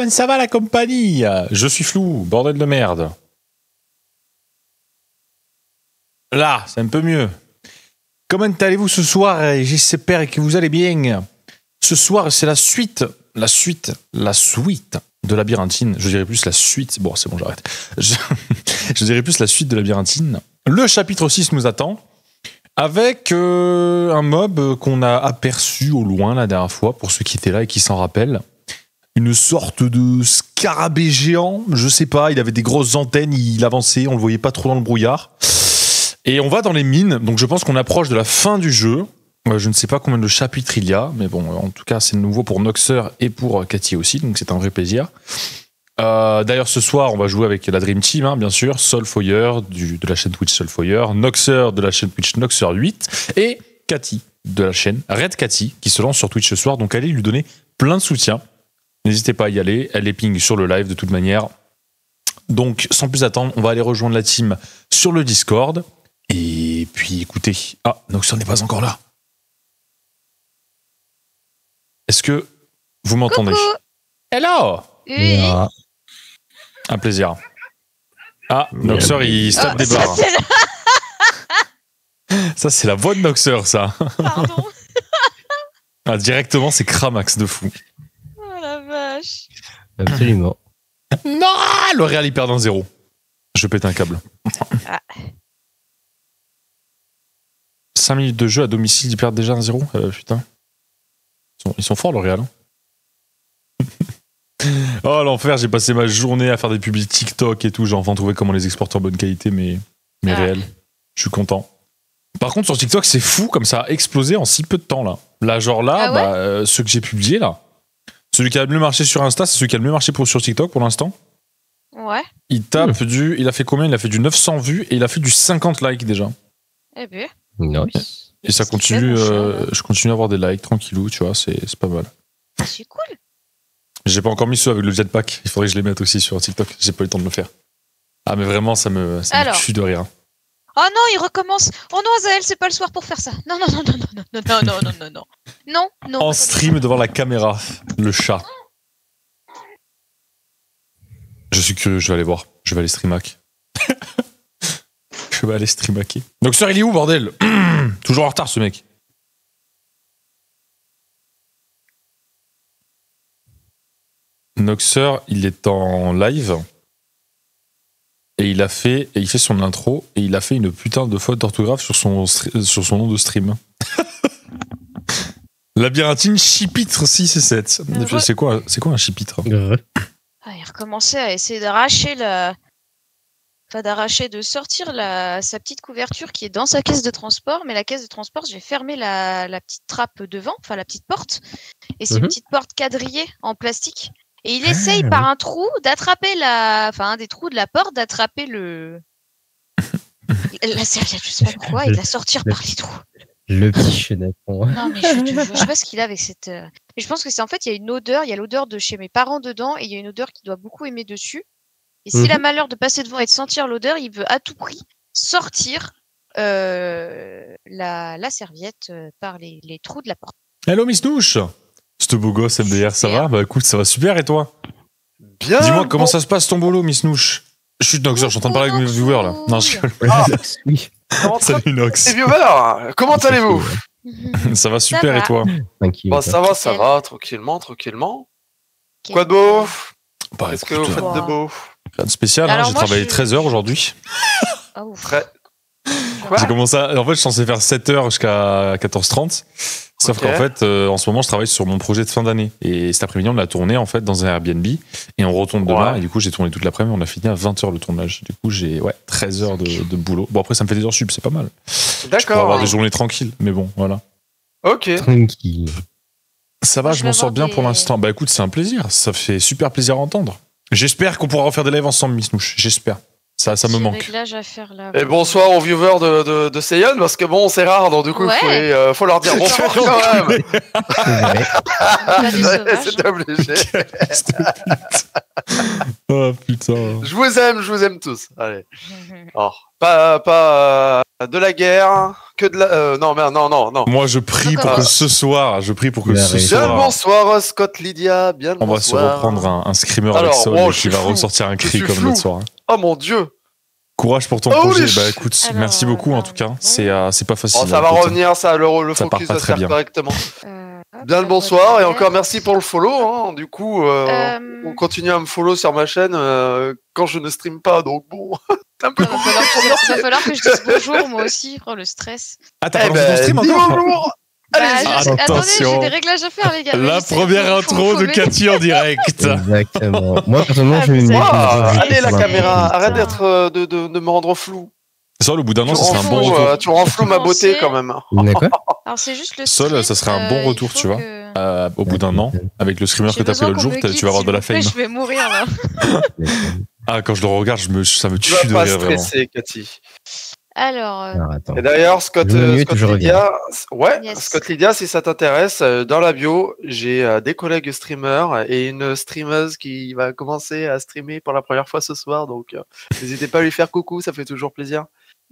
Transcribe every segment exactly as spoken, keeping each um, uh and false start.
comment ça va la compagnie? Je suis flou, bordel de merde. Là, c'est un peu mieux. Comment allez-vous ce soir? J'espère que vous allez bien. Ce soir, c'est la suite, la suite, la suite de Labyrinthine. Je dirais plus la suite. Bon, c'est bon, j'arrête. Je, je dirais plus la suite de Labyrinthine. Le chapitre six nous attend. Avec euh, un mob qu'on a aperçu au loin la dernière fois, pour ceux qui étaient là et qui s'en rappellent. Une sorte de scarabée géant, je sais pas, il avait des grosses antennes, il avançait, on le voyait pas trop dans le brouillard. Et on va dans les mines, donc je pense qu'on approche de la fin du jeu. Je ne sais pas combien de chapitres il y a, mais bon, en tout cas c'est nouveau pour Noxer et pour Cathy aussi, donc c'est un vrai plaisir. Euh, d'ailleurs, ce soir, on va jouer avec la Dream Team, hein, bien sûr. Soulfoyer du, de la chaîne Twitch Soulfoyer, Noxer de la chaîne Twitch Noxer huit et Cathy de la chaîne Red Cathy qui se lance sur Twitch ce soir. Donc, allez lui donner plein de soutien. N'hésitez pas à y aller. Elle est ping sur le live de toute manière. Donc, sans plus attendre, on va aller rejoindre la team sur le Discord. Et puis, écoutez. Ah, Noxer n'est pas encore là. Est-ce que vous m'entendez? Hello! Oui. Un plaisir. Ah, Noxer, il stoppe oh, des barres. Ça, la... ça, c'est la voix de Noxer, ça. Pardon. Ah, directement, c'est Cramax de fou. Oh la vache. Absolument. Non, le Real, il perd un zéro. Je pète un câble. Ah. cinq minutes de jeu à domicile, ils perdent déjà un zéro. Euh, putain. Ils sont, ils sont forts, le Real. Oh l'enfer, j'ai passé ma journée à faire des publics TikTok et tout, j'ai enfin trouvé comment les exporter en bonne qualité, mais, mais ah. réel. Je suis content. Par contre sur TikTok c'est fou comme ça a explosé en si peu de temps là. Là genre là, ah ouais bah, euh, ceux que j'ai publiés là, celui qui a le mieux marché sur Insta, c'est celui qui a le mieux marché pour, sur TikTok pour l'instant. Ouais. Il tape mmh. du, il a fait combien? Il a fait du neuf cents vues et il a fait du cinquante likes déjà. Eh ben. Nice. Et ça continue, fait, euh, je continue à avoir des likes tranquillou, tu vois, c'est, c'est pas mal. C'est cool. J'ai pas encore mis ceux avec le jetpack. Il faudrait que je les mette aussi sur TikTok. J'ai pas eu le temps de le faire. Ah, mais vraiment, ça me, ça me tue de rire. Oh non, il recommence. Oh non, Azael, c'est pas le soir pour faire ça. Non, non, non, non, non, non, non, non, non, non, non. Non, non. En stream devant la caméra, le chat. Je suis curieux, je vais aller voir. Je vais aller streamac. Je vais aller streamaquer. Donc, sœur, il est où, bordel? Toujours en retard, ce mec. Noxer, il est en live et il a fait et il fait son intro et il a fait une putain de faute d'orthographe sur son sur son nom de stream. Labyrinthine chipitre six et sept. Re... C'est quoi c'est quoi un chipitre? Ah, il recommençait à essayer d'arracher la enfin d'arracher de sortir la sa petite couverture qui est dans sa caisse de transport, mais la caisse de transport, j'ai fermé la la petite trappe devant, enfin la petite porte et c'est mm-hmm. une petite porte quadrillée en plastique. Et il essaye ah, par oui. un trou d'attraper la, enfin un des trous de la porte d'attraper le, la serviette, je sais pas pourquoi, et de la sortir le... par les trous. Le petit chenapon. Non mais je, je, je sais pas ce qu'il a avec cette. Mais je pense que c'est en fait il y a une odeur, il y a l'odeur de chez mes parents dedans et il y a une odeur qu'il doit beaucoup aimer dessus. Et s'il mm-hmm. a malheur de passer devant et de sentir l'odeur, il veut à tout prix sortir euh, la, la serviette par les, les trous de la porte. Hello Miss Nouche. Ce beau gosse M D R, ça va? Bah écoute, ça va super et toi? Bien. Dis-moi comment ça se passe ton boulot, Miss Nouche? Chut, Noxer, je suis en train de parler avec mes viewers là. Non, je rigole. Ah, oui. Salut Nox. Les viewers, comment allez-vous? Ça va super ça et toi? Tranquille. Bah ça va, ça va, tranquillement, tranquillement. Okay. Quoi de beau? Bah, Qu'est-ce que vous faites wow. de beau? Rien de spécial, hein, j'ai travaillé je... treize heures aujourd'hui. Oh. Très. Quoi? J'ai commencé à... En fait, je suis censé faire sept heures jusqu'à quatorze heures trente. Sauf okay. qu'en fait, euh, en ce moment, je travaille sur mon projet de fin d'année. Et cet après-midi, on l'a tourné en fait dans un Airbnb. Et on retourne demain. Ouais. Et du coup, j'ai tourné toute l'après-midi. On a fini à vingt heures le tournage. Du coup, j'ai ouais, treize heures de, de boulot. Bon, après, ça me fait des heures sup, c'est pas mal. D'accord. Je peux avoir des journées tranquilles. Mais bon, voilà. Ok. Tranquille. Ça va, Moi, je, je m'en sors bien des... pour l'instant. Bah écoute, c'est un plaisir. Ça fait super plaisir à entendre. J'espère qu'on pourra refaire des lives ensemble, Miss Nouche. J'espère. Ça, ça me manque. À faire, là, et bonsoir aux viewers de, de, de Seiyon, parce que bon, c'est rare, donc du coup, il ouais. faut, euh, faut leur dire bonsoir quand même. C'est obligé. Oh putain. Je vous aime, je vous aime tous. Allez. Alors, pas, pas euh, de la guerre. que de la. Euh, non, merde, non, non, non. Moi, je prie pour que ce soir, je prie pour que Bien ce réussi. Bien soir, le bonsoir, Scott Lydia. Bien le on va se bonsoir. reprendre un, un screamer Alors, avec Sol wow, et je qui suis va flou. ressortir un Je cri suis comme flou. l'autre soir. Oh mon dieu. Courage pour ton Oh, projet. les Bah ch- écoute, Alors, merci beaucoup en tout cas. pardon. C'est euh, c'est pas facile. Oh, ça va écoute. revenir, ça, le, le Ça part focus pas va se très faire bien. correctement. Euh, hop, Bien le la bonsoir boîte et à encore lettres. merci pour le follow. Hein. Du coup, euh, Euh, on continue à me follow sur ma chaîne euh, quand je ne stream pas. Donc bon, c'est un peu Il va falloir, que, va falloir que je dise bonjour moi aussi. Oh le stress. Ah, t'as Eh pas lancé ton ben, stream dis encore bonjour. Bah, Allez-y. je- attendez, Attention. j'ai des réglages à faire les gars. La Je sais, première faut- faut- intro faut de m'aider. Cathy en direct. Exactement. Moi, personnellement, Ah, je vais vous me êtes- mettre. Ah, je- allez la je- caméra, Putain. arrête d'être euh, de, de, de me rendre flou. Sol, au bout d'un an, Tu ça serait rends un bon flou, retour. euh, tu rends flou ma beauté Commencer. quand même. D'accord. Alors c'est juste le Sol, stream, ça serait un euh, bon il retour, faut tu vois. que- Euh, au bout d'un an, avec le streamer J'ai que t'as pris besoin l'autre qu'on jour, me t'as- guide, tu vas avoir s'il de la vous plaît, fame. Je vais mourir là. Ah, quand je le regarde, je me, ça me Tu tue vas de pas rire vraiment. stresser, Cathy. Alors, euh, Alors, attends. Et d'ailleurs, Scott, Je me euh, mute, Scott je reviens. Lydia, ouais, Yes. Scott Lydia, si ça t'intéresse, euh, dans la bio, j'ai euh, des collègues streamers et une streameuse qui va commencer à streamer pour la première fois ce soir. Donc, euh, n'hésitez pas à lui faire coucou, ça fait toujours plaisir.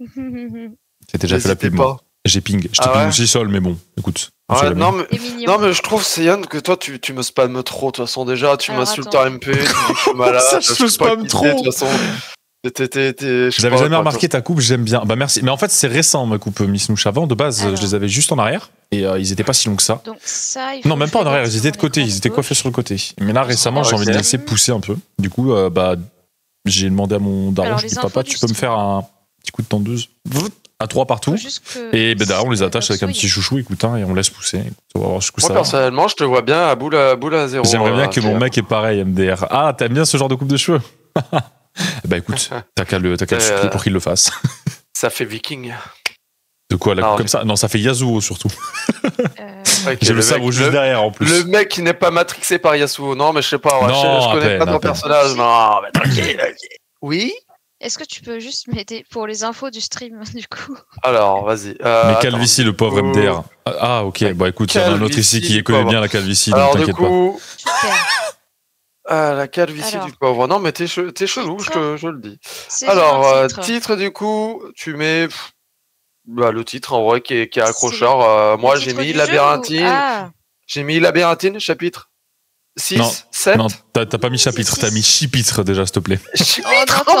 J'ai déjà fait la N'hésitez pub, moi. pas. J'ai ping. Je te Ah ping ouais aussi, Sol, mais bon, écoute. on sait Ouais, jamais. non, mais, c'est mignon. non, mais je trouve, Seyan, que toi, tu, tu me spammes trop. De toute façon, déjà, tu Alors, m'insultes attends. en M P, tu dis que je suis malade. Ça, je sais te pas spamme qui t'es, trop. De toute façon, T'es- t'es- t'es- je sais J'avais pas, jamais quoi, remarqué ta coupe, j'aime bien. Bah merci. Mais en fait, c'est récent ma coupe Miss Mouche. Avant, de base, Alors. je les avais juste en arrière et euh, ils étaient pas si longs que ça. Donc ça, il faut Non, même que pas je en arrière, regarde ils sur étaient de mon côté, écran ils étaient gauche. coiffés sur le côté. Mais là, récemment, j'ai Ok. envie de les laisser pousser un peu. Du coup, euh, bah, j'ai demandé à mon daron, Alors, je les dis infos papa, du tu peux me stream. faire un petit coup de tondeuse à trois partout. Faut juste que- Et ben derrière, on les euh, attache avec un Soy. petit chouchou, écoute, hein, et on laisse pousser. Écoute, on va voir jusqu'où Moi, ça va. personnellement, je te vois bien à boule à, boule à zéro. J'aimerais bien euh, que mon Seyan. mec est pareil, M D R. Ah, t'aimes bien ce genre de coupe de cheveux? Bah écoute, t'as qu'à le, t'as qu'à le Euh, supplier pour qu'il le fasse. Ça fait viking. De quoi, la Alors, coupe comme ça? Non, ça fait Yasuo surtout. Euh, Ok, J'ai le mec- sabre juste le- derrière en plus. Le mec qui n'est pas matrixé par Yasuo. Non, mais je sais pas. Ouais, Non, je, je à connais peine, pas à ton peine. personnage. Non, mais tranquille. ok. Oui. Est-ce que tu peux juste m'aider pour les infos du stream du coup? Alors, vas-y. Euh, Mais attends. calvitie, le pauvre M D R. Ah, ok. Bah écoute, il y en a un autre ici Calvitie, qui connaît pauvre. bien la calvitie, donc Alors, du t'inquiète pas. coup, Super. euh, la calvitie Alors. du pauvre. Non, mais t'es che- t'es chelou, je, Titre. te- je le dis. C'est Alors, un euh, titre. titre, du coup, tu mets pff, bah, le titre en vrai qui est, qui est C'est accrocheur. Euh, Le moi, j'ai titre mis du jeu Labyrinthine. ou- Ah, J'ai mis Labyrinthine, chapitre six, Non, sept. Non, t'as t'as pas mis chapitre, C'est t'as six. mis chipitre déjà, s'il te plaît. Chapitre. Oh,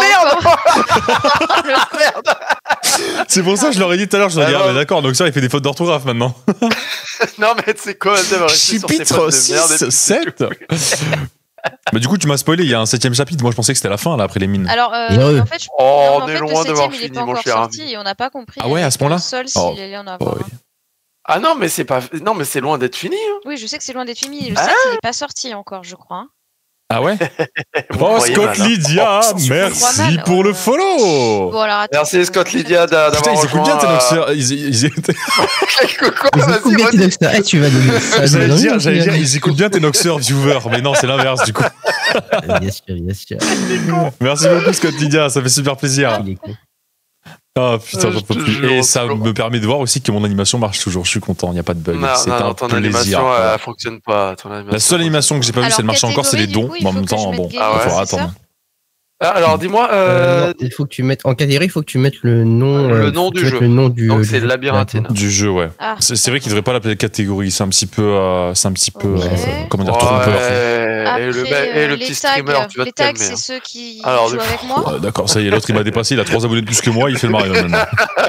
Oh, non, merde. Merde. C'est pour ça que je leur ai dit tout à l'heure, je leur ai dit, Ah, ah, non. mais d'accord, donc ça, il fait des fautes d'orthographe maintenant. Non, mais c'est quoi? Elle va rester sur ses Chipitre potes de merde et six, tout. sept. Mais du coup, tu m'as spoilé, il y a un septième chapitre. Moi, je pensais que c'était la fin, là, après les mines. alors euh, Heureux. en fait, je- Oh, en on fait, est le loin d'avoir septième, il est fini, pas mon encore cher sorti ami. et on n'a pas compris. Ah ouais, à avec ce point-là le Sol s'il Oh. allait en avoir. Oh, oui. un. Ah non, mais c'est pas. Non, mais c'est loin d'être fini. Hein. Oui, je sais que c'est loin d'être fini. Le Ah sept, il n'est pas sorti encore, je crois. hein. Ah ouais? Vous Oh, voyez Scott mal, hein. Lydia, Oh, c'est merci pas mal, pour le ouais. follow! Bon, alors attends. Merci euh, Scott je- Lydia d'a- Putain, d'avoir ils écoutent bien tes rejoint. noxeurs. Ils, ils, ils- Quoi, Ils vas-y, écoutent bien tes redis. noxeurs. Eh, tu vas donner ça. J'allais donne dire, envie, j'allais tu dire, vas- ils écoutent bien tes noxeurs viewers, mais non, c'est l'inverse du coup. Bien sûr, bien sûr. Merci beaucoup, Scott Lydia, ça fait super plaisir. Il est con. Ah putain, Euh, j'en je peux te plus. jure, Et ça toujours. me permet de voir aussi que mon animation marche toujours. Je suis content, il n'y a pas de bug. Non, C'est non, un non, ton plaisir. animation, Voilà. elle fonctionne pas. Ton animation, La seule animation que j'ai pas vue, Alors, si elle marche encore, c'est les catégorie, dons. du coup, Mais en il même faut que temps, je bon, mette il gay, va falloir c'est ça attendre. Ah, alors, dis-moi. Euh, Euh, non, il faut que tu mettes en catégorie, il faut que tu mettes le nom. Le euh, nom faut que du tu mettes jeu. Le nom du. Donc, euh, c'est du jeu. Labyrinthine. Du jeu, ouais. Ah, C'est c'est vrai qu'il devrait pas l'appeler catégorie. C'est un petit peu, euh, c'est un petit peu, Ok. euh, comment dire, trompeur. Ouais, Après, et le, et euh, le les petit tags, streamer, tu vas les te tags, calmer. c'est hein. ceux qui Alors, jouent du- avec moi. Ouais, D'accord, ça y est, l'autre il m'a dépassé, il a trois abonnés de plus que moi, il fait le mari maintenant.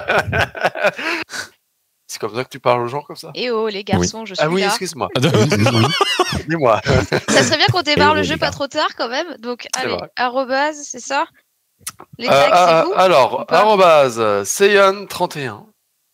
C'est comme ça que tu parles aux gens comme ça? Et oh, les garçons, je suis Ah oui, là. excuse-moi. Oui, oui. Dis-moi. Ça serait bien qu'on démarre Et le oh, jeu les pas gars. trop tard quand même. Donc, C'est allez, vrai. arrobase, c'est ça? Les Euh, tags, euh, c'est vous? alors, ou pas arrobase, Seiyan trente et un.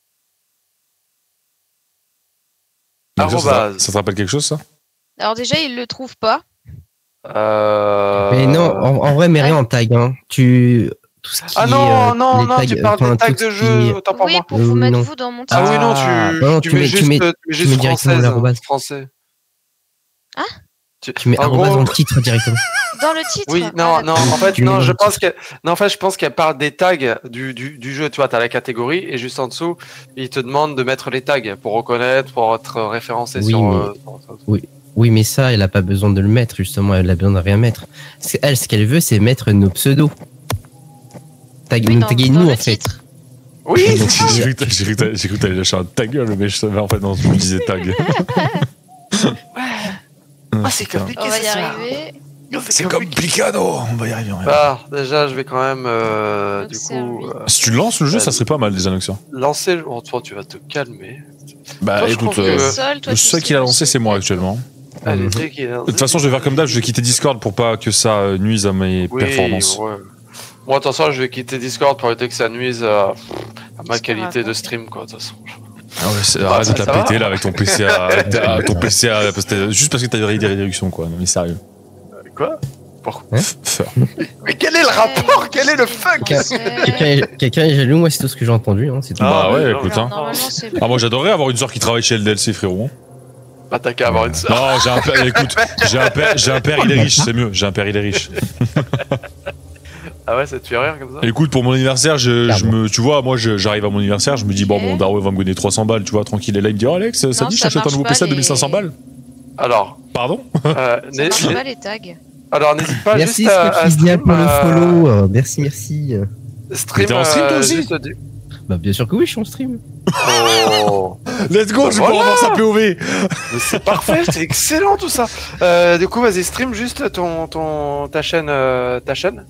Donc ça, ça, Arrobase. ça te rappelle quelque chose, ça? Alors déjà, ils le trouvent pas. Euh... Mais non, en, en vrai, mais rien en tag. Hein. Tu. Tout ce qui Ah est, non, euh, non, les non, tags, tu parles enfin, des tags tout ce de qui jeu, est- autant pour Oui, moi. pour Euh, vous mettre non. vous dans mon Ah titre. oui, non, Ah, tu, non, tu, tu mets mets- tu juste, mets- tu mets juste mets directement française, l'arrobase. français. Hein Tu, Tu mets en arrobase gros- dans le titre directement. Dans le titre. Oui, Ah, non, non, d'accord. en fait, Tu mets non, dans je le pense que, non, en fait, je pense qu'elle parle des tags du, du, du jeu. Tu vois, t'as la catégorie et juste en dessous, il te demande de mettre les tags pour reconnaître, pour être référencé Oui, sur, mais- euh, sur- sur- Oui, mais ça, elle a pas besoin de le mettre, justement. Elle a besoin de rien mettre. Parce que Elle, ce qu'elle veut, c'est mettre nos pseudos. Tag, Oui, nous dans, taguer dans nous, le en fait. titre. Oui, J'ai c'est ça. cru que t'as- j'ai cru que t'allais- j'ai cru que t'allais lâcher un ta gueule, mais je savais en fait, non, je me disais tag. Ah, c'est compliqué, On va y ça. arriver. C'est complicado. On va y arriver. on va y arriver. Bah, déjà, je vais quand même, euh, Donc, du c'est coup, un euh, Si tu lances le jeu, ça serait pas mal déjà, Noxer. lancer. Oh, toi, tu vas te calmer. Bah Toi, je écoute, trouve euh, que- Sol, toi, le tu seul sais qui l'a le lancé, c'est moi actuellement. Allez, Mhm. dès qu'il est De toute façon, je vais faire comme d'hab, je vais quitter Discord pour pas que ça euh, nuise à mes Oui, performances. ouais. Moi, attention, je vais quitter Discord pour éviter que ça nuise à, à ma C'est pas qualité grave, de ok. stream, quoi, de toute façon. Ah ouais, c'est- Bah, arrête ça, de te ça la va. péter là avec ton P C à, à- ton P C à, parce que t'as- juste parce que t'as des des réductions quoi. Non mais sérieux. Quoi? Feur. Mais quel est le rapport? Quel est le fuck? Quelqu'un quelqu'un est, quelqu'un est jaloux, moi c'est tout ce que j'ai entendu. Hein, c'est tout. Ah, Bah ouais, mais non, écoute Alors, hein. normalement, c'est Ah moi j'adorerais avoir une sœur qui travaille chez L D L C frérot. Bah, t'as qu'à avoir une sœur. Non, j'ai un père, écoute, j'ai un père, j'ai un père, il est riche, c'est mieux, j'ai un père, il est riche. Ah ouais, ça te fait rire comme ça? Écoute, pour mon anniversaire, je, je Pardon. me, tu vois, moi je- j'arrive à mon anniversaire, je me dis bon, Ok. mon daron va me donner trois cents balles, tu vois, tranquille. Et là il me dit oh, Alex, ça Non, dit, je ça t'achète un marche nouveau pas, P C à les- deux mille cinq cents balles. Alors, Pardon? euh, Ça n'hé- marche n'hé- pas les tags. alors n'hésite pas Merci juste à, à Scott Fizia stream, pour le euh, follow. euh, Merci, merci. stream, T'es en stream, toi euh, aussi juste du- Bah bien sûr que oui, je suis en stream. Oh, Let's go, je vais Voilà. pouvoir voir sa P O V. mais c'est parfait, c'est excellent tout ça. Euh, du coup, vas-y, stream juste ton, ton, ta chaîne, euh, ta chaîne.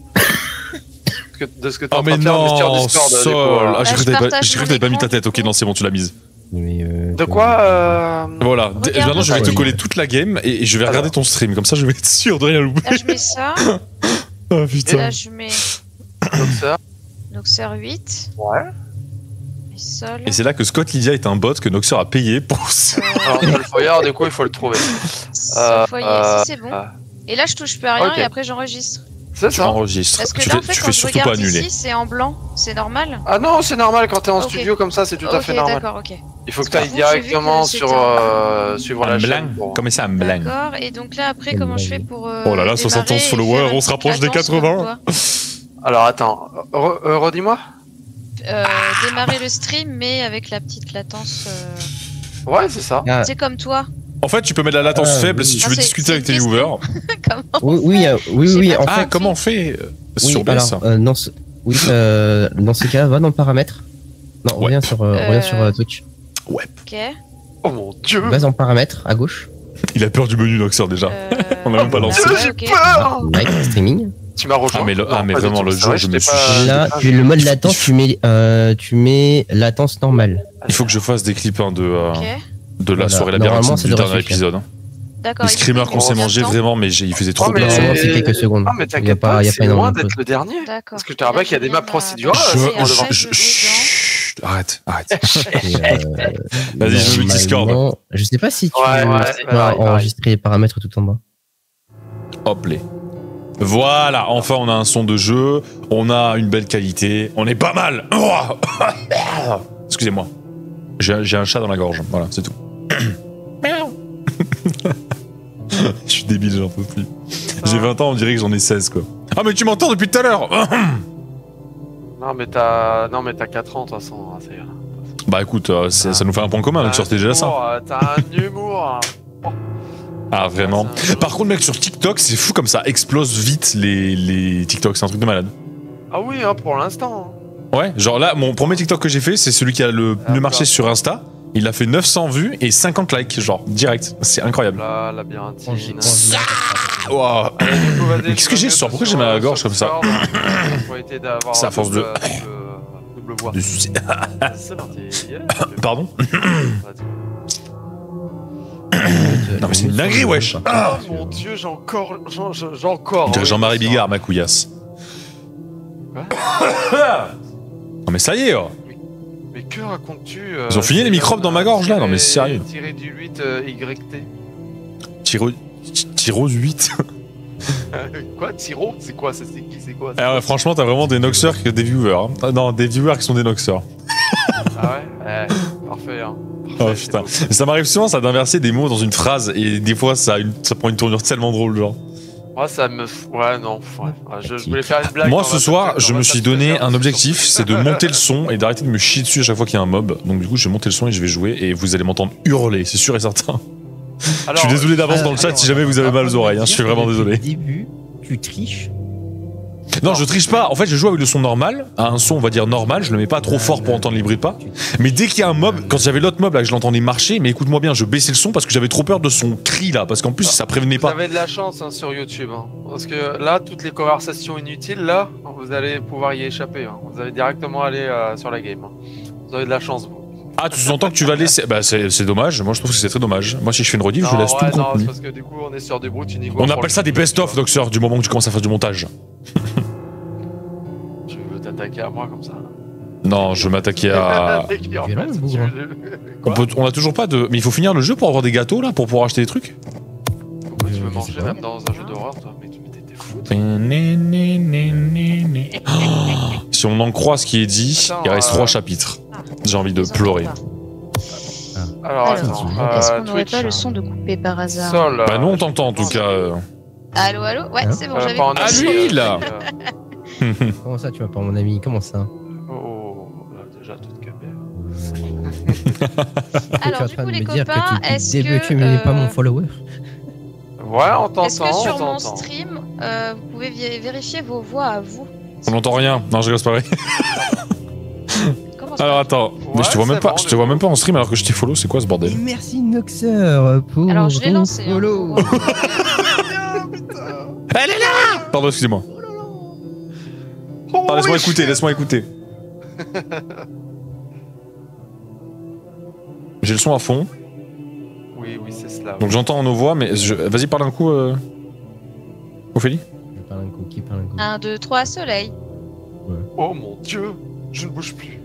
Parce que- De ce que t'es Oh en mais train de faire, mais sur non, Discord, du coup, Sol. voilà. Ah, j'ai Bah, cru je que t'avais pas, partage j'ai cru que mon t'avais pas mis ta écran. tête. Ok, non, c'est bon, tu l'as mise. Mais, euh, De quoi euh... Voilà. D- Regarde Maintenant, je vais le te stream. coller toute la game et, et je vais regarder Alors. ton stream. Comme ça, je vais être sûr de rien louper. Là, je mets ça. Oh Et putain. là, je mets Donc ça, Noxer huit. ouais. Et Sol. Et c'est là que Scott Lydia est un bot que Noxer a payé pour. Euh, Alors, le foyer, du coup, il faut le trouver. Sol foyer, euh, si c'est bon. euh, Et là, je touche plus à rien Ok. et après, j'enregistre. C'est Tu ça. enregistres. Parce que Tu là, fais, en fait, tu quand fais je surtout pas regarde annuler. ici, c'est en blanc. C'est normal? Ah non, c'est normal quand t'es en Ok. studio comme ça, c'est tout à Ok, fait normal. d'accord, ok. Il faut que Parce tu que ailles par contre, j'ai vu directement que sur c'était euh, un- suivre Un la blanc. chaîne. pour- Comment ça, un blanc? D'accord, et donc là, après, Quelle comment je blague. fais pour. euh, Oh là là, soixante démarrer onze et followers, faire une on se rapproche des petite latence quatre-vingts. comme Alors attends, re- euh, redis-moi. toi Euh, démarrer le stream, mais avec la petite latence. euh, Ouais, c'est ça. ah, C'est comme toi. En fait, tu peux mettre la latence Ah, faible oui. si tu Ah, veux c'est- discuter c'est avec une tes question. viewers. Comment oui, oui, euh, oui, J'ai oui, pas en compris. Ah, fait. comment on fait euh, Oui, sur B S? alors, euh, dans ce, oui, euh, dans ce cas, va dans paramètres. Non, Ouais. reviens sur, euh, Euh, reviens sur euh, Twitch. Ouais. Ok. Oh mon dieu. Va dans paramètres à gauche. Il a peur du menu Noxer déjà. Euh, On a même pas lancé. ouais, J'ai ok. peur. Like, streaming. Tu m'as rejoint. Ah, mais le- ah, Non, mais pas du vraiment, tout, le c'est jour, vrai, je me j'étais suis- pas- Là, j'étais tu le mode il faut- latence, tu mets, euh, tu mets latence normale. pas- Il faut que je fasse des clips hein, de, euh, Ok. de la Voilà. soirée Normalement, labyrinthine ça du devrait dernier suffire. épisode. hein. D'accord. Les il faut screamers que qu'on je s'est mette mangé combien de temps vraiment, mais j'ai- il faisait trop Oh, mais- peur. Normalement, c'est quelques secondes. Ah, mais Il y a t'inquiète pas, pas, il y a c'est pas énormément loin de d'être choses. le dernier. D'accord. Parce que je te rappelle qu'il y a des maps procédurales. Je- Je- je- après, je- je- chut, Arrête, arrête. Et, euh, Vas-y, je me mets Discord. normalement, Je sais pas si tu Ouais, ouais, tu ouais, vas pareil, enregistrer les paramètres tout en bas. Hop les. Voilà, enfin on a un son de jeu, on a une belle qualité, on est pas mal. Oh excusez-moi. J'ai j'ai un chat dans la gorge, voilà, c'est tout. Je suis débile, j'en peux plus. J'ai vingt ans, on dirait que j'en ai seize quoi. Ah mais tu m'entends depuis tout à l'heure. Non, mais t'as non, mais t'as quatre ans de toute façon. hein, c'est- Bah écoute, euh, c'est- ça nous fait un point commun, donc T'as c'était un déjà ça. humour, euh, T'as un humour. hein. Ah vraiment. C'est un- Par contre mec, sur TikTok, c'est fou comme ça explose vite les, les TikTok, c'est un truc de malade. Ah oui, hein, pour l'instant. Ouais, genre là, mon premier TikTok que j'ai fait, c'est celui qui a le Ah, mieux marché bah. sur Insta. Il a fait neuf cents vues et cinquante likes, genre, direct. C'est incroyable. La labyrinthine. Wow. Allez, du coup, vas-y, Mais qu'est-ce je que me j'ai mets ce soir Pourquoi sur, j'ai mal à la euh, gorge sur comme ça Discord. Pour éviter d'avoir C'est à force de- double- double- double voix. De sucer. C'est parti. Yeah. Pardon Vas-y. Non, mais c'est une dinguerie, wesh. Oh mon dieu, j'ai encore. J'ai j'ai- j'ai encore. On dirait oui, Jean-Marie c'est ça. Bigard, ma couillasse. Quoi Non, mais ça y est, oh. Mais que racontes-tu euh, Ils ont fini les c'est microbes comme dans ma un gorge, là Non, mais tiré- sérieux. Tiré du huit euh, Y T. Tiro... Tiro huit. Quoi Tiro C'est quoi C'est c'est qui C'est quoi c'est Ah ouais, quoi franchement, t'as vraiment des noxeurs que des viewers. hein. Ah, non, des viewers qui sont des noxeurs. Ah ouais Ouais, parfait. Hein. Oh Parfait, c'est putain. beau. Ça m'arrive souvent, ça, d'inverser des mots dans une phrase et des fois, ça, a une- ça prend une tournure tellement drôle, genre. Moi, ça me. Ouais, non. Ouais. Ouais, Je, je voulais faire une blague. Moi, on ce va soir, pas- je on me va suis pas se donné faire un sur- objectif, c'est de monter le son et d'arrêter de me chier dessus à chaque fois qu'il y a un mob. Donc du coup, je vais monter le son et je vais jouer et vous allez m'entendre hurler, c'est sûr et certain. Alors, je suis désolé d'avance Ah, dans le chat alors, si jamais vous avez alors, mal aux oreilles, hein, je suis vraiment depuis désolé. le début, tu triches. Non, je triche pas. En fait, je joue avec le son normal, à un son, on va dire normal. Je le mets pas trop fort pour entendre l'hybride pas. Mais dès qu'il y a un mob, quand j'avais l'autre mob là, que je l'entendais marcher, mais écoute-moi bien, je baissais le son parce que j'avais trop peur de son cri là, parce qu'en plus ça prévenait Vous pas. avez de la chance hein, sur YouTube. Hein, parce que là, toutes les conversations inutiles, là, vous allez pouvoir y échapper. Hein. Vous allez directement aller euh, sur la game. Hein. Vous avez de la chance, vous. Ah, tu sous-entends que tu vas laisser. Bah, c'est c'est dommage. Moi, je trouve que c'est très dommage. Moi, si je fais une rediff, je Non, laisse ouais, tout le non, c'est contenu. parce que du coup, on est sur du brut uniquement. On pour appelle le ça des contenu, best-of, tu vois. Doxer, du moment que tu commences à faire du montage. Tu veux t'attaquer à moi comme ça? Non, je vais m'attaquer à. Dès qu'il en Violent, fait, le si bougre. tu veux- On, Quoi peut... On a toujours pas de. Mais il faut finir le jeu pour avoir des gâteaux là, pour pouvoir acheter des trucs. Pourquoi tu veux Euh, je manger sais pas. même dans un jeu d'horreur, toi? Mais tu t'es t'es fou. Oh, si on en croit ce qui est dit, Attends, il reste euh, trois chapitres. J'ai envie de Ils entendent pleurer. pas. Alors, Alors, attends. Est-ce euh, qu'on n'aurait Twitch, pas le son de couper par hasard? Sol. Bah, nous, on euh, t'entend en tout cas. euh. Allô, allô? Ouais, Hein c'est bon, euh, j'avais pas en compris. Ah, Asie, lui, euh, là. euh, Comment ça, tu vas pas mon ami? Comment ça? Oh, là, déjà, toute capée. Alors, Tu es en du train coup, de les me dire copains, que tu, est-ce début, que, tu n'es pas euh, mon follower? Ouais, on t'entend, Est-ce que sur on mon t'entend. stream, euh, vous pouvez vé- vérifier vos voix à vous? On n'entend rien. Non, je rigole, c'est pas vrai. Comment ça? Alors attends, mais je te vois c'est même pas, bon, je te du vois coup. même pas en stream alors que je t'ai follow. C'est quoi ce bordel? Et merci Noxer pour Alors, je l'ai ton lancé. hein, follow. pour- Elle est là. Pardon, excusez-moi. Oh, Ah, laisse-moi oui, écouter, laisse-moi écouter. J'ai le son à fond, Oui, oui, c'est cela. donc j'entends nos voix, mais je... vas-y parle un coup, euh... Ophélie. Je parle un coup, qui parle un coup? un, deux, trois, soleil. Oh mon dieu, je ne bouge plus.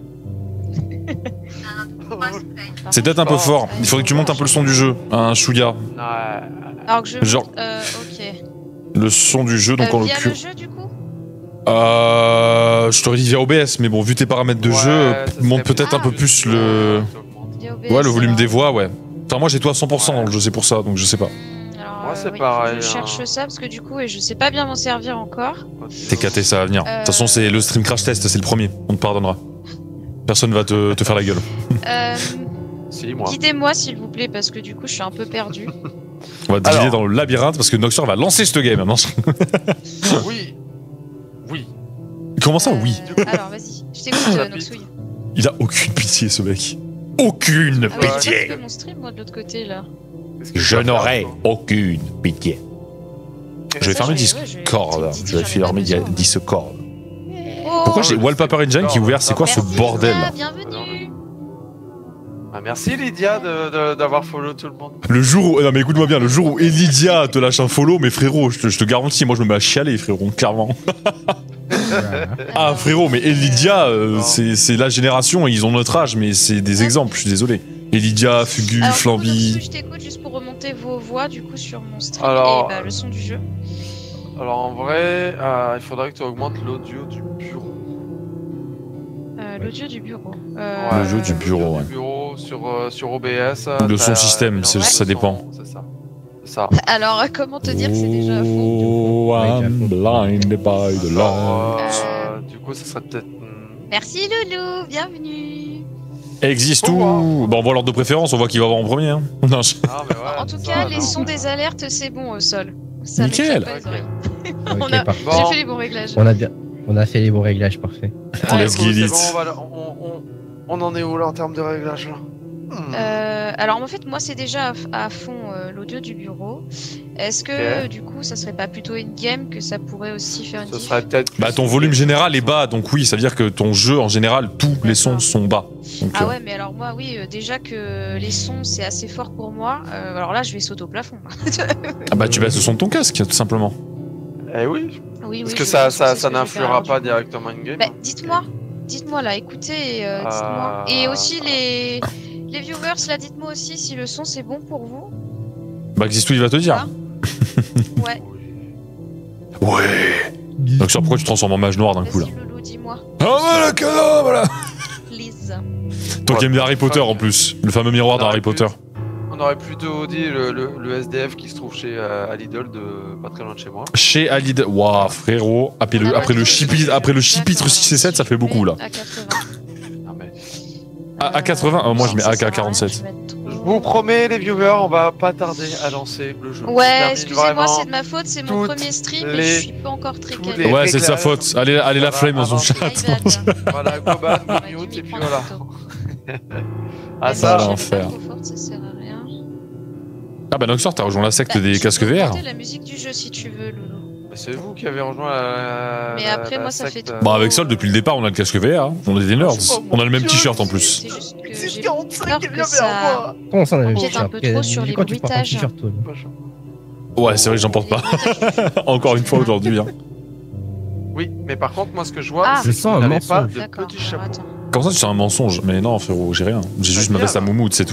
C'est peut-être un peu Oh. fort. Il faudrait que tu montes un peu le son du jeu, un chouïa. Ouais. Alors que je. Genre- Euh, ok. Le son du jeu, donc Euh, en via le l'occurrence. jeu, du coup? Euh... Je t'aurais dit via O B S, mais bon, vu tes paramètres de Ouais, jeu, ça monte serait peut-être un bien. peu plus Ah, le. t'augmentes. Via O B S, Ouais, le volume alors. des voix, ouais. Enfin, moi j'ai toi à cent pour cent Ouais. dans le jeu, c'est pour ça, donc je sais pas. Hmm, alors, Moi, euh, c'est oui, pareil, Je hein. cherche ça parce que du coup, et je sais pas bien m'en servir encore. T'es caté, ça va venir. De toute façon, c'est le stream crash test, c'est le premier, on te pardonnera. Personne va te, te faire la gueule. Euh, Si, moi. Guidez-moi s'il vous plaît parce que du coup, je suis un peu perdue. On va te guider Alors. dans le labyrinthe parce que Noxer va lancer ce game. Non, je- Oui. Oui. Comment ça, Euh, oui? Alors, vas-y, je t'écoute, euh, Rapide. Noxouille. Il a aucune pitié, ce mec. Aucune Ah ouais, j'ai pitié. pas fait mon stream, moi, de l'autre côté, là. Qu'est-ce que Je tu vas n'aurai faire, toi aucune pitié. Je vais Ça, fermer je vais- ouais, je vais- Discord. Didi, Je vais j'en ai pas fermer besoin. Discord. Oh, Pourquoi j'ai le Wallpaper Engine qui est ouvert? C'est quoi ce merci, bordel Lydia, là? bienvenue. Ah, merci Lydia de- de- d'avoir follow tout le monde. Le jour où. Non, mais écoute-moi bien, le jour où Elidia te lâche un follow, mais frérot, je te, je te garantis, moi je me mets à chialer, frérot, clairement. Voilà. Ah, Alors, frérot, mais Elidia, euh, Non. c'est c'est la génération, ils ont notre âge, mais c'est des exemples, je suis désolé. Elidia, Fugu, alors, du coup, Flamby. Noxouille, je t'écoute juste pour remonter vos voix du coup sur mon stream Alors, et bah, le son du jeu. Alors en vrai, euh, il faudrait que tu augmentes l'audio du bureau. Euh, L'audio du bureau. Ouais, Euh, L'audio du bureau, l'audio ouais. du bureau sur, euh, sur O B S. Ou le t'as son système, une c'est- ambiance ça de dépend. son, C'est ça. C'est ça. Alors, comment te dire que c'est déjà à fond? Oh, I'm blinded by the Alors, light. euh, du coup, ça serait peut-être. hmm, Merci Loulou, bienvenue. Existe Oh, tout. wow. Bon, on voit l'ordre de préférence, on voit qui va avoir en premier. Hein. Non, je- Ah, mais ouais, En tout c'est cas, ça, les non. sons des alertes, c'est bon au sol. Ça Nickel. m'éclate pas les Ok. oreilles. Ok, On a- parfait. Bon. J'ai fait les bons réglages. On a bien, on a fait les bons réglages, parfait. Ouais, Let's cool, get c'est it. bon, on, va- on- on- on en est où là en termes de réglage là Hmm. Euh, alors en fait, moi c'est déjà à, f- à fond euh, l'audio du bureau. Est-ce que Ok. du coup, ça serait pas plutôt in-game que ça pourrait aussi faire une Ce diff? serait peut-être. Bah, plus- ton volume général est bas, donc oui, ça veut dire que ton jeu en général, tous les sons sont bas. Donc, Ah euh, ouais, mais alors moi, oui, euh, déjà que les sons c'est assez fort pour moi. euh, alors là, je vais sauter au plafond. ah bah, tu baisses le son de ton casque, tout simplement. Eh oui, oui, parce oui, que je- ça, je sais ça, ce ça que je vais faire, n'influera alors, pas du coup. directement in-game. Bah, dites-moi, dites-moi là, écoutez, euh, dites-moi. Euh, Et aussi les, les viewers, là, dites-moi aussi si le son c'est bon pour vous. Bah, Xistou, il va te dire. Ah. Ouais. Ouais. Donc, sur pourquoi tu te transformes en mage noir d'un coup là? Vas-y, Loulou, dis-moi. Ah, voilà, cadeau, voilà. Please. Toi qui Ouais, aimes bien Harry Potter fuck. en plus, le fameux miroir dans On aurait Harry pu- Potter. On aurait plutôt dit le, le, le S D F qui se trouve chez euh, à Lidl de pas très loin de chez moi. Chez Alid. Waouh, frérot. Après le, Ah, après le ouais, chipitre, je- après le d'accord. chipitre six et sept, ça fait beaucoup là. À quatre-vingts. Ah, mais À- à quatre-vingts, euh, moi, je mets Ça A K sert à rien, quarante-sept. je vais mettre trop- je vous promets, les viewers, on va pas tarder à lancer le jeu. On Ouais, termine excusez-moi, vraiment c'est de ma faute, c'est mon toutes premier stream et les- je suis pas encore très tous calé. les- Ouais, c'est de sa réglages. faute. Allez, allez la Ça flemme va dans son avancer. chat. Voilà, Goban, J'aurais dû mute, m'y et puis prendre voilà. plus tôt. Ah, Même ça, si va. j'avais pas l'enfer. trop forte, ça sert à rien. Ah bah Noxor, t'as rejoint la secte Bah, des tu casques peux V R. augmenter la musique du jeu si tu veux, Loulou. c'est vous qui avez rejoint la. Mais la- après, la moi, ça secte, fait euh, trop. Bah avec Sol, depuis le départ, on a le casque V R. hein. On est des nerds. Oh, On a le même mon t-shirt en C'est plus. c'est juste que j'ai six quarante-cinq peur qui que vient ça- vers moi. Comment ça, on avait empiète un peu trop sur les Quand tu portes un bruitages. t-shirt, toi, Ouais, c'est vrai que j'en porte pas. Encore une fois aujourd'hui. hein. Oui, mais par contre, moi, ce que je vois, Ah. c'est Je sens que un vous n'avez pas mensonge. de D'accord, petit alors chapeau. attends. Comment ça, tu sais un mensonge? Mais non, frérot, j'ai rien. J'ai juste ma bien, veste à là. moumoute, c'est tout.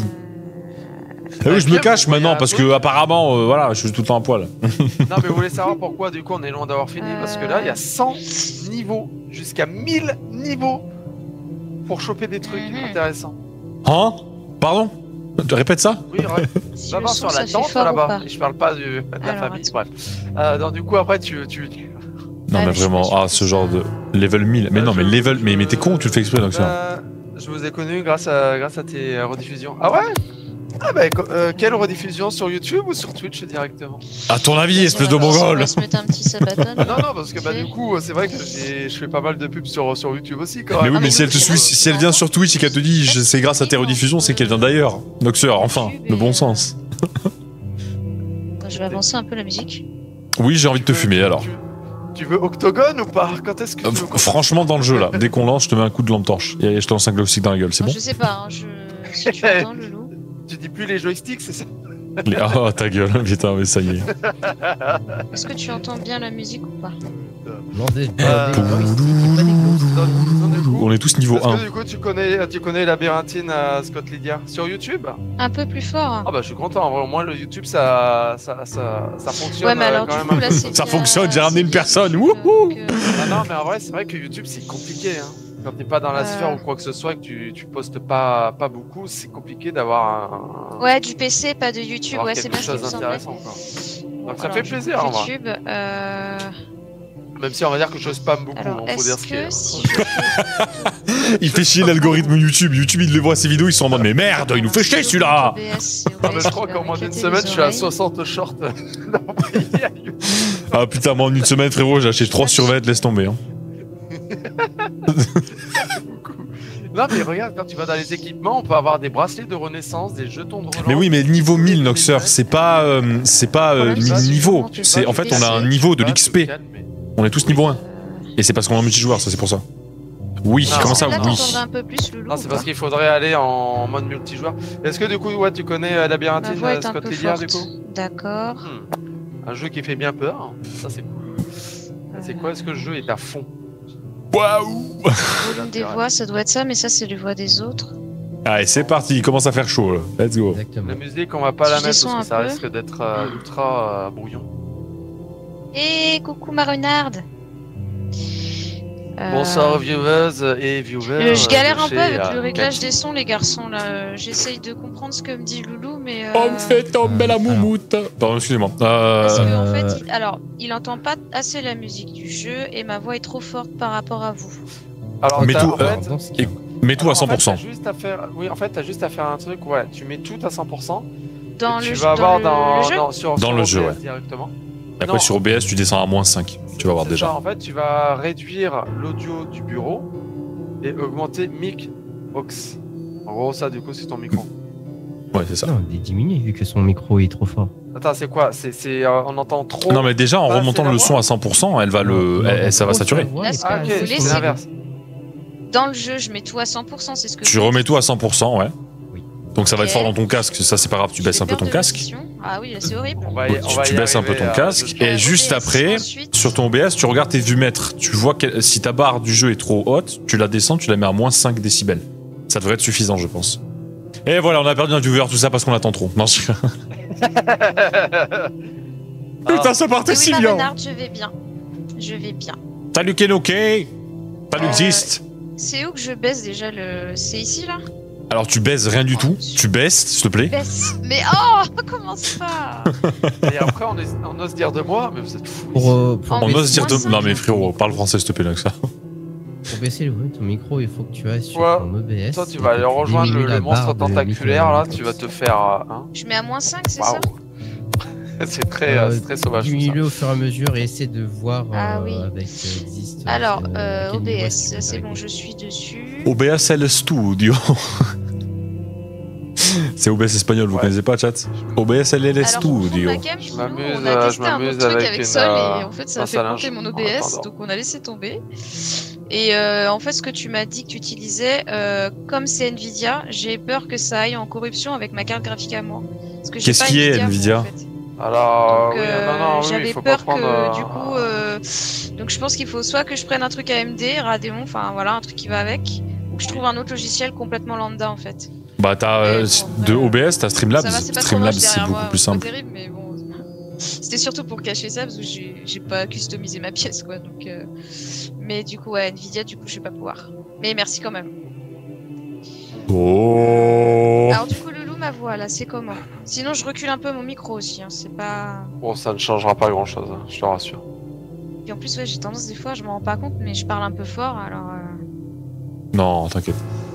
Ah Bah, oui, je me bien, cache vous voyez maintenant un parce truc. que apparemment, euh, voilà, je suis tout le temps à poil. Non, mais vous voulez savoir pourquoi, du coup, on est loin d'avoir fini? Parce que là, il y a cent niveaux, jusqu'à mille niveaux pour choper des trucs Mhm. intéressants. Hein? Pardon? Tu répètes ça? Oui, ouais. Si Va le voir son, sur la ça fait tente fort ou là-bas. pas Et je parle pas du- de la Alors, famille, attends. bref. Euh, donc, du coup, après, tu. tu, tu- Non, Ah, mais mais je suis vraiment, pas sûre ah, que ce ça- genre de level mille. Mais Euh, non, mais je- level. Mais, je- mais t'es con ou tu le fais exprès, donc ça? Euh, je vous ai connu grâce à, grâce à tes euh, rediffusions. Ah ouais? Ah bah, co- euh, quelle rediffusion? Sur YouTube ou sur Twitch directement? À ton avis, espèce de On va- On mongol! va se mettre un petit sabaton. Ah non, non, parce que bah, Ok. du coup, c'est vrai que j'ai- je fais pas mal de pubs sur, sur YouTube aussi quand Mais même. oui, Ah, mais mais si elle te nous, suit, c'est si elle vient sur Twitch et qu'elle te dit je- c'est grâce à tes rediffusions, c'est qu'elle vient d'ailleurs. Noxeur, enfin, le bon sens. Je vais avancer un peu la musique. Oui, j'ai envie de te Tu veux- fumer tu- alors. Tu, tu veux Octogone ou pas? Quand est-ce que tu Euh, veux qu'on- Franchement, dans le jeu là, dès qu'on lance, je te mets un coup de lampe torche et je te lance un glow stick dans la gueule, c'est Alors, bon? Je sais pas, hein, je... si tu entends le loup. Tu dis plus les joysticks, c'est ça? Les- Oh ta gueule, putain, mais ça y est. Est-ce que tu entends bien la musique ou pas? Non, des- Euh, des- c'est pas des glows. Donc, du coup, On est tous niveau Est-ce un. que du coup tu connais, tu connais Labyrinthine à Scott Lydia sur YouTube? Un peu plus fort. Ah bah je suis content, en vrai, au moins le YouTube ça, ça, ça, ça fonctionne Ouais, mais euh, alors quand du même coup, un là, peu. c'est Ça via- fonctionne, j'ai ramené c'est une via personne, Twitch, wouhou. donc, euh, Ah non mais en vrai c'est vrai que YouTube c'est compliqué hein. Quand t'es pas dans la Euh. sphère ou quoi que ce soit, que tu, tu postes pas, pas beaucoup, c'est compliqué d'avoir un... Ouais, du P C, pas de YouTube, d'avoir ouais, c'est quelque bien ce qui chose me semblait. d'intéressant quoi. Bon, Donc ça alors, fait je plaisir, coupe en vrai. YouTube, euh... Même si on va dire que je spam beaucoup, Alors, hein, faut dire est-ce ce qui est. que si je fais Il fait chier l'algorithme YouTube. YouTube, il le voit ses vidéos, ils sont en mode mais merde, il nous fait chier celui-là! O B S, c'est O B S Ah, mais je qui crois va qu'en moins d'une m'éclater semaine, les je suis à oreilles. soixante shorts d'envoyer à YouTube. Ah putain, moi en une semaine, frérot, j'ai acheté trois survêtements, laisse tomber. Hein. Non, mais regarde, quand tu vas dans les équipements, on peut avoir des bracelets de renaissance, des jetons de relance. Mais oui, mais niveau mille, Noxer, c'est pas, euh, c'est pas euh, Problème, c'est niveau. que C'est en fait, on a un c'est- niveau de Bah, l'X te P. calmer. On est tous niveau un. Et c'est parce qu'on est en multijoueur, ça c'est pour ça. Oui, Non, comment ça, Là, oui. t'entendrais un peu plus le loup. Non, c'est ou parce pas qu'il faudrait aller en mode multijoueur. Est-ce que du coup, ouais, tu connais euh, Ma Labyrinthine voix euh, est un Scott peu Lydia, forte. du coup D'accord. Hmm. Un jeu qui fait bien peur. Ça, c'est cool. Ça, C'est quoi? Est-ce que le jeu est à fond? Waouh! Volume des voix, ça doit être ça, mais ça, c'est les voix des autres. Allez, c'est parti, il commence à faire chaud là. Let's go. Exactement. La musique, on va pas la Je mettre parce descends que ça un peu. risque d'être euh, ultra euh, brouillon. Et coucou ma renarde. Euh, Bonsoir viewers et viewers. euh, je galère de un peu chez, avec euh, le réglage Cathy. des sons, les garçons. Là, Euh, j'essaye de comprendre ce que me dit Loulou, mais. euh, On me fait tomber la moumoute. Pardon, excusez-moi. Parce Euh... que, en Euh, fait, il... alors, il entend pas assez la musique du jeu et ma voix est trop forte par rapport à vous. Alors, Mais t'as- tout, en euh, fait, Dans ce cas. Mets tout à alors, en fait, cent pour cent. t'as juste à faire... Oui, en fait, t'as juste à faire un truc, ouais. Tu mets tout à cent pour cent. Dans et le tu jeu- vas avoir dans le- dans, le jeu dans- sur, Dans sur le jeu, O B S ouais. directement. Et après, Non. sur O B S, tu descends à moins cinq. Tu vas voir C'est déjà. ça, en fait, tu vas réduire l'audio du bureau et augmenter mic aux. En gros, ça, du coup, c'est ton micro. Ouais, c'est ça. Non, il est diminué vu que son micro est trop fort. Attends, c'est quoi? C'est, c'est, euh, on entend trop. Non, mais déjà, en Bah, remontant c'est la le voix. son à cent pour cent, elle va le. Non, elle- non, ça va non, saturer. sa voix Là, est ce pas que Ah, ok, vous assez voulez, c'est forte. c'est- l'inverse. Dans le jeu, je mets tout à cent pour cent, c'est ce que Tu vous remets dites. tout à cent pour cent, ouais. Oui. Donc ça va être Ok. fort dans ton casque. Ça, c'est pas grave, tu J'ai baisses un peu peur ton de casque. l'émission. Ah oui, là, c'est horrible. On va y- on Tu, va tu y baisses un peu arriver, ton euh, casque. de- Et Euh, juste O B S, après, ensuite. sur ton O B S, tu regardes tes vumètres. Tu vois que, si ta barre du jeu est trop haute, tu la descends, tu la mets à moins cinq décibels. Ça devrait être suffisant, je pense. Et voilà, on a perdu un viewer, tout ça parce qu'on attend trop. Non, je... Putain, ça partait Oui, si oui, ma bien. renarde, je vais bien. Je vais bien. Salut Kenoke. Salut Euh, Exist. C'est où que je baisse déjà le. C'est ici là? Alors tu baises rien du tout. Tu baisses, s'il te plaît. Baisse. Mais oh, comment ça? Et après, on, ose- on ose dire de moi, mais vous êtes fous. Pour, euh, pour En On mais ose dire moins de... Non cinq. mais frérot, parle français s'il te plaît, là, que ça. pour baisser le volume de ton micro, il faut que tu ailles sur Ouais. ton O B S. Toi, tu et vas que aller rejoindre diminues le, la le monstre barre de tentaculaire là, micro- tu vas te faire. euh, Hein Je mets à moins cinq, c'est ça? Waouh. C'est très, euh, Euh, c'est très sauvage tout ça. Diminue-le au fur et à mesure et essaie de voir Ah euh, oui. avec euh, Exist. Alors, euh, euh, à quel niveau est-ce O B S, que tu c'est peux bon, régler. je suis dessus. O B S L Studio. C'est O B S espagnol, vous Ouais. connaissez pas, chat? O B S L Alors, pour Studio. ma cam, Je nous, m'amuse, on euh, a je testé un m'amuse autre truc avec avec une, Sol euh, et en fait ça a pince fait à planter linge mon en O B S, attendant. donc on a laissé tomber. Et euh, en fait, ce que tu m'as dit que tu utilisais, euh, comme c'est Nvidia, j'ai peur que ça aille en corruption avec ma carte graphique à moi. Parce que j'ai Qu'est-ce pas qui est moi, Nvidia en fait. Alors, Donc, oui, euh, non, non, oui, il j'avais faut pas peur prendre. que euh, du coup, euh, donc je pense qu'il faut soit que je prenne un truc A M D, Radeon, enfin voilà, un truc qui va avec, ou que je trouve un autre logiciel complètement lambda en fait. Bah, t'as euh, Mais bon, de après, O B S, t'as Streamlabs. Ça va, c'est pas trop Streamlabs, moche c'est derrière beaucoup moi, plus c'est pas simple. terrible, mais bon. C'était surtout pour cacher ça parce que j'ai j'ai pas customisé ma pièce quoi. Donc, euh, mais du coup, ouais, Nvidia, du coup, je vais pas pouvoir. Mais merci quand même. Oh. Alors du coup, Loulou, ma voix là, c'est comment? Sinon, je recule un peu mon micro aussi. Hein, c'est pas. Bon, ça ne changera pas grand chose, je te rassure. Et en plus, ouais, j'ai tendance des fois, je m'en rends pas compte, mais je parle un peu fort, alors. euh, Non, t'inquiète.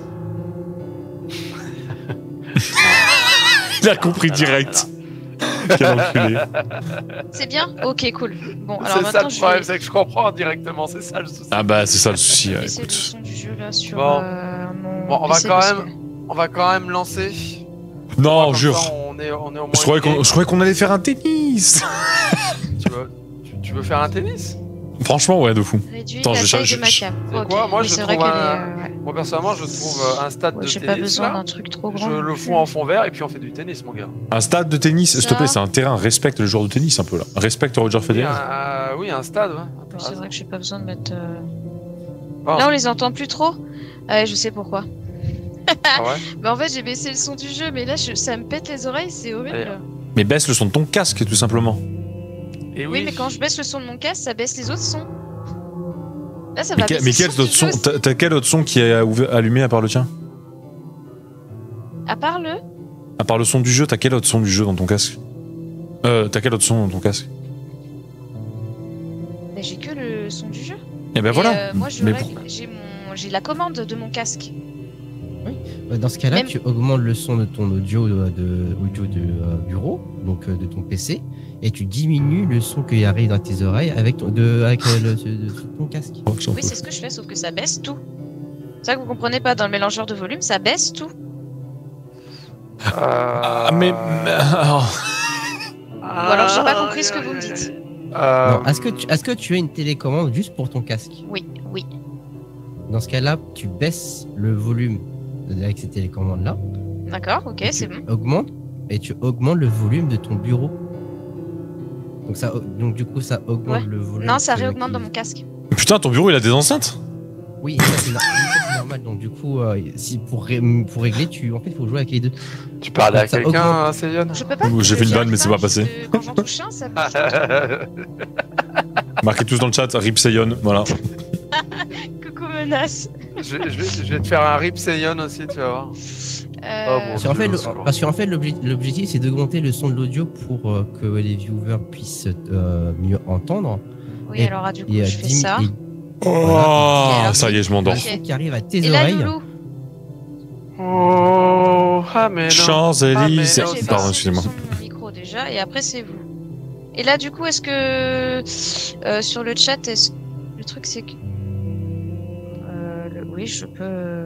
Il a compris direct. Quel enculé. C'est bien? Ok, cool. Bon, alors C'est ça maintenant, le je problème, vais c'est que je comprends directement, c'est ça le souci. Ah bah, c'est ça le souci. ouais, baisser le écoute. son du jeu là sur Bon. euh, mon Bon, on va P C quand parce même- que- On va quand même lancer. Non, Comme jure. ça, on est, on est au moins Je croyais qu'on game. je croyais qu'on allait faire un tennis. Tu veux, tu, tu veux faire un tennis? Franchement, ouais, de fou. Réduire Attends, la je- taille je- de ma je- cam. C'est Ok, quoi Moi, oui, je c'est vrai trouve qu'elle un- est. euh, ouais. Moi, personnellement, je trouve euh, un stade Ouais, de J'ai tennis. pas besoin là. d'un truc trop grand. Je le fous en fond vert et puis on fait du tennis, mon gars. Un stade de tennis, s'il te Ça. plaît, c'est un terrain. Respecte le joueur de tennis un peu là. Respecte Roger Oui, Federer. un, euh, oui, un stade, ouais. Oui, c'est vrai que j'ai pas besoin de mettre. euh, Ah. Là, on les entend plus trop. Ah ouais, je sais pourquoi. Ah ouais Bah en fait, j'ai baissé le son du jeu, mais là, je- ça me pète les oreilles, c'est horrible. Allez. Mais baisse le son de ton casque, tout simplement. Et Oui, mais quand je baisse le son de mon casque, ça baisse les autres sons. Là, ça Mais, va que- baisser mais le quel son autre du son jeu T'as t'as quel autre son qui est ouvert- allumé à part le tien? À part le. À part le son du jeu, t'as quel autre son du jeu dans ton casque? Euh, t'as quel autre son dans ton casque? Bah, j'ai que le son du jeu. Et ben Et, voilà. euh, moi, je Mais règle- j'ai mon, j'ai la commande de mon casque. Bah, Dans ce cas-là, Même- tu augmentes le son de ton audio de, de- audio de euh, bureau, donc euh, de ton P C, et tu diminues le son qui arrive dans tes oreilles avec ton, de, avec, euh, le, de- de ton casque. Oh, j'en Oui, peux. c'est ce que je fais, sauf que ça baisse tout. C'est ça que vous comprenez pas dans le mélangeur de volume, ça baisse tout. Ah, mais. mais- alors, Ou alors, j'ai pas compris ce que vous me dites. Euh, Non, Est-ce que, tu- est-ce que tu as une télécommande juste pour ton casque? Oui, oui. Dans ce cas-là, tu baisses le volume avec ces télécommandes-là. D'accord, ok, et c'est tu bon. augmentes et tu augmentes le volume de ton bureau. Donc, ça, donc du coup, ça augmente Ouais. le volume. Non, ça que- réaugmente qui- dans mon casque. Putain, ton bureau il a des enceintes? Oui, ça c'est no- oui, ça, c'est normal. Donc du coup, euh, si pour, ré- pour régler, tu en fait, faut jouer avec les deux. Tu parles à Ça quelqu'un, augmente. hein, Céliane? Je peux pas. Ouh, j'ai fait une J'y vanne, arrive mais c'est pas passé. juste, euh, Quand j'en touche un, ça bouge. Marquez tous dans le chat, Rip Seyon, voilà. je, Coucou menace. je vais, je vais te faire un rip Seiyon aussi, tu vas voir. Euh, Oh, bon. Parce qu'en fait, le- c'est bon. parce qu'en fait, l'obje- l'objectif c'est d'augmenter le son de l'audio pour euh, que les viewers puissent euh, mieux entendre. Oui, et- alors ah, du coup, Et, euh, je fais dim- ça. et Oh, alors, ça y est, je m'endors. le Ok. son qui arrive à tes Et là, oreilles. Loulou, Oh, ah mais non. Champs-Élysées. Ah, là, mais j'ai Pardon, baissé le excusez-moi. son de mon micro déjà, et après, c'est vous. Et là, du coup, est-ce que euh, sur le chat, est-ce... le truc, c'est que. Euh, le- Oui, je peux.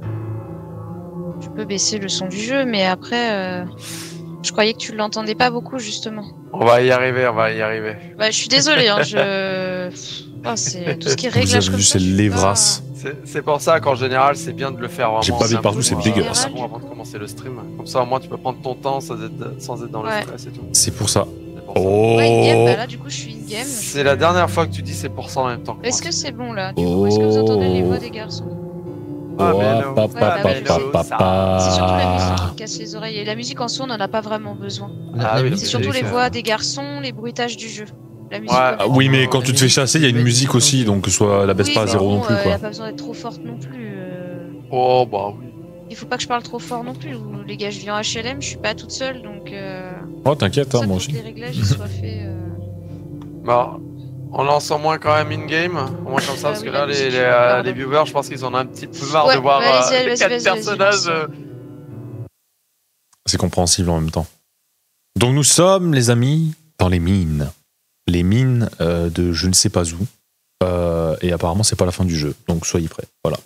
Je peux baisser le son du jeu, mais après. euh, Je croyais que tu l'entendais pas beaucoup, justement. On va y arriver, on va y arriver. Bah, je suis désolée, hein, je. Oh, c'est tout ce qui est Vous réglage avez comme vu, ça, c'est je suis l'Evras. C'est c'est pour ça qu'en général, c'est bien de le faire vraiment. J'ai pas en vu un partout, coup, c'est euh, dégueulasse. avant- Avant de commencer le stream. Comme ça, au moins, tu peux prendre ton temps sans être, sans être dans le Ouais. stress et tout. C'est pour ça. C'est pour ça. Oh. pas. Ouais, in-game, bah là, du coup, je suis in-game. C'est la dernière fois que tu dis c'est pour ça en même temps que moi. Est-ce que c'est bon là du coup Est-ce que vous entendez les voix des garçons Ah, mais Oh, non. papa, Ouais, bah oui, papa, je sais. papa. C'est surtout la musique qui me casse les oreilles. Et la musique en soi, on n'en a pas vraiment besoin. La- Ah la oui, musique, C'est surtout les que- voix des garçons, les bruitages du jeu. La musique. Ouais. comme- Ah oui, mais quand tu te fais chasser, il y a une musique aussi, donc que soit la baisse Oui, pas à mais zéro bon, non plus, euh, y quoi. a pas besoin d'être trop forte non plus. euh. Oh, bah oui. Il faut pas que je parle trop fort non plus. Ou, les gars, je viens en H L M, je suis pas toute seule, donc. Euh... Oh, t'inquiète, pour hein, ça, moi faut que aussi. les réglages ils soient faits. euh. Bah, On lance en moins quand même in-game, au moins comme ça, Ah parce oui, que la là, musique, les, je les, suis euh, d'accord. les viewers, je pense qu'ils en ont un petit peu marre Ouais, de voir bah, allez-y, euh, allez-y, quatre vas-y, personnages. vas-y, euh. C'est compréhensible en même temps. Donc nous sommes, les amis, dans les mines. Les mines euh, de je ne sais pas où. Euh, et apparemment, c'est pas la fin du jeu. Donc soyez prêts. Voilà.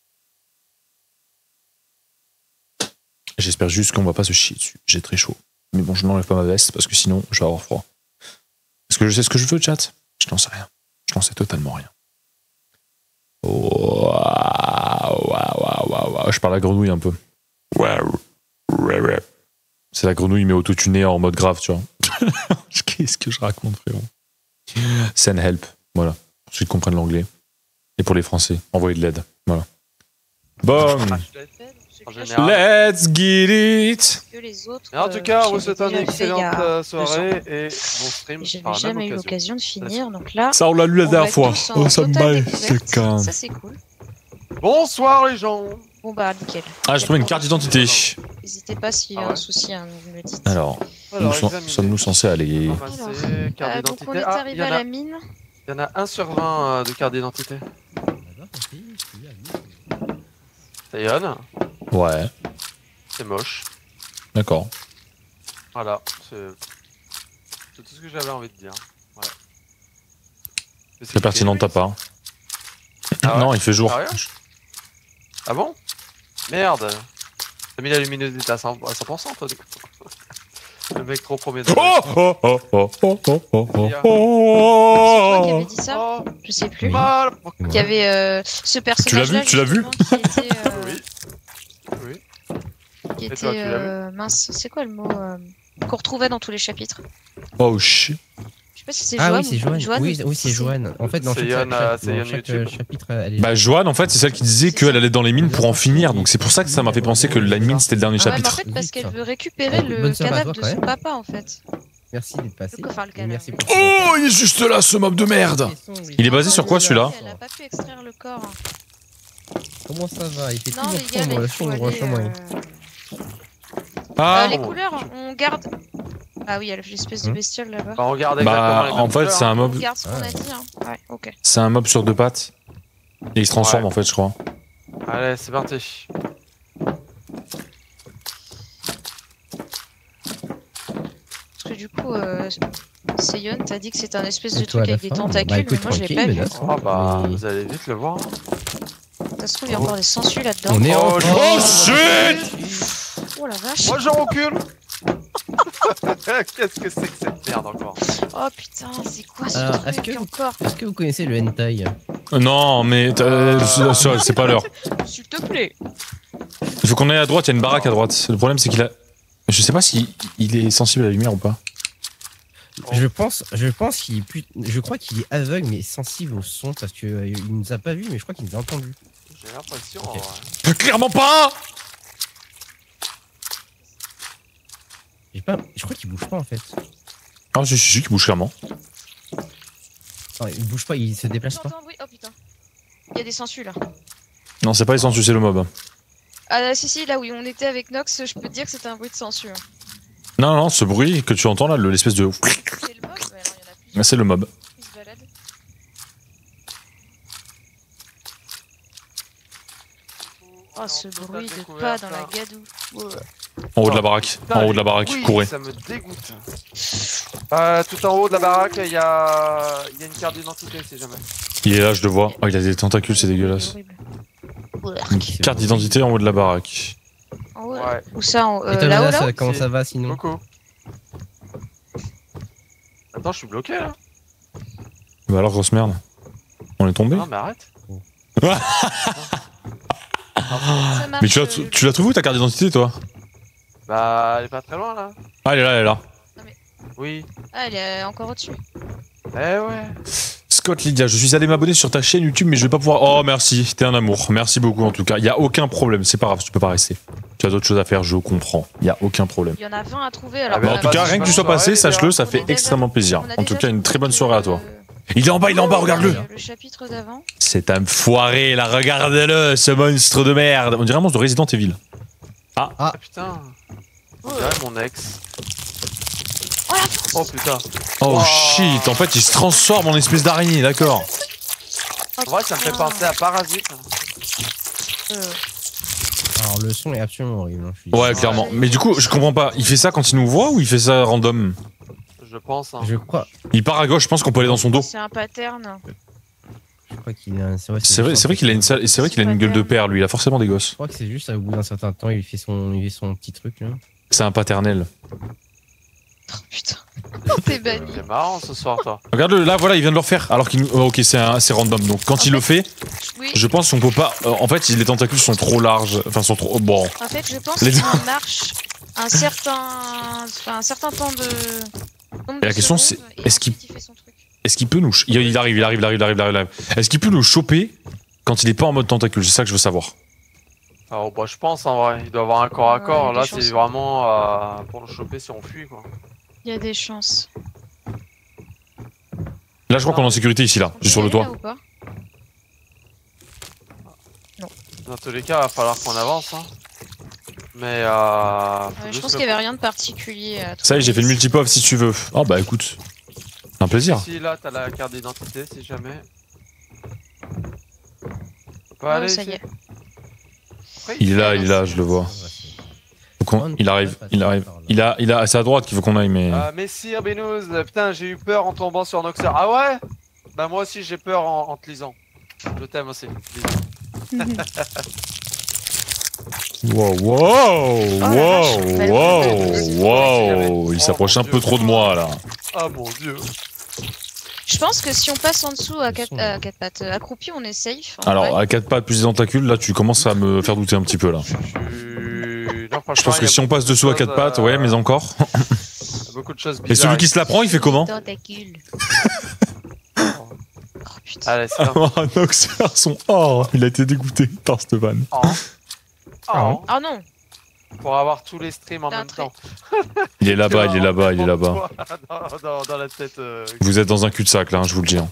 J'espère juste qu'on va pas se chier dessus. J'ai très chaud. Mais bon, je n'enlève pas ma veste parce que sinon, je vais avoir froid. Est-ce que je sais ce que je veux, chat? Je n'en sais rien. Je n'en sais totalement rien. Waouh, waouh, waouh, waouh. Je parle à la grenouille un peu. Waouh. C'est la grenouille mais auto-tunée en mode grave, tu vois. Qu'est-ce que je raconte, frérot? Send help, voilà. Pour ceux qui comprennent l'anglais. Et pour les Français, envoyez de l'aide. Voilà. Bon. En général. Let's get it. Que les autres, Et en tout euh, cas, on j'avais vous souhaite une déjà fait il y excellente a euh, deux soirée ans. et bon stream Et J'avais par la même jamais eu occasion. l'occasion de finir, donc là, Ça, on l'a lu la on va dernière être fois. tous en Oh, ça me totale mal. découverte. C'est calme. Ça c'est cool. Bonsoir les gens. Bon bah nickel. Ah, je trouve une carte d'identité. N'hésitez pas s'il y a Ah un ouais souci, hein, vous me le dites. Alors, Alors, nous so- examinez. sommes-nous censés aller. Ramasser, Alors, carte Euh, donc on d'identité. est Ah, il arrivé y à en la a- mine. il y en a un sur vingt euh, de carte d'identité. Taillonne, Ouais, c'est moche. d'accord. Voilà, c'est c'est tout ce que j'avais envie de dire. Voilà. C'est pertinent de ta part. Ah ouais Non, il fait jour. Sérieux Ah bon? Merde. T'as mis la luminosité à cent pour cent toi du coup. Le mec trop premier degré. Oh oh oh oh oh oh oh oh C'est toi qui avais oh. dit ça? Oh, Je sais plus. mal. Il y avait euh, ce personnage vu? Tu l'as vu? qui était, euh, Oui. Oui. qui Et était toi, tu l'as vu euh, mince, c'est quoi le mot euh, qu'on retrouvait dans tous les chapitres? Oh shit. Je sais pas si c'est Ah Joanne. oui, c'est Joanne. Joanne Oui, oui c'est Si. Joanne. En fait, dans C'est chaque, Yann, chaque- euh, c'est dans Yann chaque, YouTube. euh, chapitre, elle est. Bah, Joanne, en fait, c'est celle qui disait qu'elle allait dans les mines pour en finir. Donc, c'est pour ça que ça m'a fait penser que la mine, c'était le dernier Ah ouais, mais en chapitre. fait, parce qu'elle veut récupérer Ouais, le bonne soirée à cadavre toi, de son quand même. papa, en fait. Merci d'être passé. Le coffre, le Et cadavre. merci pour Oh, il est juste là, ce mob de merde. Il est basé sur quoi, celui-là? Elle a pas pu extraire le corps. Comment ça va? Il fait Non, toujours les gars, sombre, là, il faut sombre, aller, sombre. euh, Ah, euh, les couleurs, on garde. Ah oui, il y a l'espèce de Hein bestiole là-bas. Bah, on regarde bah, exactement les mêmes en fait, couleurs. c'est un On mob, garde ce qu'on Ah. a dit. Hein. Ouais, ok. c'est un mob sur deux pattes. Et il se transforme, Ouais. en fait, je crois. Allez, c'est parti. Parce que du coup, euh, Seyon, t'as dit que c'était un espèce de Et toi, truc à la avec des fin, tentacules, bah, écoute, mais moi je l'ai tranquille, pas vu. menace. Oh bah, Mais- vous allez vite le voir. Ça se trouve, il y a encore des sangsues là-dedans. On est en. Oh, Oh shit! Oh la vache! Moi je recule. Qu'est-ce que c'est que cette merde encore? Oh putain, c'est quoi ce Alors, est-ce truc que vous- encore? Est-ce que vous connaissez le hentai? Non, mais euh, c'est- c'est c'est pas l'heure. S'il te plaît! Il faut qu'on aille à droite, il y a une baraque à droite. Le problème, c'est qu'il a. Je sais pas si il est sensible à la lumière ou pas. Je pense, je pense qu'il est plus, je crois qu'il est aveugle mais sensible au son parce que euh, il nous a pas vu mais je crois qu'il nous a entendu. J'ai l'impression. Ok. ouais. Clairement pas! J'ai pas, je crois qu'il bouge pas en fait. Ah, si, si, si, qui bouge clairement. Non, il bouge pas, il se déplace pas. J'entends un bruit. Oh putain. Il y a des sangsues là. Non, c'est pas les sensus, c'est le mob. Ah si, si, là où on était avec Nox, je peux te dire que c'était un bruit de sangsue. hein. Non, non, ce bruit que tu entends là, le- l'espèce de. C'est le mob? Ouais, alors, il y en a plusieurs C'est le mob. qui se baladent. Oh, ce bruit de pas dans la gadoue. Ouais. En haut de la baraque. En haut de la baraque, Oui, courez. ça me dégoûte. Euh, tout en haut de la baraque, il y a... il y a une carte d'identité si jamais. Il est là, je le vois. Oh, il a des tentacules, c'est dégueulasse. Horrible. Une carte d'identité en haut de la baraque. En haut, Ouais. Où ça en, Et euh, toi, Là-haut, Menace, là comment Si. ça va sinon? Coucou. Attends, je suis bloqué là. Bah alors, grosse merde. On est tombé? Non, mais arrête. Ça marche, Mais tu l'as euh, tu l'as trouvé où ta carte d'identité, toi? Bah, elle est pas très loin là. Ah, elle est là, elle est là. Oui. Ah, elle est encore au-dessus. Eh ouais. Scott Lydia, je suis allé m'abonner sur ta chaîne YouTube, mais je vais pas pouvoir. Oh, merci, t'es un amour. Merci beaucoup en tout cas. Il y a aucun problème, c'est pas grave, tu peux pas rester. Tu as d'autres choses à faire, je comprends. Il y a aucun problème. Il y en a vingt à trouver. Ah Alors bah, Mais en on a- tout cas, passe rien que tu une sois bonne passé, soirée, sache-le, les ça on fait a déjà- extrêmement plaisir. on a En tout déjà cas, une très bonne fini soirée à le- toi. Il est en bas, il est en bas, regarde-le. Le chapitre d'avant. C'est un foiré, là, regarde-le, ce monstre de merde. On dirait un monstre de Resident Evil. Ah putain. On dirait mon ex. Oh putain. Oh Wow. shit, en fait il se transforme en espèce d'araignée, d'accord. En vrai, ça me fait penser à Parasite. Euh, Alors le son est absolument horrible. hein, je suis- Ouais, clairement. Mais du coup, je comprends pas, il fait ça quand il nous voit ou il fait ça random? Je pense. Hein. Je crois, Il part à gauche, je pense qu'on peut aller dans son dos. c'est un pattern. je crois qu'il a. C'est vrai, C'est vrai, c'est vrai qu'il a une salle, c'est vrai qu'il a une gueule de père, lui, il a forcément des gosses. Je crois que c'est juste au bout d'un certain temps, il fait son, il fait son petit truc là. C'est un paternel. Oh putain. T'es banni. C'est marrant ce soir, toi. Regarde-le, là, voilà, il vient de le refaire. Alors qu'il. Oh, ok, c'est un- c'est random. Donc quand il le fait, Oui. je pense qu'on peut pas. euh, en fait, les tentacules sont trop larges. Enfin, sont trop. Bon. En fait, je pense Les qu'il deux. marche un certain, enfin, un certain temps de. nombre Et la de question, secondes, c'est, et est-ce qu'il- ensuite, il fait son truc. Est-ce qu'il peut nous. ch- Il il arrive, il arrive, il arrive, il arrive, il arrive. il arrive. Est-ce qu'il peut nous choper quand il est pas en mode tentacule? C'est ça que je veux savoir. Alors, bah, je pense en vrai. Il doit avoir un corps à Ouais, corps. il y a Là, des c'est chances. vraiment euh, pour le choper si on fuit, quoi. Il y a des chances. Là, je crois qu'on est en sécurité ici, là, On peut juste sur y le aller, toit. là, ou pas Dans tous les cas, il va falloir qu'on avance. Hein. Mais euh. faut Ouais, Je juste pense le- qu'il n'y avait rien de particulier à Ça y est, j'ai fait le multipov si tu veux. Oh, bah écoute. Un plaisir. Ici, là, t'as la carte d'identité si jamais. On peut Oh, aller ça ici. y est. Après, Il est là, il est là, je le vois. Faut qu'on- Il arrive, il arrive. Il a, il a, c'est à droite qu'il faut qu'on aille, mais. Euh, Messire Benouz, putain, j'ai eu peur en tombant sur Noxer. Ah ouais? Bah, moi aussi, j'ai peur en, en te lisant. Je t'aime aussi. Bisous. Wow, wow, la vache, wow, belle wow, wow. Il s'approche un peu trop de moi, là. Ah mon dieu. Je pense que si on passe en dessous à Le quatre, son, à quatre pattes, euh, accroupi, on est safe. en Alors, vrai. à quatre pattes plus des tentacules, là, tu commences à me faire douter un petit peu, là. Je suis- Non, franchement, Je pense il que y a si on beaucoup passe de dessous à choses, quatre pattes, euh, ouais, mais encore. il y a beaucoup de choses Et bizarres. celui qui se la prend, il fait comment? Tentacule. Oh putain. Allez, c'est bon. Oh, Nox, son. Oh, il a été dégoûté par cette vanne. Oh. Oh. Oh non. Pour avoir tous les streams en T'as un même trait. temps. Il est là-bas, il est là-bas, il est là-bas. Dans, dans, dans la tête. euh, Vous êtes dans un cul-de-sac, là, hein, je vous le dis. hein.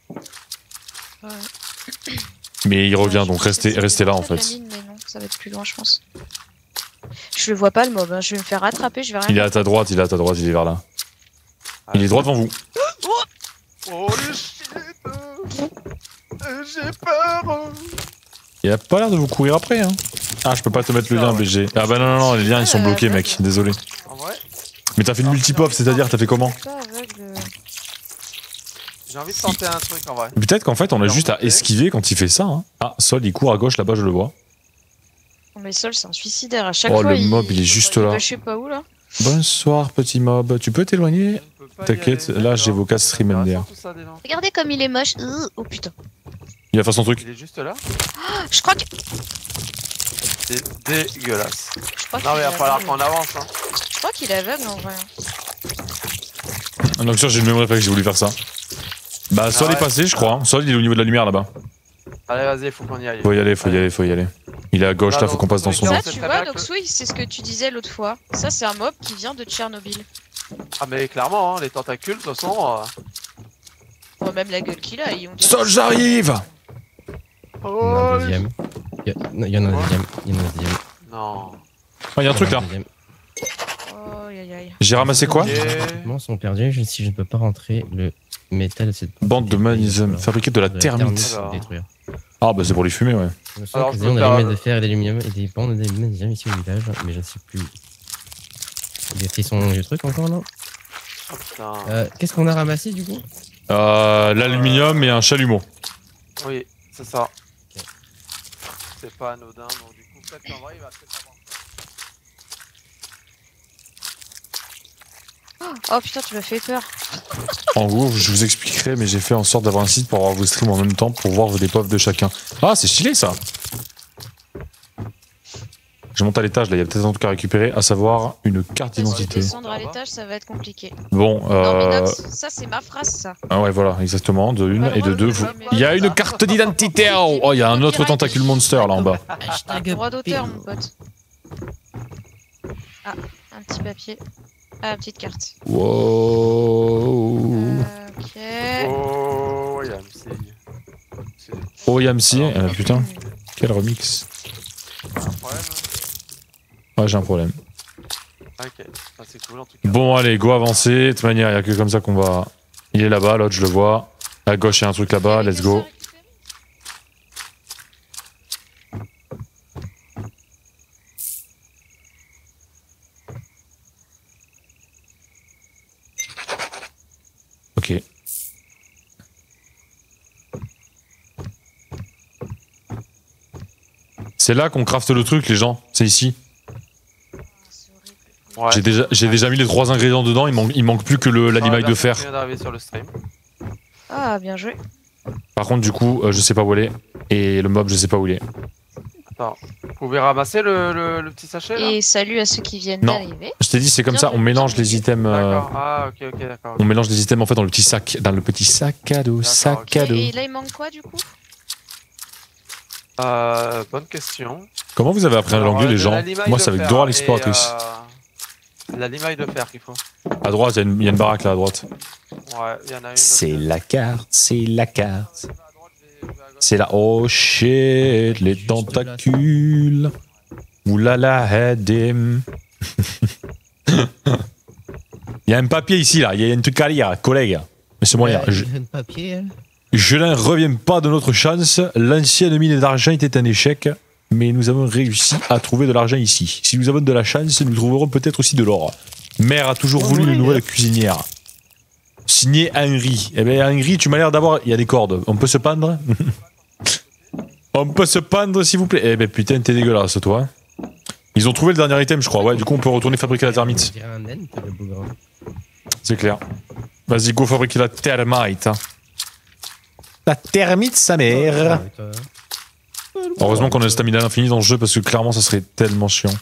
Ouais. Mais il revient, Ouais, donc je pense que restez, c'est restez là, en peut-être la fait. mine, mais non, ça va être plus loin, je pense. Je le vois pas le mob, hein. Je vais me faire rattraper, je vais rien. Il est à ta droite, il est à ta droite, il est vers là. Il est droit devant vous. Oh le shit. euh, J'ai peur. Il a pas l'air de vous courir après, hein. Ah, je peux pas te mettre le lien, B G. Ah bah non, non, non, les liens, ils sont Euh, bloqués, aveugle. mec. Désolé. En vrai, Mais t'as fait une multipop, c'est-à-dire, t'as fait comment? Pas aveugle. j'ai envie de tenter un truc en vrai. Peut-être qu'en fait, on a juste à esquiver quand il fait ça, hein. Ah, Sol, il court à gauche, là-bas, je le vois. Non, mais Sol, c'est un suicidaire. À chaque Oh, fois, le mob, il est juste là. va je sais pas où, là. Bonsoir, petit mob. Tu peux t'éloigner? Je ne peux pas y T'inquiète, aller, là, d'accord. j'ai vos quatre stream M D R. Intéressant, tout ça, dis donc. Regardez comme il est moche. Euh, Oh putain. Il va faire son truc. Il est juste là. Je crois que. C'est dégueulasse. Je crois Non mais il qu'il va est falloir aveugle. qu'on avance. Hein. Je crois qu'il est aveugle en vrai. Ah, donc, sûr, j'ai le même réflexe, j'ai voulu faire ça. Bah, Sol Ah est ouais. passé, je crois. hein. Sol, il est au niveau de la lumière, là-bas. Allez vas-y, faut qu'on y aille. Faut y aller, faut y aller, faut y aller. Il est à gauche, Là, là, dans faut qu'on passe dans tous son les dos. cas, Ça, c'est tu très vois, bien donc que- oui, c'est ce que tu disais l'autre fois. Ça, c'est un mob qui vient de Tchernobyl. Ah mais clairement, hein, les tentacules, de toute façon. euh, Bon, même la gueule qu'il a. Ils ont Sol, j'arrive! Il y en a Oh, un les- deuxième. Il y, a- non, il y en a un Ouais. deuxième. Il y en a un deuxième. Non. Ah, il y a un truc là. deuxième. Oh, aïe aïe aïe. J'ai ramassé quoi? Ok. Les équipements sont perdus je- si je ne peux pas rentrer le métal de cette Bande de magnésium, fabriquée de la de la thermite. Alors. détruire. Ah, bah c'est pour les fumer, ouais. Je me sens Alors, que je nous avons peux des faire- allumettes de fer et d'aluminium et des bandes de magnésium ici au village, mais je ne sais plus. Il a fait son vieux truc encore, non Oh, putain. euh, Qu'est-ce qu'on a ramassé du coup Euh, l'aluminium et un chalumeau. Oui, c'est ça. C'est pas anodin, donc du coup, peut-être qu'en vrai, il va peut-être avoir. Oh putain, tu m'as fait peur. En gros, je vous expliquerai, mais j'ai fait en sorte d'avoir un site pour avoir vos streams en même temps pour voir vos dépots de chacun. Ah, c'est stylé ça! Je monte à l'étage, là, il y a peut-être un truc à récupérer, à savoir une carte Si d'identité. descendre à l'étage, ça va être compliqué. Bon, Non, mais euh. Nox, ça, c'est ma phrase, ça. Ah ouais, voilà, exactement, de une Pas le et de droit deux. de- Vous... mais- Il y a une carte d'identité! Oh, oh, il y a un autre tentacule monster là en bas. Hashtag Droit d'auteur, P. mon pote. Ah, un petit papier. Ah, une petite carte. Wow! Euh, ok. Oh, il y a un C I. C'est Oh, Yamsi, euh, putain, quel remix. un problème. hein. Ouais, j'ai un problème. Ok, ça c'est cool en tout cas. Bon, allez, go avancer. De toute manière, il n'y a que comme ça qu'on va. Il est là-bas, l'autre, je le vois. À gauche, il y a un truc là-bas, let's go. Ok. C'est là qu'on crafte le truc, les gens. C'est ici. Ouais. J'ai déjà, j'ai déjà mis les trois ingrédients dedans. Il manque, il manque plus que le- l'animal de fer. Je viens d'arriver sur le stream. Ah, bien joué. Par contre, du coup, euh, je sais pas où elle est. Et le mob, je sais pas où il est. Attends, vous pouvez ramasser le, le, le petit sachet là? Et salut à ceux qui viennent Non. d'arriver. Je t'ai dit, c'est comme Bien, ça. On bien, mélange bien. les items. euh, D'accord. Ah, ok, ok, d'accord. on mélange les items en fait dans le petit sac, dans le petit sac à dos, sac ok. à dos. Et, et là, il manque quoi du coup? Euh, bonne question. Comment vous avez appris Alors, l'anglais, euh, les de gens? la limaille Moi, de c'est avec fer Dora et, l'exploratrice. euh, La limaille de fer qu'il faut. À droite, il y, a une- il y a une baraque là à droite. Ouais, il y en a une. C'est autre. la carte, c'est la carte. Je vais à droite, je vais- je vais à gauche. C'est la. Oh shit, les Juste tentacules. Oulala, Hadim. Il y a un papier ici là, il y a un truc à lire, collègue. Mais c'est moyen. Euh, Je, il y a un papier, elle. je n'en reviens pas de notre chance. L'ancienne mine d'argent était un échec, mais nous avons réussi à trouver de l'argent ici. Si nous avons de la chance, nous trouverons peut-être aussi de l'or. Mère a toujours Oh, voulu oui, une nouvelle mère. cuisinière. Signé Henry. Eh bien, Henry, tu m'as l'air d'avoir. Il y a des cordes. On peut se pendre? On peut se pendre, s'il vous plaît? Eh ben putain, t'es dégueulasse, toi. Ils ont trouvé le dernier item, je crois. Ouais, du coup, on peut retourner fabriquer la On thermite. dirait un naine, le bougre. C'est clair. Vas-y, go fabriquer la thermite. hein. La thermite, sa mère. Heureusement qu'on a le stamina à l'infini dans ce jeu parce que clairement, ça serait tellement chiant.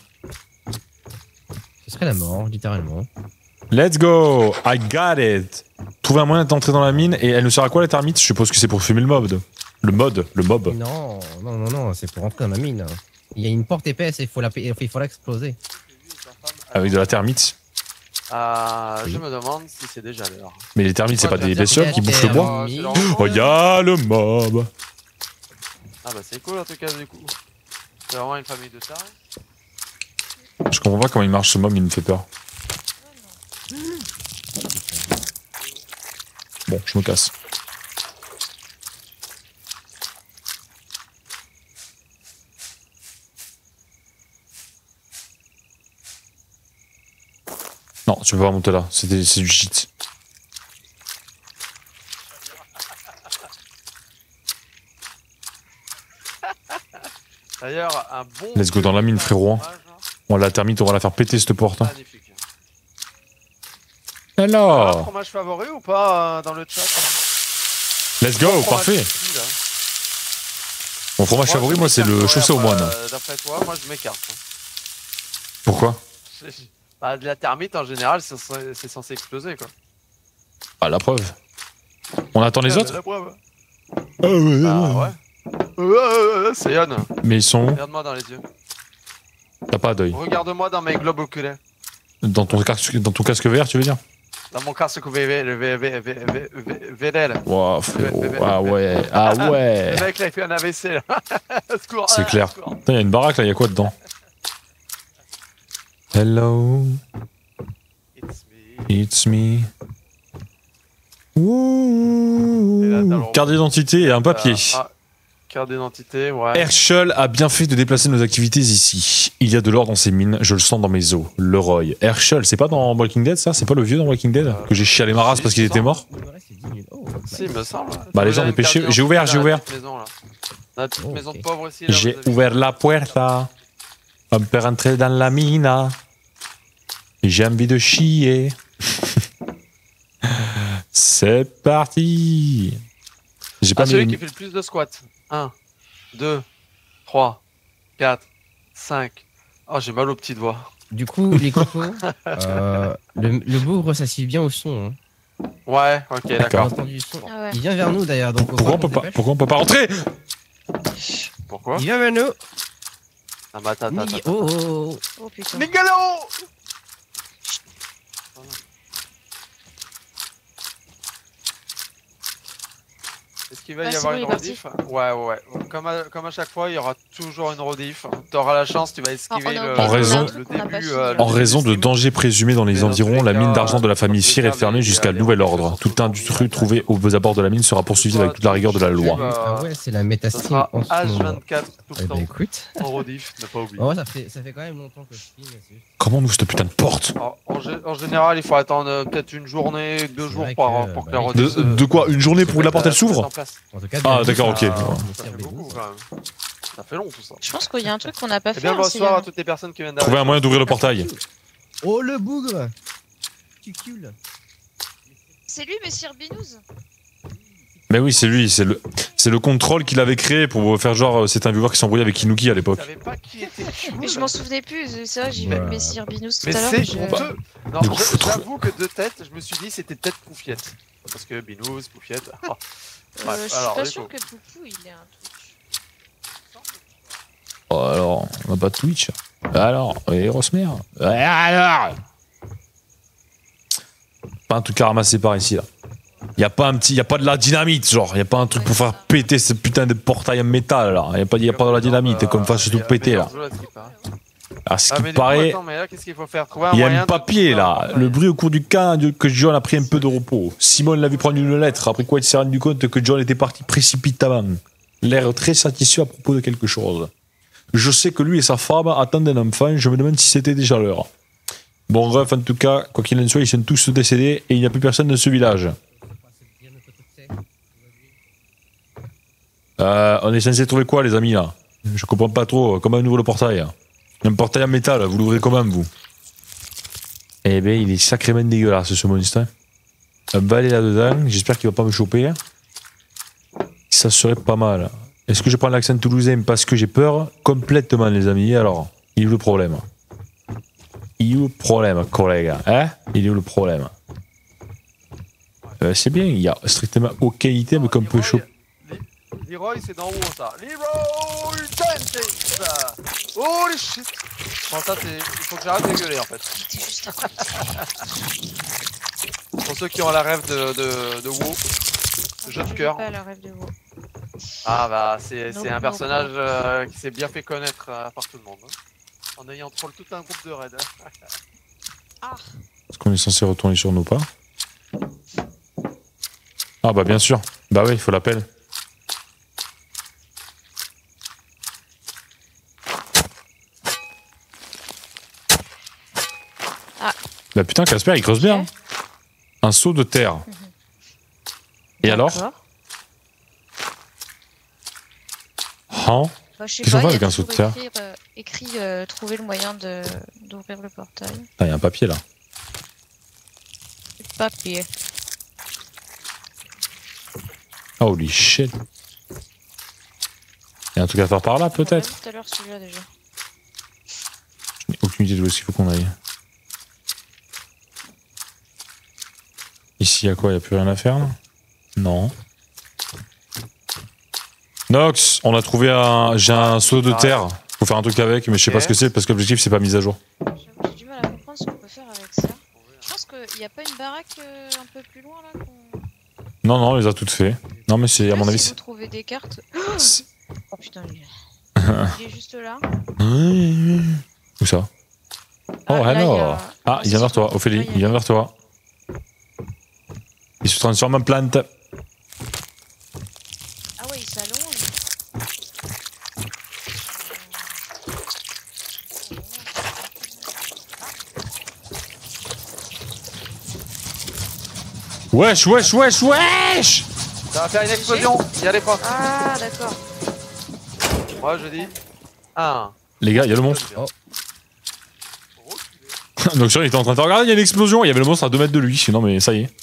Ce serait la mort, littéralement. Let's go! I got it! Trouver un moyen d'entrer dans la mine et elle nous sert à quoi la thermite? Je suppose que c'est pour fumer le mob. Le mod, le mob. Non, non, non, non, c'est pour entrer dans la mine. Il y a une porte épaisse et il faut la, il faut l'exploser. Avec de la thermite. Ah, Oui. je me demande si c'est déjà l'heure. Mais les thermites, c'est pas des bestioles qui bouffent le bois? c'est leur- Oh, y'a le mob! Ah bah c'est cool en tout cas du coup. C'est vraiment une famille de tarés. Je comprends pas comment il marche ce mob, il me fait peur. Bon, je me casse. Non, tu peux pas monter là, c'est des- c'est du shit. D'ailleurs, un bon. Let's go dans la mine, frérot. On la thermite, on va la faire péter cette porte. hein. Magnifique. Oh. Un Alors, fromage favori ou pas euh, dans le chat? let's go, Fromage parfait. ici, là. Mon fromage favori, moi, c'est le chaussé au moine. Euh, D'après toi, moi je m'écarte. hein. Pourquoi? Bah, de la thermite en général, c'est censé- c'est censé exploser quoi. Ah, la preuve. On attend les Ah, autres? la preuve. Ah ouais. Ah ouais. Ouais, ouais, ouais, c'est Yann. Mais ils sont où? Regarde-moi dans les yeux. T'as pas d'œil. Regarde-moi dans mes globes oculaires. Dans ton casque, dans ton casque vert, tu veux dire? Dans mon casque V V, le V V, V V, V V L. Wow, frérot. Ah ouais, ah ouais. Le mec là il fait un A V C là. Secours, C'est ah, clair. secours. Putain, y'a une baraque là, y'a quoi dedans? Hello, It's me. it's me. Et là, Ouh. t'as le- Carte d'identité et un papier. Ah, ah, carte d'identité, ouais. Herschel a bien fait de déplacer nos activités ici. Il y a de l'or dans ces mines, je le sens dans mes os. Le Roy. Herschel, c'est pas dans Walking Dead ça? C'est pas le vieux dans Walking Dead? Que j'ai chialé ma race si, parce qu'il c'est était ça. mort? Il me reste dix minutes. Oh, Si, il me semble. Bah, les Vous gens, avez une dépêchez- carte j'ai ouvert, d'identité j'ai dans ouvert. la petite maison, là. Dans la petite Oh, maison ok. de pauvre ici. là, J'ai vous avez- ouvert la puerta. On peut rentrer dans la mina. J'ai envie de chier. C'est parti. J'ai pas Ah, celui mis... qui fait le plus de squats. un, deux, trois, quatre, cinq. Oh, j'ai mal aux petites voix. Du coup, les cocos, euh, le, le bougre, ça suit bien au son. Hein. Ouais, ok, T'as d'accord. entendu le son. Ah ouais. Il vient vers nous d'ailleurs. Donc, Pourquoi on peut pas, pourquoi on peut pas rentrer? Pourquoi? Il vient vers nous. Ah, bah, attends, attends, Ni- attends. Oh, oh, oh. Oh putain. Migalo! Est-ce qu'il va y Ah, c'est avoir bon, une il est parti. rediff? Ouais, ouais. Donc, comme, à, comme à chaque fois, il y aura toujours une rediff. T'auras la chance, tu vas esquiver on a le, oublié En raison- le qu'on a pas début. fini, euh, là. le En début raison du de stream. dangers présumés dans les Mais dans environs, tous les la mine cas, d'argent de la dans famille tous les Fier est cas, fermée les- jusqu'à les nouvel rediffs ordre. sont Tout toujours intrus mis, trouvé euh, aux abords de la mine sera poursuivi avec toute la rigueur de la loi. Euh, Ah ouais, c'est la Ça métastream sera en ce H moment. vingt-quatre tout Eh le ben temps. écoute. En rediff, ne pas oublier. Oh, ça, fait, ça fait quand même longtemps que je stream. c'est juste- Comment on ouvre cette putain de porte? Alors, en, gé- en général, il faut attendre euh, peut-être une journée, deux C'est jours vrai par, que, pour que bah, la oui. de, rediff se- de quoi? Une journée pour que la porte elle se mette s'ouvre? en place. En tout cas, Ah, bienvenue d'accord, sur ok. la- Ouais. sur Ça fait B douze. beaucoup quand même. Ça fait long tout ça. Je pense qu'il y a un truc qu'on n'a pas Et fait. bien le hein, bonsoir c'est- à toutes les personnes qui viennent Trouver d'arriver. un moyen d'ouvrir le portail. Oh le bougre. Cucule. C'est lui, Messire Binous. Mais oui, c'est lui, c'est le, c'est le contrôle qu'il avait créé pour faire genre, euh, c'est un viewer qui s'embrouillait avec Inuki à Je l'époque. savais pas qui était Mais je m'en souvenais plus. C'est vrai, j'ai vu Ouais. Messire Binous tout Mais à l'heure. c'est je- honteux. Non, Du coup, je- faut trop- j'avoue que de tête, je me suis dit c'était peut-être Poufiette. Parce que Binous, Poufiette. ah. Euh, Bref, je suis alors, pas du sûr coup. que Poupou il ait un truc. Oh, alors, on n'a pas de Twitch. Alors, et Rosmer. Ouais, alors pas un truc à ramasser par ici là. Y a pas un petit, y a pas de la dynamite genre, y a pas un truc pour faire péter ce putain de portail en métal là. Y a pas, y a pas de la dynamite comme fasse tout péter là. À ce Ah, qui mais du coup, paraît, attends, mais là, qu'est-ce qu'il faut faire? Trouver un il y a moyen un de papier trouver un là. portail. Le bruit au cours du camp de- que John a pris un peu de repos. Simon l'a vu prendre une lettre, après quoi il s'est rendu compte que John était parti précipitamment. L'air très satisfait à propos de quelque chose. Je sais que lui et sa femme attendent un enfant, je me demande si c'était déjà l'heure. Bon bref, en tout cas, quoi qu'il en soit, ils sont tous décédés et il n'y a plus personne dans ce village. Euh, on est censé trouver quoi les amis là? Je comprends pas trop, comment on ouvre le portail? Un portail en métal, vous l'ouvrez comment vous? Eh ben il est sacrément dégueulasse ce monstre. Un balai là-dedans, j'espère qu'il va pas me choper. Ça serait pas mal. Est-ce que je prends l'accent toulousain parce que j'ai peur? Complètement les amis, alors, il est où le problème? Il est où le problème, collègue? Hein? Il est où le problème? Euh, c'est bien, il y a strictement aucun item qu'on peut choper. Leroy, Leroy, c'est d'en haut ça. Leroy Jenkins. Holy shit. Bon, ça, c'est. Il faut que j'arrête de gueuler en fait. J'étais juste à côté. Pour ceux qui ont la rêve de, de, de WoW, jeu de Je cœur. joue pas à la rêve de WoW. Ah bah, c'est Non, c'est un non, personnage euh, qui s'est bien fait connaître euh, par tout le monde. hein. En ayant troll tout un groupe de raids. Ah, Est-ce qu'on est censé retourner sur nos pas? Ah bah bien sûr. Bah oui, il faut l'appel. Ah. Bah putain, Casper, il creuse bien. Ok. Un seau de terre. Et alors? d'accord. Hein? Bah, je sais Qu'est-ce qu'on pas, fait il y avec a un saut de toujours terre écrit, euh, écrit euh, trouver le moyen de d'ouvrir le portail. Il y a un papier là. Papier. Holy shit. Il y a un truc à faire par là On l'a peut-être? vu tout à l'heure celui-là déjà. Je n'ai aucune idée d'où est-ce qu'il faut qu'on aille. Ici, il y a quoi? Il n'y a plus rien à faire là? Non. Nox, on a trouvé un. J'ai un seau de terre. Faut faire un truc avec, mais je sais pas Ok. ce que c'est parce que l'objectif c'est pas mis à jour. J'avoue que j'ai du mal à comprendre ce qu'on peut faire avec ça. Je pense qu'il n'y a pas une baraque euh, un peu plus loin là qu'on... Non, non, on les a toutes fait. Non, mais c'est à Là, mon si avis. vous c'est- trouvez des cartes... c'est- Oh putain, il est, il est juste là. Où ça? Oh, Ah, là, il y hello. a- Ah, il vient vers toi, Ophélie, il vient vers toi. Il se transforme en plante. Ah ouais, il s'allonge. Wesh, wesh, wesh, wesh! Ça va faire une explosion. Y allez pas. Ah d'accord. Moi, je dis. Un. Les gars, il y a le monstre. Oh. Donc, il était en train de faire regarder, il y a une explosion. Il y avait le monstre à deux mètres de lui. Non, mais ça y est.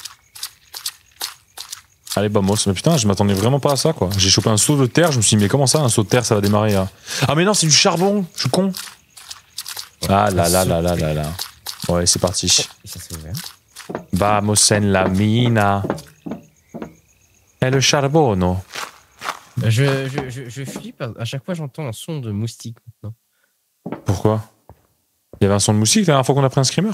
Allez, vamos. Mais putain, je m'attendais vraiment pas à ça, quoi. J'ai chopé un seau de terre. Je me suis dit, mais comment ça, un seau de terre, ça va démarrer là? Ah, mais non, c'est du charbon. Je suis con. Ah là là là là là là. Ouais, c'est parti. Et ça s'est ouvert. Vamos en la mina. Et le charbon. Je, je, je, je flippe. À chaque fois, j'entends un son de moustique maintenant. Pourquoi? Il y avait un son de moustique la dernière fois qu'on a pris un screamer?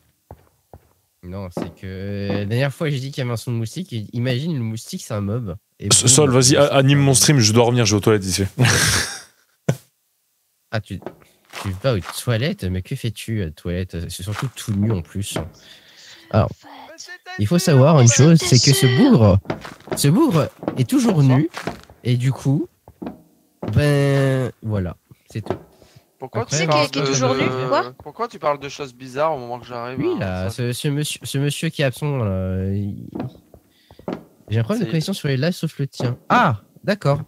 Non, c'est que la dernière fois, j'ai dit qu'il y avait un son de moustique. Et imagine, le moustique, c'est un mob. Et boum, Sol, vas-y, euh, a- anime mon stream, je dois revenir, je vais aux toilettes ici. Ah, tu, tu vas aux toilettes, mais que fais-tu aux toilettes? C'est surtout tout nu en plus. Alors, il faut savoir une chose, c'est que ce bougre, ce bougre est toujours nu, et du coup, ben voilà, c'est tout. Pourquoi Après, tu C'est parles qui- qui est de- toujours nu, de- quoi Pourquoi tu parles de choses bizarres au moment que j'arrive? Oui, hein, là, ça- ce, ce monsieur, ce monsieur qui est absent, là, il- j'ai un problème de C'est- connexion sur les lives sauf le tien. Ah, d'accord.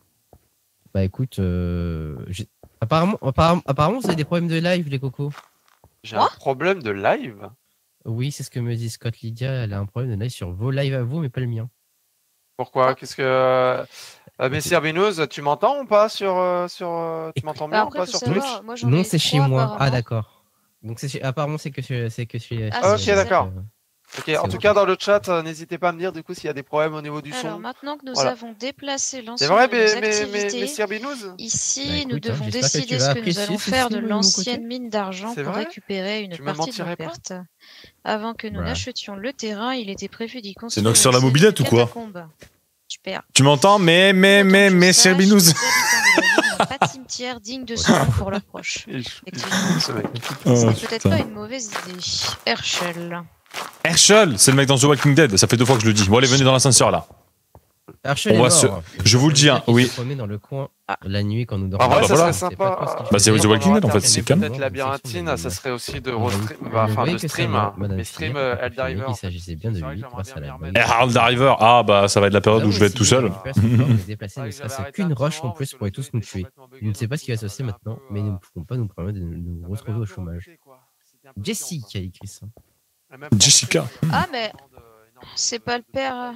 Bah écoute, euh, j'ai- apparemment, apparemment, apparemment, vous avez des problèmes de live, les cocos. J'ai un Quoi problème de live. Oui, c'est ce que me dit Scott Lydia. Elle a un problème de live sur vos lives à vous, mais pas le mien. Pourquoi? Qu'est-ce que. Euh, Messire Binous, tu m'entends ou pas sur. euh, sur euh, tu m'entends bien Bah, ou après, pas faut sur savoir, Twitch? moi, j'en Non, ai c'est chez trois, moi. Ah, apparemment. d'accord. Donc c'est chez- apparemment c'est que c'est c'est que chez. Ah, Ok, d'accord. euh, Ok, en c'est tout ok. cas, dans le chat, euh, n'hésitez pas à me dire du coup s'il y a des problèmes au niveau du Alors son. maintenant que nous Voilà. avons déplacé C'est l'ensemble vrai, de mais, nos mais, mais, activités, Messire Binous? ici Bah, nous écoute, hein, devons j'espère que tu décider vas ce que nous apprécier allons ce faire de stream de mon l'ancienne côté. mine d'argent C'est pour vrai récupérer une Tu me partie de mentirais nos pas pertes. Avant que nous Ouais. n'achetions le terrain, il était prévu d'y construire Nox sur la aussi une mobilette ou quoi catacombe. Super. Tu m'entends? Mais, mais, Autant mais, que je mais, sache, Sirbinouz. les habitants de la ville n'ont pas de cimetière digne de ce nom pour leurs proches. Il- il- Effectivement. ce mec. Oh, C'est peut-être putain. pas une mauvaise idée. Herschel. Herschel, c'est le mec dans The Walking Dead, ça fait deux fois que je le dis. Bon, allez, venez dans l'ascenseur là. Herschel On est va mort. se- je vous le dis, hein, Il oui. se promenait dans le coin Ah. la nuit quand nous En dormions. vrai, bah ça voilà. serait On sait pas trop ce sympa. qu'il Bah, c'est fait. The Walking Dead, en fait, c'est terminé calme. Peut-être la pendant cette biratine, section ça de- serait aussi de On restream, voyait- bah, on enfin voyait de que stream, ça, hein, Madame mais Philippe stream a euh, confirmé Helldiver. qu'il s'agissait bien de C'est vrai lui que grâce à j'aimerais la bien bonne. m'y Herald Driver, ah bah ça va être la période où je vais être tout seul. Nous déplacer Ouais, ne j'avais serait-ce arrêté qu'une un petit roche en moment plus parce que pourrait le tous jeu nous était tuer. complètement bugué Je ne sais dans pas le ce qui va se coup, passer ça m'avait un maintenant, peu, mais nous euh, ne pouvons pas nous permettre de nous ça m'avait retrouver un au peu chômage. remonté, quoi. C'était un peu Jessie chiant, qui a écrit ça. quoi. Et même pour Jessica. le stream, Ah, il y a mais énormément de- énormément c'est de- pas le père. euh,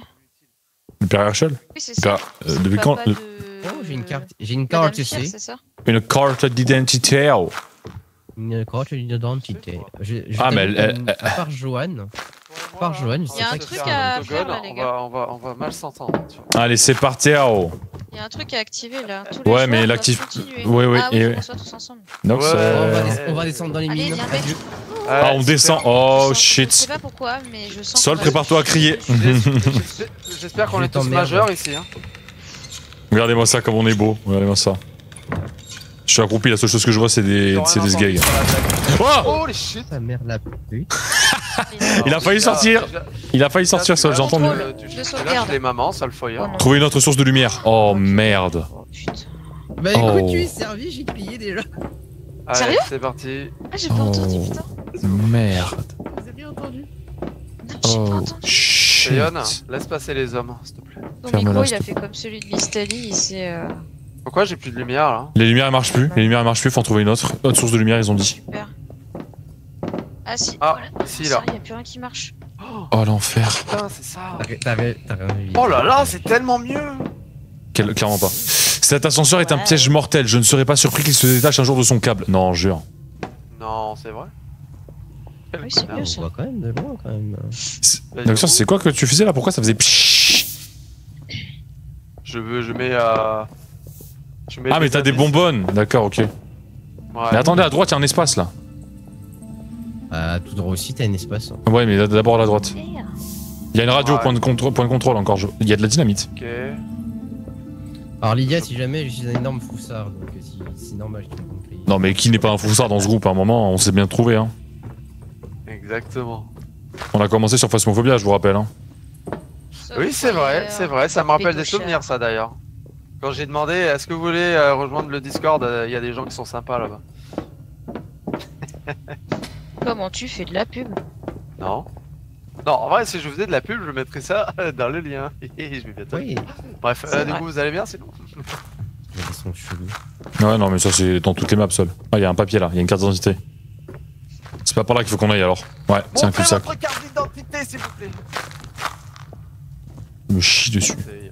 Le père Herschel? Oui, c'est ça. Père, euh, C'est le depuis quand papa de- Oh, j'ai une carte, j'ai une Madame carte Pierre, ici. c'est ça? Une carte d'identité. oh. Une carte d'identité. Je, je Ah, mais t'avoue elle- que, elle- à part Joanne, Pour Par moi, Joanne, là, je on sais va pas se qui faire c'est. un à faire, autogone, là, les on gars. va- on va- on va mal s'entendre. tu vois. Allez, c'est parti. oh. Il y a un truc à activer là. Tous les Ouais, joueurs mais doivent l'active- continuer. Oui, oui, Ah oui, et faut oui. qu'on soit tous ensemble. Nox, Ouais. on va, euh, des- on va descendre dans les Allez, mines. il y a un mec. Adieu. Ah, on Ouais, descend. super. Oh Je sens- Je sais shit. pas pourquoi, mais je sens. Sol, qu'on va- prépare-toi à crier. J'espère- J'espère qu'on Je est tous t'emmerde. majeurs ici. Hein. Regardez-moi ça, comme on est beau. Regardez-moi ça. Je suis accroupi, la seule chose que je vois, c'est des, J'aurais c'est des entendu gays. sur la blague. Oh, Oh les shit. Sa mère la pute. Il a failli Déjà- sortir. déjà- Il a failli sortir, Sol, j'ai entendu. Contrôle. Euh, tu- de tu- sauvegarde. là, les mamans, ça le foyer. Oh non. Trouver une autre source de lumière. Oh merde. Oh, putain. Bah Oh. écoute, tu es servi, j'ai crié déjà. Allez, Sérieux c'est parti. Ah, j'ai pas Oh. entendu, putain. Merde. Vous avez bien entendu. Non, j'ai pas Oh entendu. shit. Léon, laisse passer les hommes, s'il te plaît. Ton Ferme-la, micro, il s'il a te fait comme celui de Listali, il s'est. euh, Pourquoi j'ai plus de lumière là? Les lumières elles marchent plus. Les lumières elles marchent plus. Faut en trouver une autre. Autre source de lumière, ils ont dit. Super. Ah, si. Ah, voilà. si, Ça, là. il y a plus rien qui marche. Oh l'enfer. Putain, c'est ça. T'as rien- t'as rien vu. Oh là là, c'est tellement mieux. Quel- Clairement pas. Cet ascenseur est un Ouais. piège mortel. Je ne serais pas surpris qu'il se détache un jour de son câble. Non, jure. Non, c'est vrai. Quel Oui, c'est connard. Ah, mieux, on ça. voit quand même de loin quand même. Bah, Noxia, c'est quoi que tu faisais là? Pourquoi ça faisait pshhh? Je veux, je mets à. Je mets Ah mais t'as des indices. bonbonnes. D'accord, ok. Ouais. Mais attendez, à droite, il y a un espace là. Ah, tout droit aussi, t'as un espace. hein. Ouais, mais d'abord à la droite. Merde. Il y a une radio, Ouais. point, de contr- point de contrôle encore. je- Il y a de la dynamite. Ok. Alors Lydia, si jamais je suis un énorme foussard, donc euh, si, c'est normal, je te comprends. Non, mais qui n'est pas un foussard dans ce groupe? À un moment, on s'est bien trouvé. Hein. Exactement. On a commencé sur Phasmophobia, je vous rappelle. Hein. Sauf Oui, c'est vrai, foyer, c'est euh, vrai. Ça me rappelle des pédochère. souvenirs, ça d'ailleurs. Quand j'ai demandé, est-ce que vous voulez euh, rejoindre le Discord, il y a des gens qui sont sympas là-bas. Comment tu fais de la pub? Non. Non, en vrai, si je faisais de la pub, je mettrais ça dans le lien. je vais bientôt. Oui, Bref, C'est euh, du vrai. coup, vous allez bien, sinon? ils sont chelous. Ouais, non, mais ça, c'est dans toutes les maps, seul. Ah, il y a un papier là, il y a une carte d'identité. C'est pas par là qu'il faut qu'on aille alors. Ouais, c'est un Montrez cul-de-sac. votre carte d'identité, s'il vous plaît. Je me chie dessus. C'est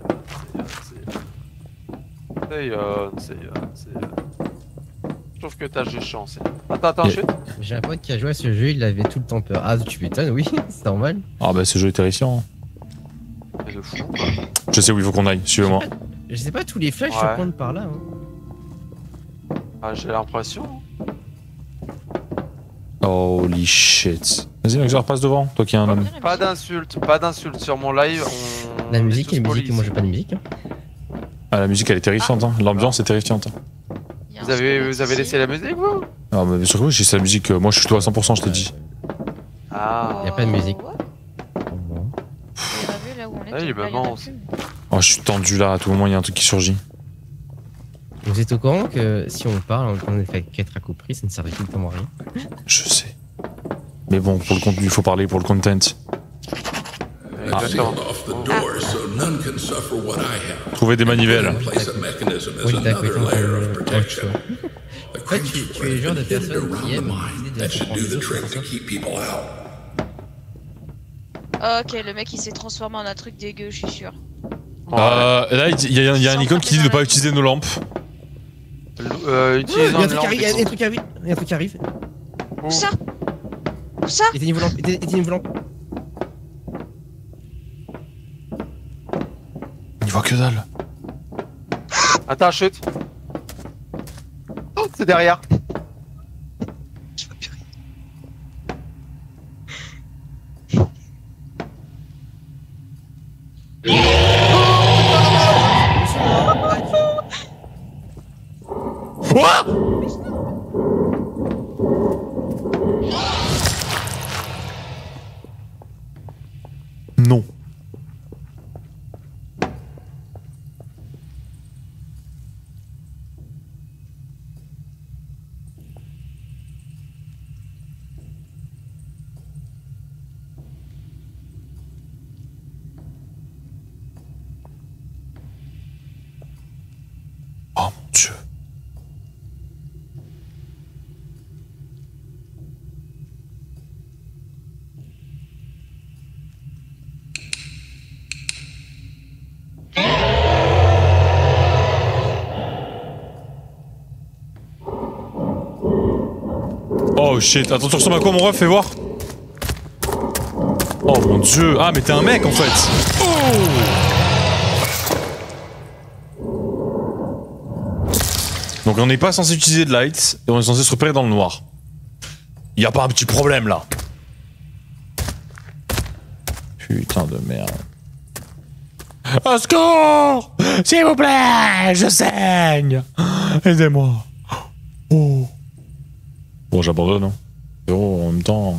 Yann, c'est Yann. C'est Yann, c'est Yann. Je trouve que t'as juste chance. Yann. Attends, attends, Et- chut. J'ai un pote qui a joué à ce jeu, il avait tout le temps peur. Ah, tu m'étonnes, oui, c'est normal. Ah, bah, ce jeu est terrifiant. Mais de fou. Je sais où il faut qu'on aille, suivez-moi. Je sais pas, tous les flashs Ouais. se pointent par là. Hein. Ah, j'ai l'impression. Holy shit. Vas-y, Noxia, repasse devant, toi qui es un homme. Pas d'insultes, pas d'insultes. Sur mon live, on La on est musique tous et la musique, polis moi ici. j'ai pas de musique. Hein. Ah, la musique elle est terrifiante, hein. L'ambiance est terrifiante. Il y a un Vous avez, squelette vous avez ici. laissé la musique, vous? Ah, mais surtout, j'ai la musique. euh, Moi, je suis toi à cent pour cent, je te dis. Ah. Y a pas de musique. Ouais. Bon. Il a vu là où on était. Ah, il est Là, il y en a maman plus. aussi. Oh, je suis tendu là, à tout moment, il y a un truc qui surgit. Vous êtes au courant que si on parle, on ne fait qu'être à coup près, ça ne sert absolument à rien. Je sais. Mais bon, pour le contenu, il faut parler pour le content. Exactement. off the door so none can suffer what I have. Trouver des manivelles. Place a mechanism as Oui, d'accord, another layer of protection. En The fait, tu, crunchy tu es le genre de thread personne around qui the aime mind utiliser de that la should do the comprendre trick to keep people out. Ah, ok, le mec il s'est transformé en un truc dégueu, je suis sûr. Euh, là, il y, a- il y a un icône qui dit de ne pas utiliser nos lampes. Euh, Il utilisant y a un une truc qui lampe. arrive, il y a un truc qui arrive, il y a un truc qui arrive. Où ça Où ça Éteignez vos lampes, éteignez éteignez vos lampes. Il voit que dalle. Attends, chute. Oh, c'est derrière. Je vois plus rien. Non. Oh mon Dieu. Oh shit, attends, tu ressembles à quoi mon ref, fais voir. Oh mon Dieu, ah mais t'es un mec en fait. Oh. Donc on n'est pas censé utiliser de lights et on est censé se repérer dans le noir. Y a pas un petit problème là? Putain de merde. Au secours! S'il vous plaît, je saigne! Aidez-moi. Oh. Bon, j'abandonne, hein. Oh, en même temps...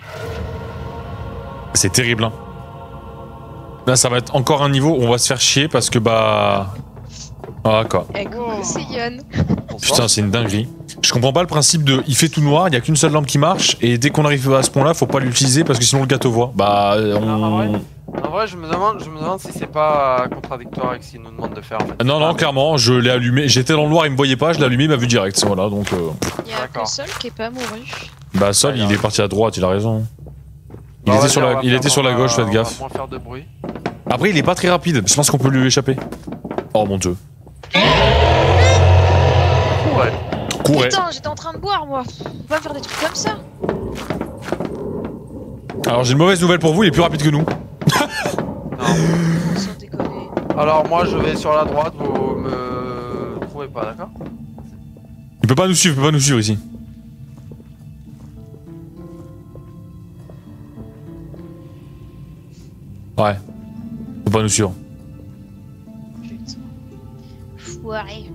C'est terrible, hein. Là, ça va être encore un niveau où on va se faire chier parce que, bah... Ah, quoi. Eh, coucou, c'est Yon. Putain, c'est une dinguerie. Je comprends pas le principe de... Il fait tout noir, il y a qu'une seule lampe qui marche, et dès qu'on arrive à ce point-là, faut pas l'utiliser parce que sinon le gars te voit. Bah, on... Non, en vrai, en vrai, je me demande, je me demande si c'est pas contradictoire avec ce qu'il nous demande de faire. En fait. Non, non, clairement, je l'ai allumé. J'étais dans le noir, il me voyait pas, je l'ai allumé, il m'a vu direct. Voilà, donc... euh, Il y a que D'accord. Sol qui est pas mouru. Bah, Sol, il est parti à droite, il a raison. Il Bon, était vas-y, sur on la, va il faire- était sur la on gauche, va- faites on gaffe. va moins faire de bruit. Après, il est pas très rapide. Je pense qu'on peut lui échapper. Oh mon dieu. Ouais. Courez. Putain, j'étais en train de boire moi. Faut pas faire des trucs comme ça. Alors, j'ai une mauvaise nouvelle pour vous, il est plus rapide que nous. Sans déconner. Alors moi, je vais sur la droite. Vous me trouvez pas, d'accord? Il peut pas nous suivre, il peut pas nous suivre ici. Ouais. Il peut pas nous suivre. Putain. Foiré.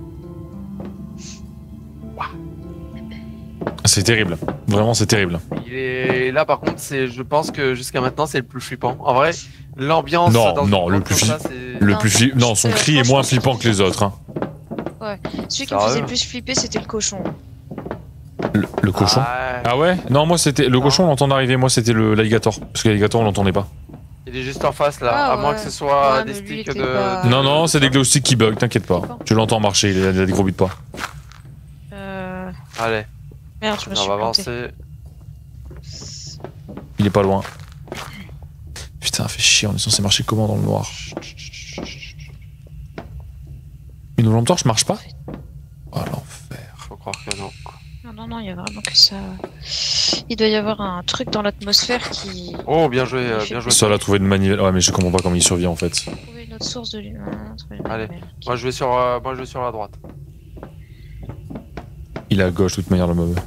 C'est terrible. Vraiment, c'est terrible. Il est là, par contre, c'est, je pense que jusqu'à maintenant, c'est le plus flippant. En vrai, l'ambiance. Non, dans non, une le grotte plus comme fli- ça, c'est- Le Non, plus fli- Non, son euh, cri est franchement, moins flippant que les autres. Hein. Celui qui me Sérieux faisait le plus flipper, c'était le cochon. Le, le cochon. Ah, Ah ouais? Non, moi c'était. Le Non. cochon, on l'entend arriver, moi c'était le l'alligator. Parce que l'alligator, on l'entendait pas. il est juste en face là, Ah, à moins ouais. que ce soit Ouais, des mais lui, sticks il de. était pas- de- Non, non, de- c'est des glow sticks qui bug, t'inquiète pas. Tu l'entends marcher, il a, il a des gros buts de pas. Euh... Allez, Merde, je me suis on va planté. avancer. Il est pas loin. Putain, fait chier, on est censé marcher comment dans le noir? Mais nos lampes torches marchent pas? Oh l'enfer. Faut croire que non. Non, non, non, il y a vraiment que ça. Il doit y avoir un truc dans l'atmosphère qui. Oh, bien joué, euh, bien joué. Sol a trouvé une manivelle. Ouais, mais je comprends pas comment il survit en fait. Trouver une autre source de lumière. trouver une Allez, lumière. Moi je vais sur, euh, moi je vais sur la droite. Il est à gauche, de toute manière, le mauvais.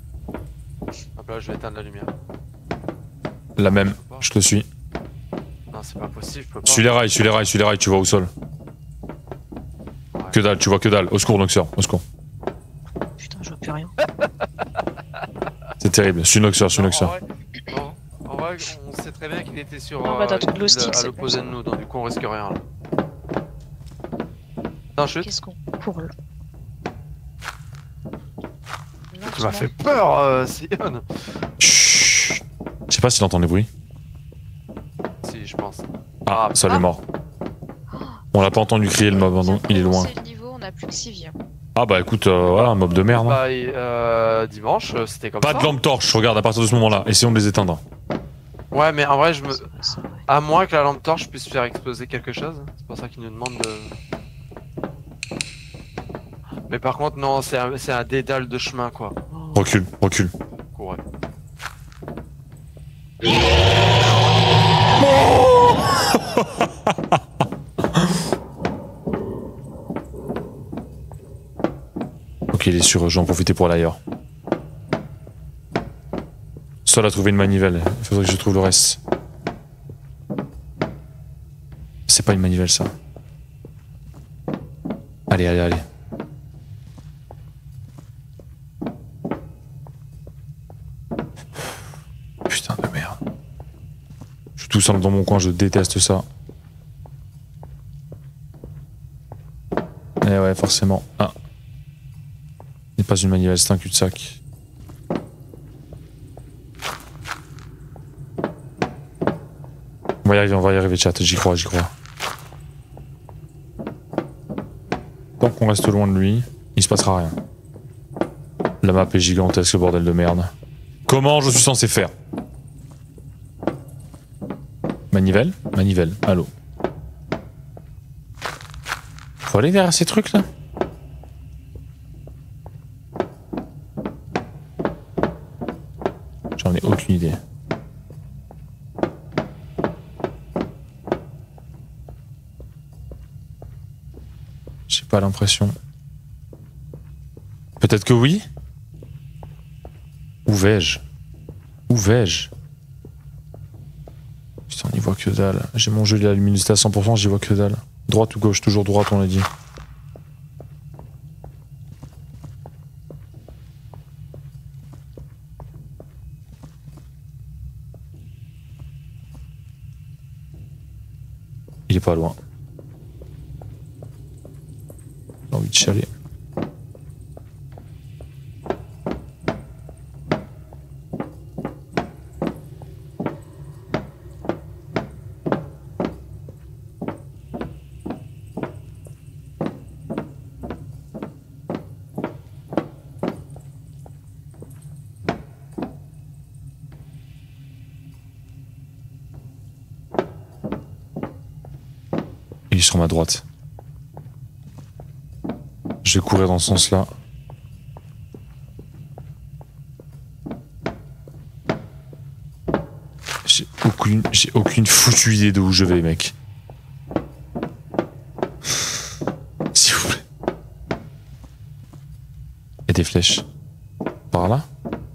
Hop là, je vais éteindre la lumière. La même, je te suis. Non, Non, c'est pas possible, je peux pas. Suis les rails, suis les rails, suis les rails, tu vois au sol. Ouais. Que dalle, tu vois que dalle. Au secours, Noxer, au secours. Putain, je vois plus rien. C'est terrible. Suis Noxer, suis Non, Noxer. en vrai, non, en vrai, on sait très bien qu'il était sur Non, bah, t'as euh, ton une glow île stick, à c'est l'opposé bon, de nous, donc du coup on risque rien là. Non, chute. Qu'est-ce qu'on court là? Tu m'as fait peur, euh, Sion. Chut. Je sais pas s'il entend des bruits. Si, je pense. Ah, Ah, ça lui est ah. mort. On l'a pas entendu crier le mob, hein, non, il est loin. Le niveau, on a plus que six vies. Ah bah écoute, euh, voilà, un mob de merde. Hein. Bah, et, euh, dimanche, euh, c'était comme Pas ça. de lampe torche, regarde, à partir de ce moment-là, essayons de les éteindre. Ouais, mais en vrai, je me. C'est- c'est vrai. À moins que la lampe torche puisse faire exploser quelque chose. C'est pour ça qu'il nous demande de. Mais par contre, non, c'est un, c'est un dédale de chemin quoi. Recule, recule. Ouais. Ok, il est sûr, j'en profiter pour aller ailleurs. Sol a trouvé une manivelle, il faudrait que je trouve le reste. C'est pas une manivelle ça. Allez, allez, allez. Putain de merde. Je suis tout seul dans mon coin, je déteste ça. Eh ouais, forcément. Ah. Ce n'est pas une manivelle, c'est un cul-de-sac. On va y arriver, on va y arriver, chat, j'y crois, j'y crois. Tant qu'on reste loin de lui, il se passera rien. La map est gigantesque, bordel de merde. Comment je suis censé faire? Manivelle? Manivelle, allô. Faut aller derrière ces trucs là? J'en ai aucune idée. J'ai pas l'impression. Peut-être que oui? Où vais-je? Où vais-je? Putain, on y voit que dalle. J'ai mon jeu, il a la luminosité à cent pour cent, j'y vois que dalle. Droite ou gauche? Toujours droite, on l'a dit. Il est pas loin. J'ai envie de chialer. Il est sur ma droite. Je vais courir dans ce sens-là. J'ai aucune, j'ai aucune foutue idée de où je vais, mec. S'il vous plaît. Il y a des flèches. Par là?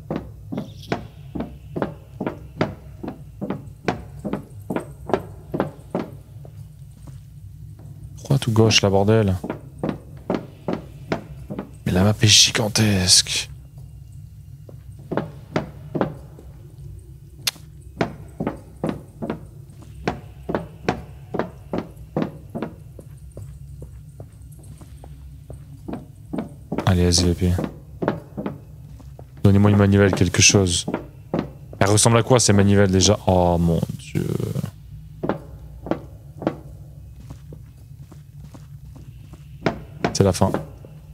Droite ou gauche, la bordel? Mais la map est gigantesque. Allez, S V P. Donnez-moi une manivelle, quelque chose. Elle ressemble à quoi ces manivelles déjà? Oh mon dieu. C'est la fin.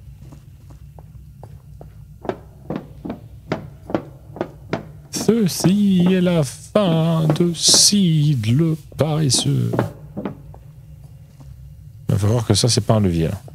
Ceci est la fin de Sid le paresseux. Il va falloir que ça, c'est pas un levier. Là.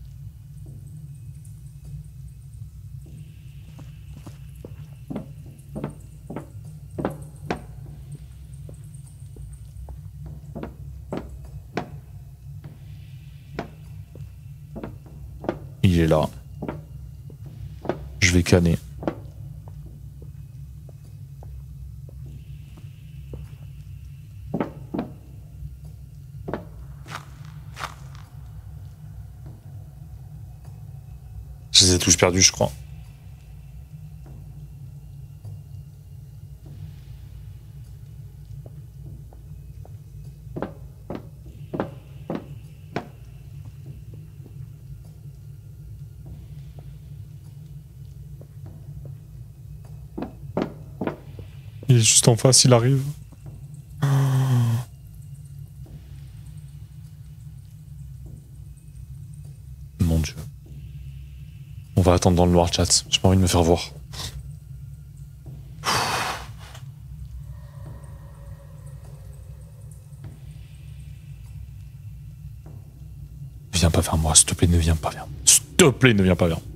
Il est là. Je vais canner. Je les ai tous perdus, je crois. Il est juste en face, il arrive. Mon Dieu. On va attendre dans le noir, chat. J'ai pas envie de me faire voir. Viens pas vers moi, s'il te plaît, ne viens pas vers moi. S'il te plaît, ne viens pas vers moi.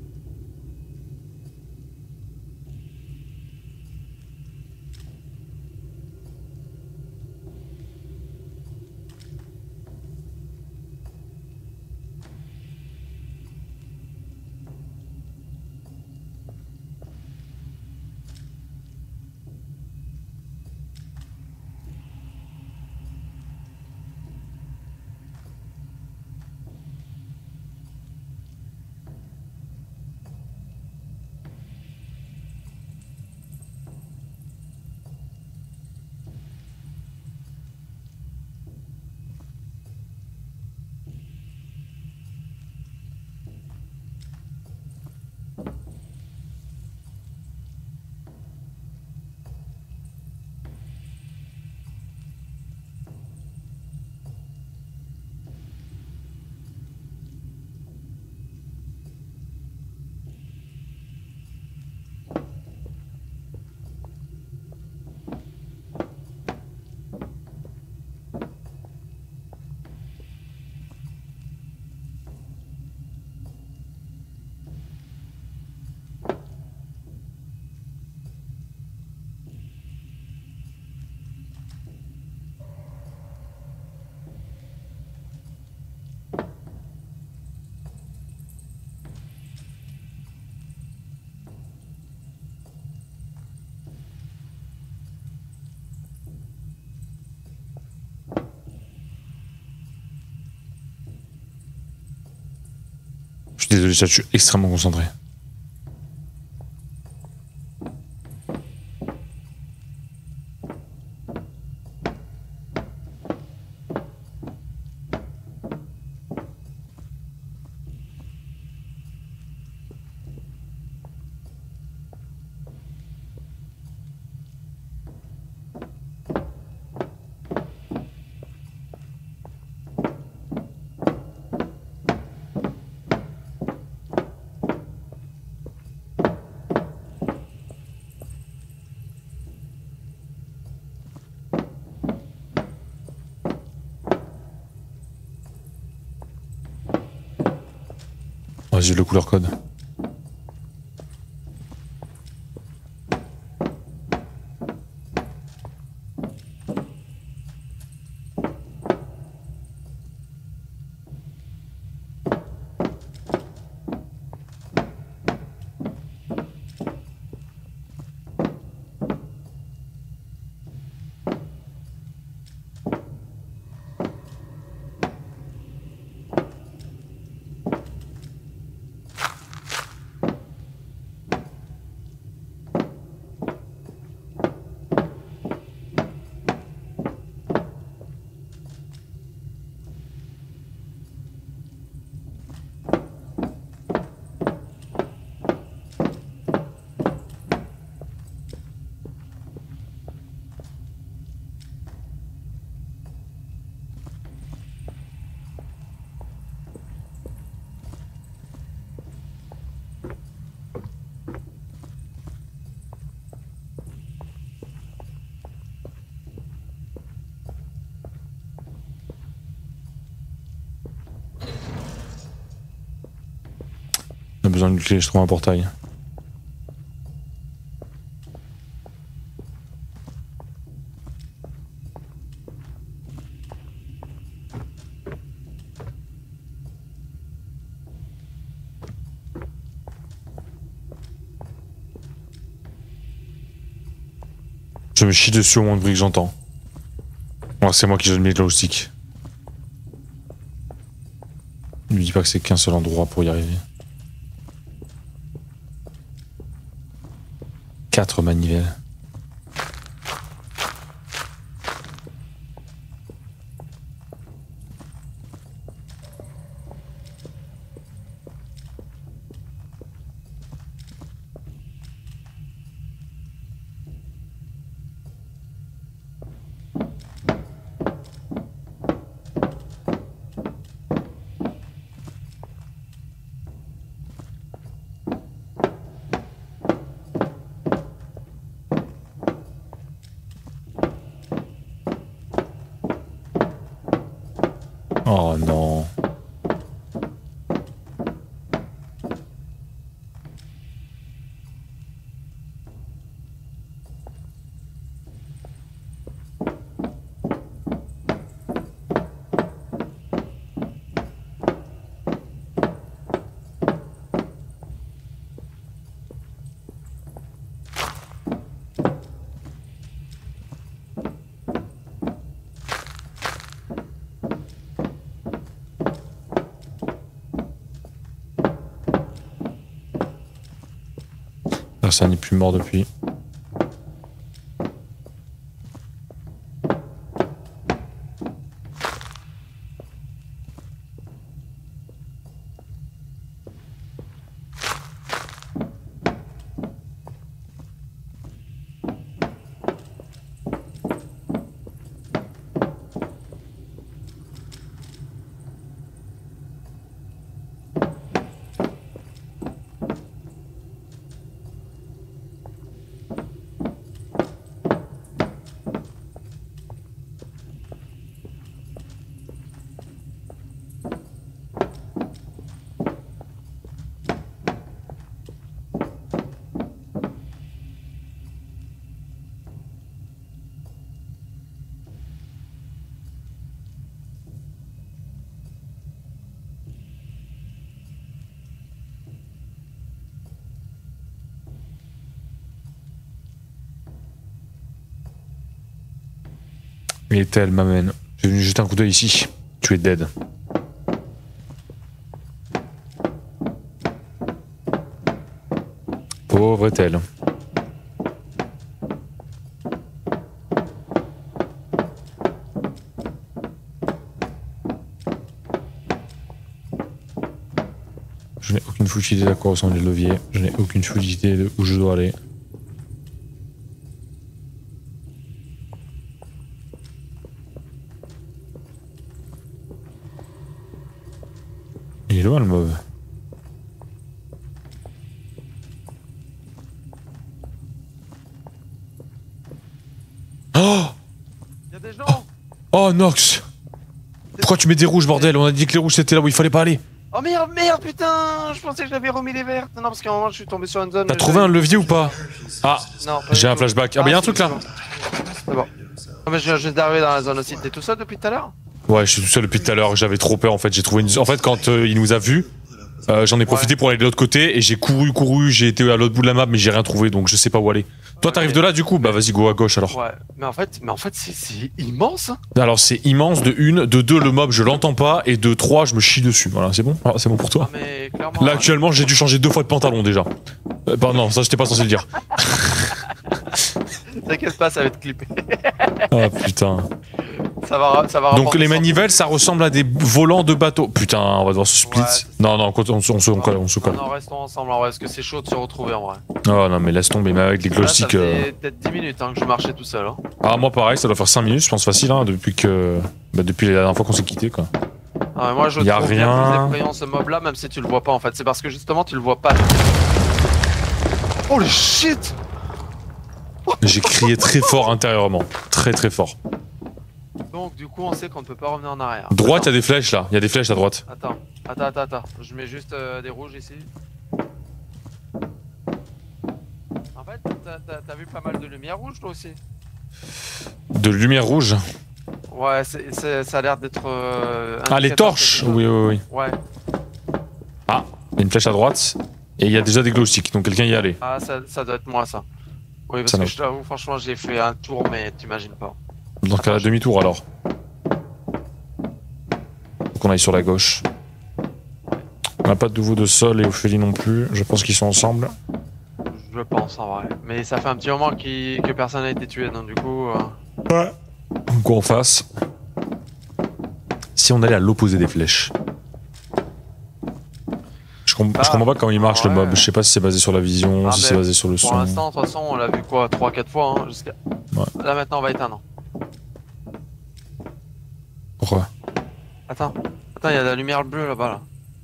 Je suis désolé, chat, je suis extrêmement concentré. J'ai le couleur code. On a besoin d'une clé, je trouve un portail. Je me chie dessus au moins de bruit que j'entends. Bon, c'est moi qui donne mes joysticks. Ne lui dis pas que c'est qu'un seul endroit pour y arriver. quatre manivelles. Oh non. Personne n'est plus mort depuis. Il est tel, m'amène. Je vais venu jeter un coup d'œil ici. Tu es dead. Pauvre est-elle. Je n'ai aucune foutue idée à quoi ressemblent les leviers. Je n'ai aucune foutue idée de où je dois aller. Il est loin le mauve. Oh! Y'a des gens! Oh Nox! Pourquoi tu mets des rouges, bordel? On a dit que les rouges c'était là où il fallait pas aller. Oh merde, merde, putain! Je pensais que j'avais remis les vertes. Non, parce qu'à un moment je suis tombé sur une zone. T'as trouvé un levier ou pas? Ah! Non, pas J'ai du un tout. flashback. Ah bah y'a un truc là! C'est bon. Ah, mais je viens d'arriver dans la zone aussi. T'es tout seul depuis tout à l'heure? Ouais, je suis tout seul depuis tout à l'heure. J'avais trop peur en fait. J'ai trouvé une. En fait, quand euh, il nous a vus, euh, j'en ai profité Ouais. pour aller de l'autre côté et j'ai couru, couru. J'ai été à l'autre bout de la map, mais j'ai rien trouvé donc je sais pas où aller. Toi, t'arrives de là du coup? Bah vas-y, go à gauche alors. Ouais, mais en fait, mais en fait c'est- c'est immense. Hein. Alors c'est immense de une, de deux le mob je l'entends pas et de trois je me chie dessus. Voilà, c'est bon? Ah, c'est bon pour toi? Ah, mais clairement. Là actuellement j'ai dû changer deux fois de pantalon déjà. Euh, bah non, ça j'étais pas censé le dire. T'inquiète pas, ça va être clippé. Ah putain. Ça va, ça va. Donc rapporter les cent. manivelles ça ressemble à des volants de bateau. Putain, on va devoir se split. Ouais, c'est ça. non, non, on, on, se- on se on colle, on se colle. Non, non, restons ensemble en vrai, parce que c'est chaud de se retrouver en vrai. Oh non mais laisse tomber, mais avec les glow Là, ça sticks. fait euh, peut-être dix minutes hein, que je marchais tout seul. Hein. Ah moi pareil, ça doit faire cinq minutes, je pense facile hein, depuis que. Bah, depuis la dernière fois qu'on s'est quitté quoi. Ah, mais moi je Y a trouve rien. bien plus effrayant ce mob là, même si tu le vois pas en fait. C'est parce que justement tu le vois pas. Holy shit! J'ai crié très fort intérieurement. Très très fort. Donc du coup on sait qu'on ne peut pas revenir en arrière. Droite, il y a des flèches là. Il y a des flèches à droite. Attends, attends, attends, attends. Je mets juste euh, des rouges ici. En fait, t'as- t'as t'as vu pas mal de lumière rouge toi aussi? De lumière rouge. Ouais, c'est- c'est- ça a l'air d'être. Euh, Ah, les indicateur torches. quelque chose. Oui, oui, oui. Ouais. Ah, il y a une flèche à droite. Et il y a déjà des glow sticks, donc quelqu'un y est allé. Ah, ça, ça doit être moi ça. Oui, parce Ça que va. je t'avoue, franchement, j'ai fait un tour, mais t'imagines pas. Dans ce cas, demi-tour alors. Faut qu'on aille sur la gauche. On n'a pas de nouveau de Sol et Ophélie non plus. Je pense qu'ils sont ensemble. Je pense en vrai. Mais ça fait un petit moment qu'il- que personne n'a été tué, donc du coup. Euh... Ouais. Quoi en face? Si on allait à l'opposé des flèches. Je, com Ah, je comprends pas comment il marche ouais. le mob. Je sais pas si c'est basé sur la vision, Ah, si mais c'est basé sur le Pour son. l'instant, de toute façon, on l'a vu quoi trois quatre fois, hein, jusqu'à. Ouais. Là maintenant, on va éteindre. Pourquoi? Attends, attends, il y a de la lumière bleue là-bas là.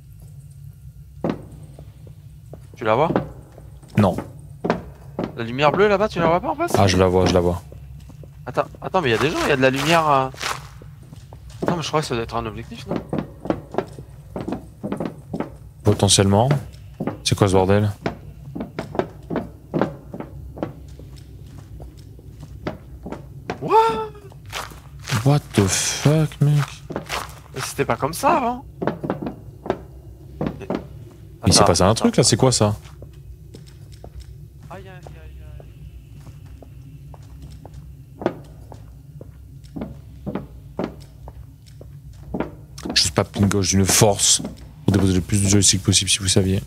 Tu la vois? Non. La lumière bleue là-bas, tu la vois pas en face? Ah, je la vois, je la vois. Attends, attends, mais il y a des gens, il y a de la lumière. Euh... Non, mais je crois que ça doit être un objectif, non? Potentiellement. C'est quoi ce bordel? What? What the fuck, mec? Mais c'était pas comme ça avant. Il s'est passé un truc là, c'est quoi ça? Aïe, aïe, aïe, aïe. Je pas ping gauche d'une force pour déposer le plus de joystick possible si vous saviez.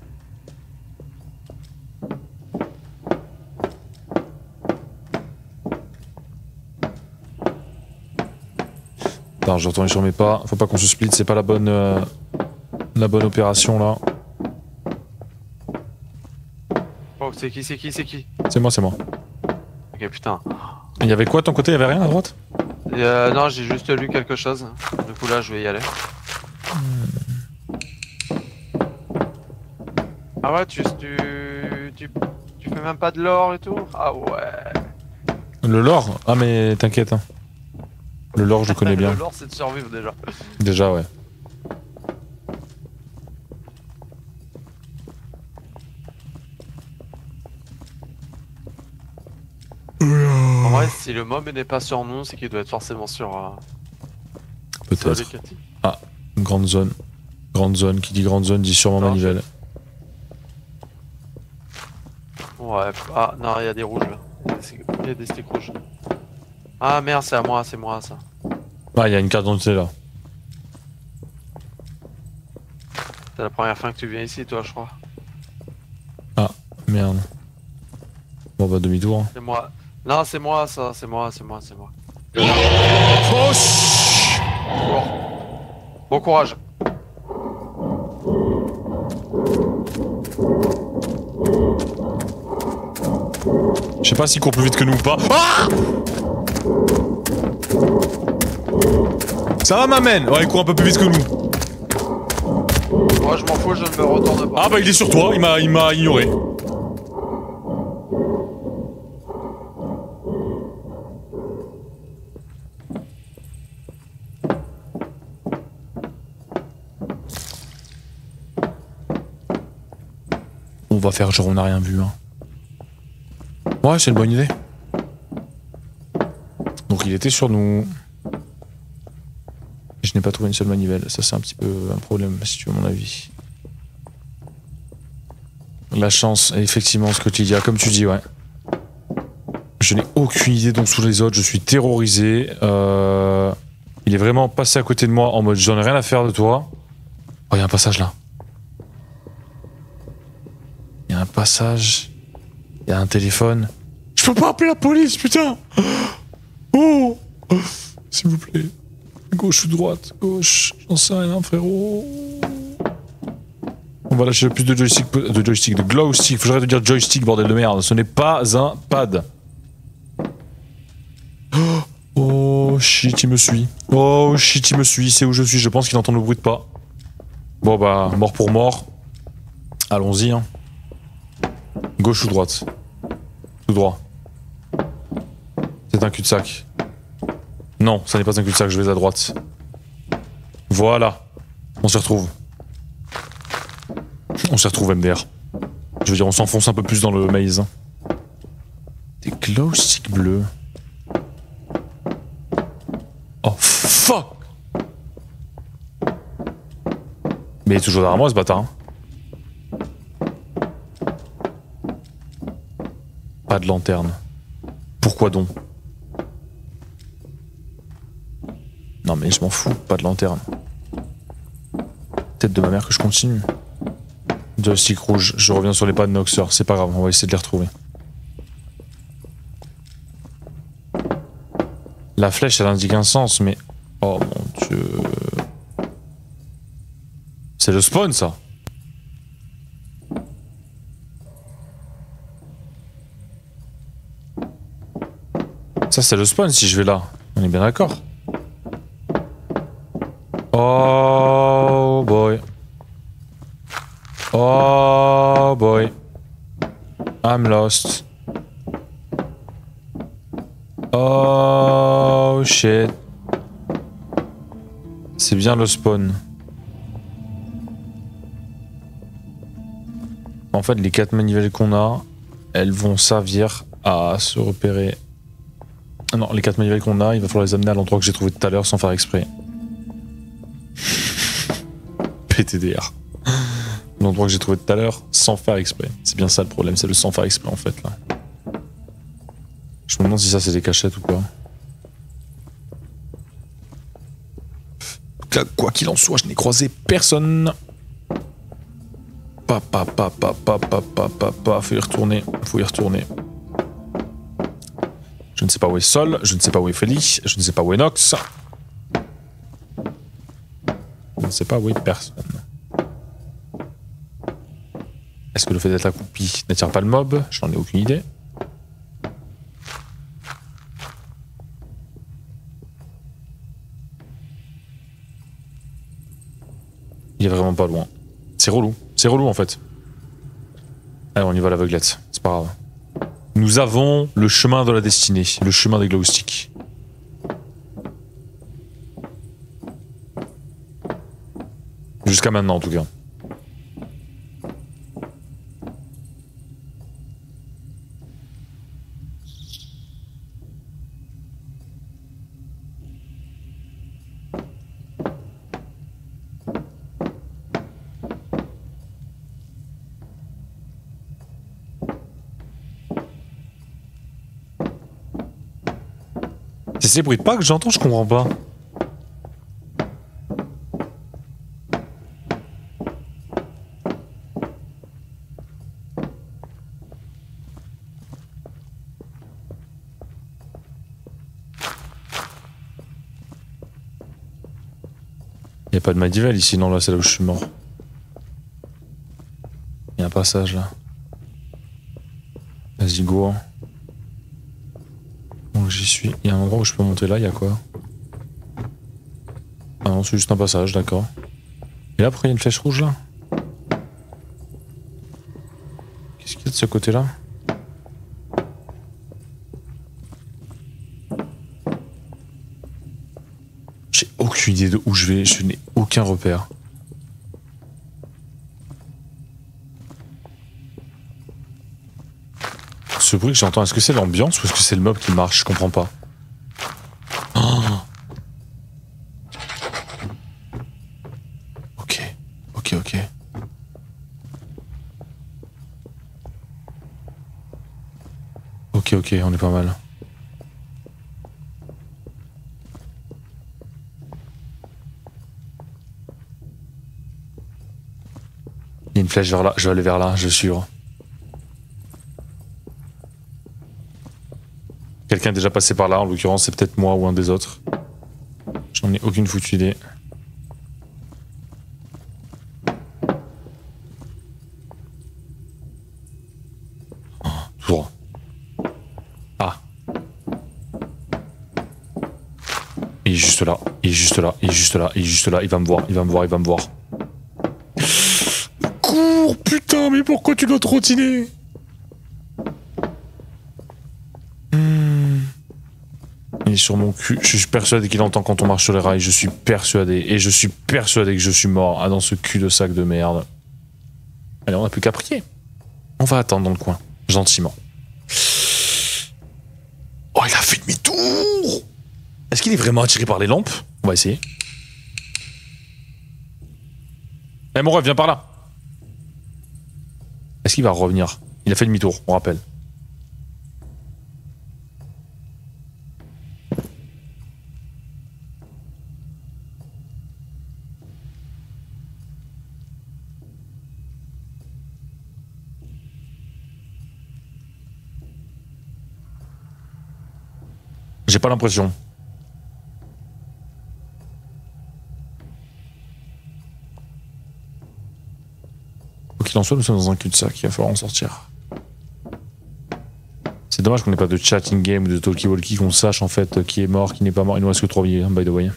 Attends, je retourne sur mes pas. Faut pas qu'on se split, c'est pas la bonne, euh, la bonne opération là. Oh, c'est qui, c'est qui, c'est qui? C'est moi, c'est moi. Ok, putain. Il y avait quoi de ton côté? Il y avait rien à droite? Et, euh, non, j'ai juste lu quelque chose. Du coup, là, je vais y aller. Ah ouais, tu, tu, tu, tu fais même pas de l'or et tout? Ah ouais. Le lore? Ah mais t'inquiète. Hein. Le lore, je connais bien. Le l'or, c'est de survivre déjà. Déjà, ouais. En vrai, si le mob n'est pas sur nous, c'est qu'il doit être forcément sur. Euh, sur Peut-être. les Cathy. Grande zone. Grande zone. Qui dit grande zone dit sûrement Non, manivelle. Ouais, ah non, il y a des rouges là. Il y a des sticks rouges. Ah merde, c'est à moi, c'est moi ça. Ah, il y a une carte d'identité là. C'est la première fois que tu viens ici, toi, je crois. Merde. Bon bah demi-tour. Hein. C'est moi. Non, c'est moi ça, c'est moi, c'est moi, c'est moi. Oh ch- Bon. Bon courage. Je sais pas s'il court plus vite que nous ou pas. Ah Ça va ma mène? Ouais, il court un peu plus vite que nous. Moi, je m'en fous, je ne me retourne pas. Ah bah il est sur toi, il m'a il m'a ignoré. On va faire genre on n'a rien vu. Hein. Ouais, c'est une bonne idée. Donc il était sur nous. Je n'ai pas trouvé une seule manivelle. Ça c'est un petit peu un problème si tu veux mon avis. La chance, effectivement, ce que tu dis, comme tu dis, ouais. Je n'ai aucune idée donc sous les autres, je suis terrorisé. Euh... Il est vraiment passé à côté de moi en mode j'en ai rien à faire de toi. Oh, il y a un passage là. Il y a un passage. Il y a un téléphone. Je peux pas appeler la police, putain. Oh, s'il vous plaît. Gauche ou droite? Gauche. J'en sais rien, frérot. On va lâcher le plus de joystick, de joystick, de glow stick. Faut que j'arrête de dire joystick, bordel de merde. Ce n'est pas un pad. Oh shit, il me suit. Oh shit, il me suit. C'est où je suis. Je pense qu'il entend le bruit de pas. Bon bah, mort pour mort. Allons-y. Hein. Gauche ou droite? Tout droit. C'est un cul-de-sac. Non, ça n'est pas un cul-de-sac, je vais à droite. Voilà. On s'y retrouve. On s'y retrouve M D R. Je veux dire, on s'enfonce un peu plus dans le maze. Des glow sticks bleus. Oh fuck! Mais il est toujours derrière moi ce bâtard. Hein. Pas de lanterne. Pourquoi donc? Non mais je m'en fous, pas de lanterne. Tête de ma mère que je continue. Joystick rouge, je reviens sur les pas de Noxer, c'est pas grave, on va essayer de les retrouver. La flèche elle indique un sens, mais... Oh mon dieu... C'est le spawn ça. Ça c'est le spawn si je vais là, on est bien d'accord. Oh boy. Oh boy. I'm lost. Oh shit. C'est bien le spawn. En fait, les quatre manivelles qu'on a, elles vont servir à se repérer. Ah non, les quatre manivelles qu'on a, il va falloir les amener à l'endroit que j'ai trouvé tout à l'heure sans faire exprès. P T D R. L'endroit que j'ai trouvé tout à l'heure sans faire exprès. C'est bien ça le problème, c'est le sans faire exprès en fait là. Je me demande si ça c'est des cachettes ou quoi. Quoi qu'il en soit, je n'ai croisé personne. Pa pa pa pa pa pa pa pa pa. Faut y retourner, faut y retourner. Je ne sais pas où est Sol, je ne sais pas où est Feli, je ne sais pas où est Nox. Je ne sais pas où est personne. Est-ce que le fait d'être accroupi n'attire pas le mob? Je n'en ai aucune idée. Il est vraiment pas loin. C'est relou. C'est relou en fait. Allez, on y va à l'aveuglette. C'est pas grave. Nous avons le chemin de la destinée. Le chemin des glow sticks. Jusqu'à maintenant en tout cas. C'est ces bruits de pas que j'entends, je comprends pas. Y a pas de Madivelle ici, non là c'est là où je suis mort. Y a un passage là. Vas-y go. Donc j'y suis. Il y a un endroit où je peux monter là, il y a quoi? Ah non, c'est juste un passage, d'accord. Et là, pourquoi il y a une flèche rouge là? Qu'est-ce qu'il y a de ce côté-là? J'ai aucune idée de où je vais, je n'ai aucun repère. Ce bruit que j'entends, est-ce que c'est l'ambiance ou est-ce que c'est le mob qui marche? Je comprends pas. Oh, ok, ok, ok. Ok, ok, on est pas mal. Il y a une flèche vers là, je vais aller vers là, je suis sûr. Quelqu'un est déjà passé par là, en l'occurrence c'est peut-être moi ou un des autres. J'en ai aucune foutue idée. Oh, tout droit. Ah. Il est juste là, il est juste là, il est juste là, il est juste là, il va me voir, il va me voir, il va me voir. Cours, putain, mais pourquoi tu dois trottiner? Il est sur mon cul, je suis persuadé qu'il entend quand on marche sur les rails, je suis persuadé, et je suis persuadé que je suis mort ah, dans ce cul de sac de merde. Allez, on n'a plus qu'à prier. On va attendre dans le coin, gentiment. Oh, il a fait demi-tour! Est-ce qu'il est vraiment attiré par les lampes? On va essayer. Eh mon ref, viens par là! Est-ce qu'il va revenir? Il a fait demi-tour, on rappelle. J'ai pas l'impression. Quoi qu'il en soit, nous sommes dans un cul-de-sac, il va falloir en sortir. C'est dommage qu'on n'ait pas de chat in-game ou de talkie-walkie, qu'on sache en fait qui est mort, qui n'est pas mort. Il nous reste que trois billets, by the way.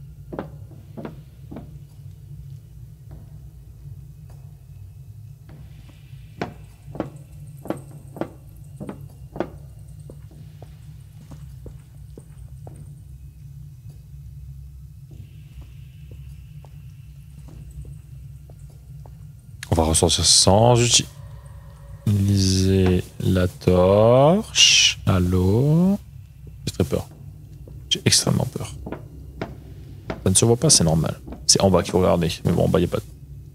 On va ressortir sans utiliser la torche. Allô? J'ai très peur. J'ai extrêmement peur. Ça ne se voit pas, c'est normal. C'est en bas qu'il faut regarder. Mais bon, en bas, il n'y a pas de...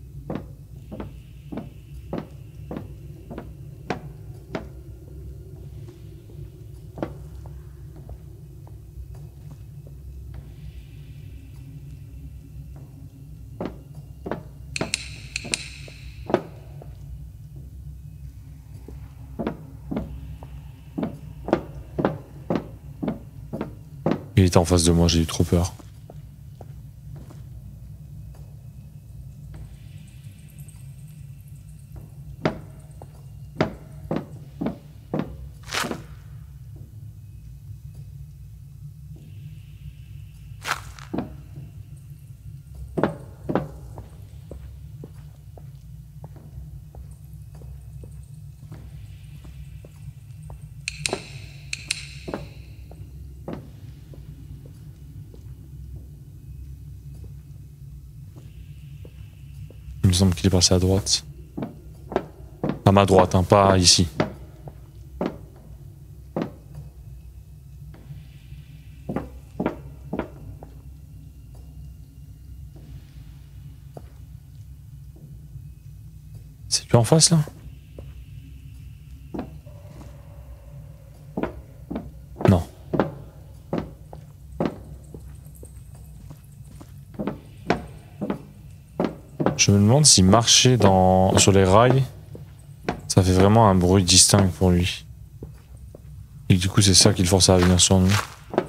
Il était en face de moi, j'ai eu trop peur. Il me semble qu'il est passé à droite. À ma droite, hein, pas ici. C'est lui en face là? Non. Je me demande si marcher dans... sur les rails, ça fait vraiment un bruit distinct pour lui. Et du coup c'est ça qui le force à revenir sur nous.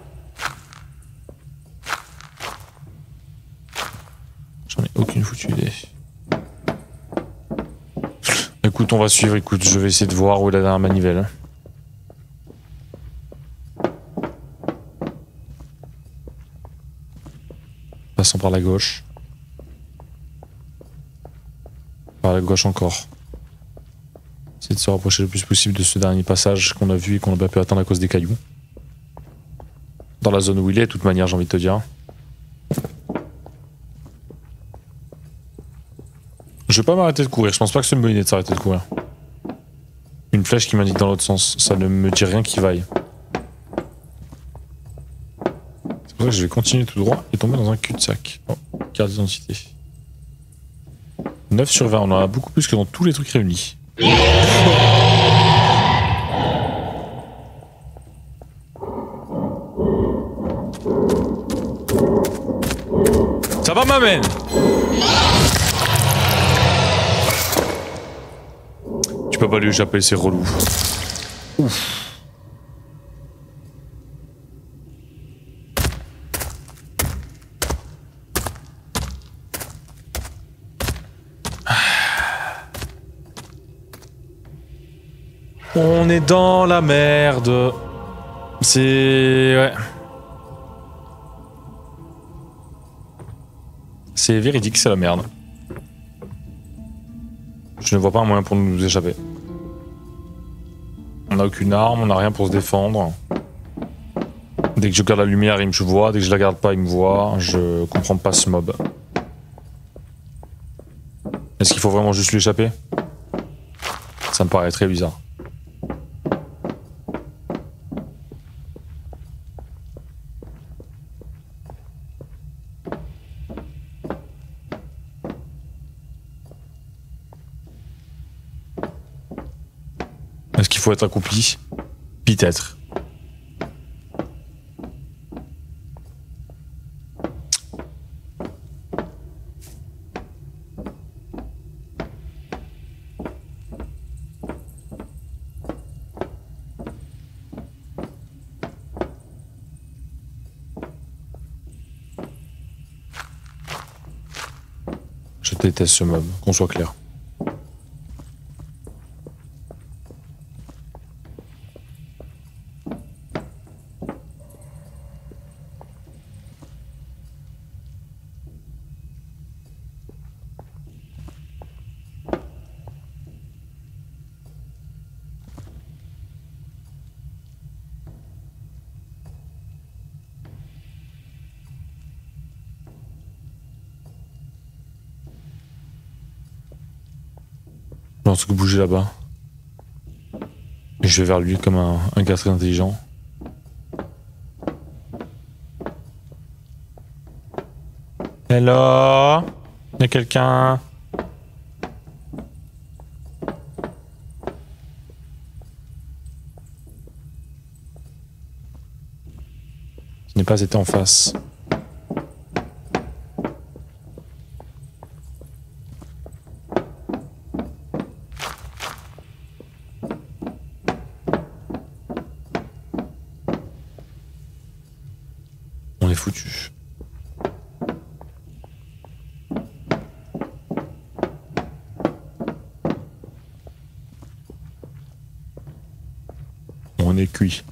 J'en ai aucune foutue idée. Écoute, on va suivre, écoute, je vais essayer de voir où est la dernière manivelle. Passons par la gauche. Par la gauche encore. Essayer de se rapprocher le plus possible de ce dernier passage qu'on a vu et qu'on n'a pas pu atteindre à cause des cailloux. Dans la zone où il est, de toute manière, j'ai envie de te dire. Je vais pas m'arrêter de courir, je pense pas que c'est une bonne idée de s'arrêter de courir. Une flèche qui m'indique dans l'autre sens, ça ne me dit rien qui vaille. C'est pour ça que je vais continuer tout droit et tomber dans un cul-de-sac. Oh, carte d'identité. neuf sur vingt, on en a beaucoup plus que dans tous les trucs réunis. Ça va, ma mène? Tu peux pas lui échapper, c'est relou. Ouf. On est dans la merde. C'est... ouais. C'est véridique, c'est la merde. Je ne vois pas un moyen pour nous échapper. On n'a aucune arme, on n'a rien pour se défendre. Dès que je garde la lumière, il me voit. Dès que je la garde pas, il me voit. Je comprends pas ce mob. Est-ce qu'il faut vraiment juste lui échapper? Ça me paraît très bizarre. Est-ce qu'il faut être accroupi? Peut-être. déteste ce mob, qu'on soit clair. J'ai un truc bouger là-bas. Et je vais vers lui comme un, un gars très intelligent. Hello? Y'a quelqu'un? Qui n'est pas été en face. On est foutu. On est cuit.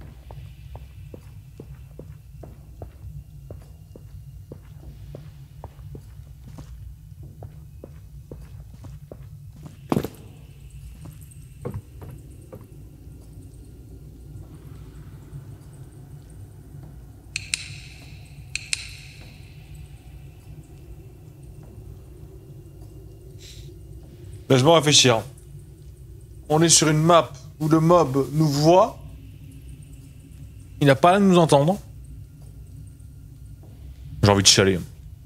Laisse-moi réfléchir. On est sur une map où le mob nous voit. Il n'a pas l'air de nous entendre. J'ai envie de chialer.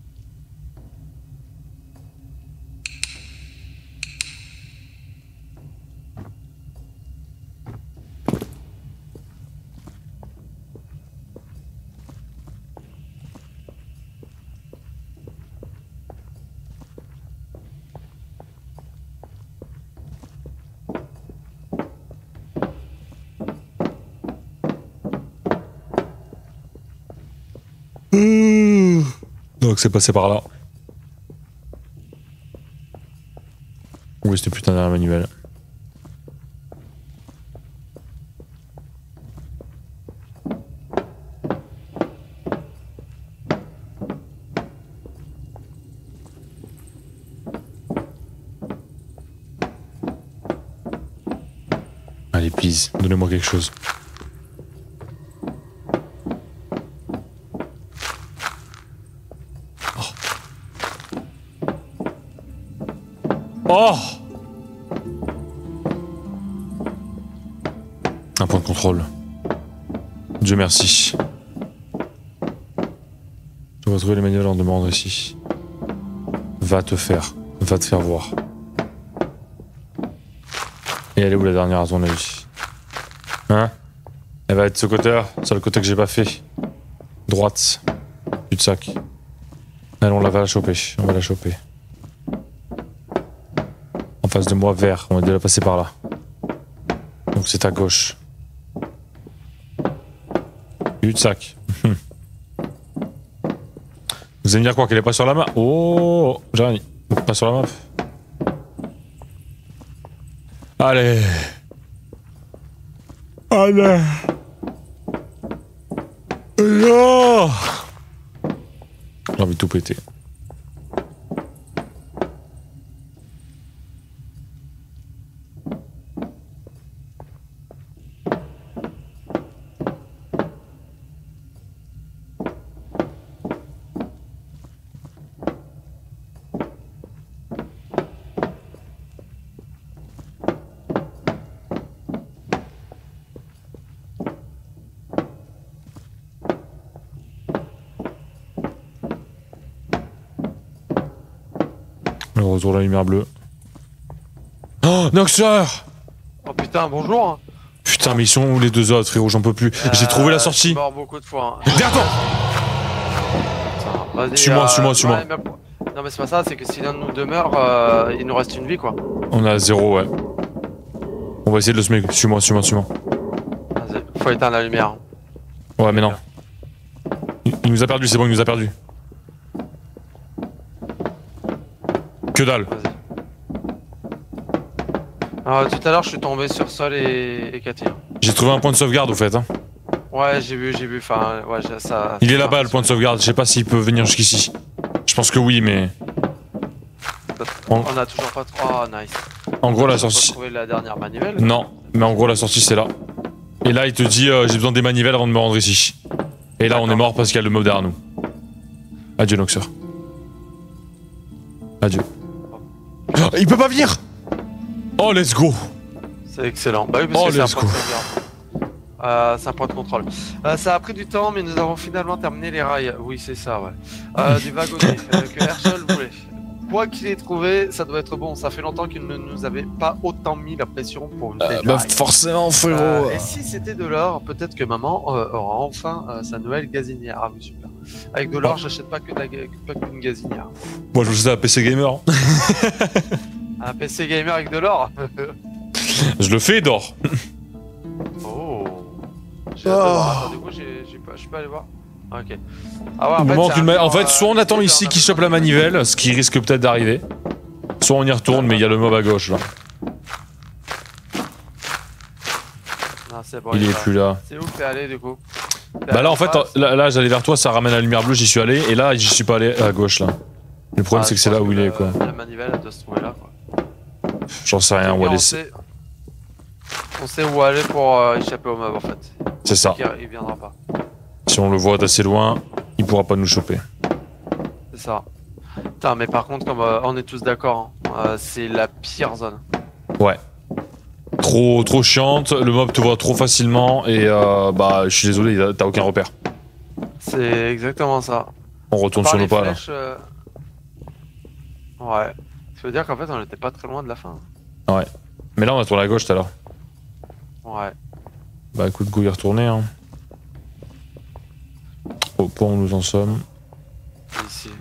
Mmh. Donc c'est passé par là. Où est ce putain derrière manuel? Allez, please, donnez-moi quelque chose. Oh! Un point de contrôle. Dieu merci. Je vais retrouver les manuels en demande ici. Va te faire. Va te faire voir. Et elle est où la dernière à ton avis? Hein? Elle va être ce côté-là. C'est le côté que j'ai pas fait. Droite. Du sac. Allez, on la va la choper. On va la choper. En face de moi, vert. On est déjà passé par là. Donc c'est à gauche. Du sac. Vous allez me dire quoi? Qu'elle est pas sur la map? Oh, j'ai rien dit. Pas sur la map. Allez. Allez. Non. J'ai envie de tout péter. Le retour de la lumière bleue. Oh, Noxer! Oh putain, bonjour. Putain, mais ils sont où les deux autres, frérot? J'en peux plus. Euh, J'ai trouvé la Je sortie. suis mort beaucoup de fois. Hein. Derrière toi! Vas-y, Suis-moi, euh, suis-moi, suis-moi. ouais, mais- Non mais c'est pas ça, c'est que si l'un de nous demeure, euh, il nous reste une vie quoi. On a zéro, ouais. On va essayer de le semer. Suis-moi, suis-moi, suis-moi. Vas-y, faut éteindre la lumière. Ouais, mais non. Il, il nous a perdu, c'est bon, il nous a perdu. Que dalle. Vas-y. Ah, tout à l'heure, je suis tombé sur Sol et, et Cathy. J'ai trouvé un point de sauvegarde au fait. Hein. Ouais, j'ai vu, j'ai vu. Enfin, ouais, j'ai- ça. Il est là-bas le point de sauvegarde. Je sais pas s'il peut venir jusqu'ici. Je pense que oui, mais On a toujours pas trop. Oh, nice. en gros la On a sortie. trouvé la dernière manivelle. Non, mais en gros la sortie c'est là. Et là il te dit euh, j'ai besoin des manivelles avant de me rendre ici. Et là on est mort parce qu'il y a le mob derrière nous. Adieu Noxer. Adieu. Oh, il peut pas venir. Oh let's go. C'est excellent. Bah oui, parce Oh, que c'est un let's point de go. sauvegarde. Euh, c'est un point de contrôle. Euh, ça a pris du temps, mais nous avons finalement terminé les rails. Oui, c'est ça, ouais. Euh, du wagonnet euh, que Herschel voulait. Quoi qu'il ait trouvé, ça doit être bon. Ça fait longtemps qu'il ne nous avait pas autant mis la pression pour une Euh, telle bah raille. forcément frérot. Euh, et si c'était de l'or, peut-être que maman euh, aura enfin euh, sa nouvelle gazinière. Ah oui, super. Avec de l'or, Oh. j'achète pas que de la ga- pas qu'une gazinière. Moi je faisais à P C Gamer. Un P C gamer avec de l'or. Je le fais d'or. Oh. J'ai hâte de voir. Attends, du coup, j'ai, j'ai pas, je suis pas allé voir. Ok. Ah ouais, Au en fait, moment c'est qu'une un ma- mur, En fait euh, soit on attend c'est ici un qu'il mur chope la de- manivelle, ce qui risque peut-être d'arriver. Soit on y retourne mais il y a le mob à gauche là. Non, c'est bon, Il est va. plus là. C'est où que t'es allé du coup? T'es Bah allé là en en fait face là, là, j'allais vers toi, ça ramène la lumière bleue, j'y suis allé et là j'y suis pas allé à gauche là. Le problème Ah, c'est que je c'est là pense où il que est la- quoi. La manivelle elle doit se trouver là quoi. J'en sais rien où Et aller. on, sait... on sait où aller pour euh, échapper au mob en fait. C'est ça. Il, il viendra pas. Si on le voit d'assez loin, il pourra pas nous choper. C'est ça. Putain, mais par contre, comme euh, on est tous d'accord, hein, euh, c'est la pire zone. Ouais. Trop trop chiante, le mob te voit trop facilement et euh, bah je suis désolé, il a- t'as aucun repère. C'est exactement ça. On retourne Par sur les nos pas là. flèches, euh, ouais. Ça veut dire qu'en fait, on était pas très loin de la fin. Mais là on a tourné à gauche tout à l'heure. Ouais. Bah écoute, go y retourner hein. Au point où nous en sommes. Ici.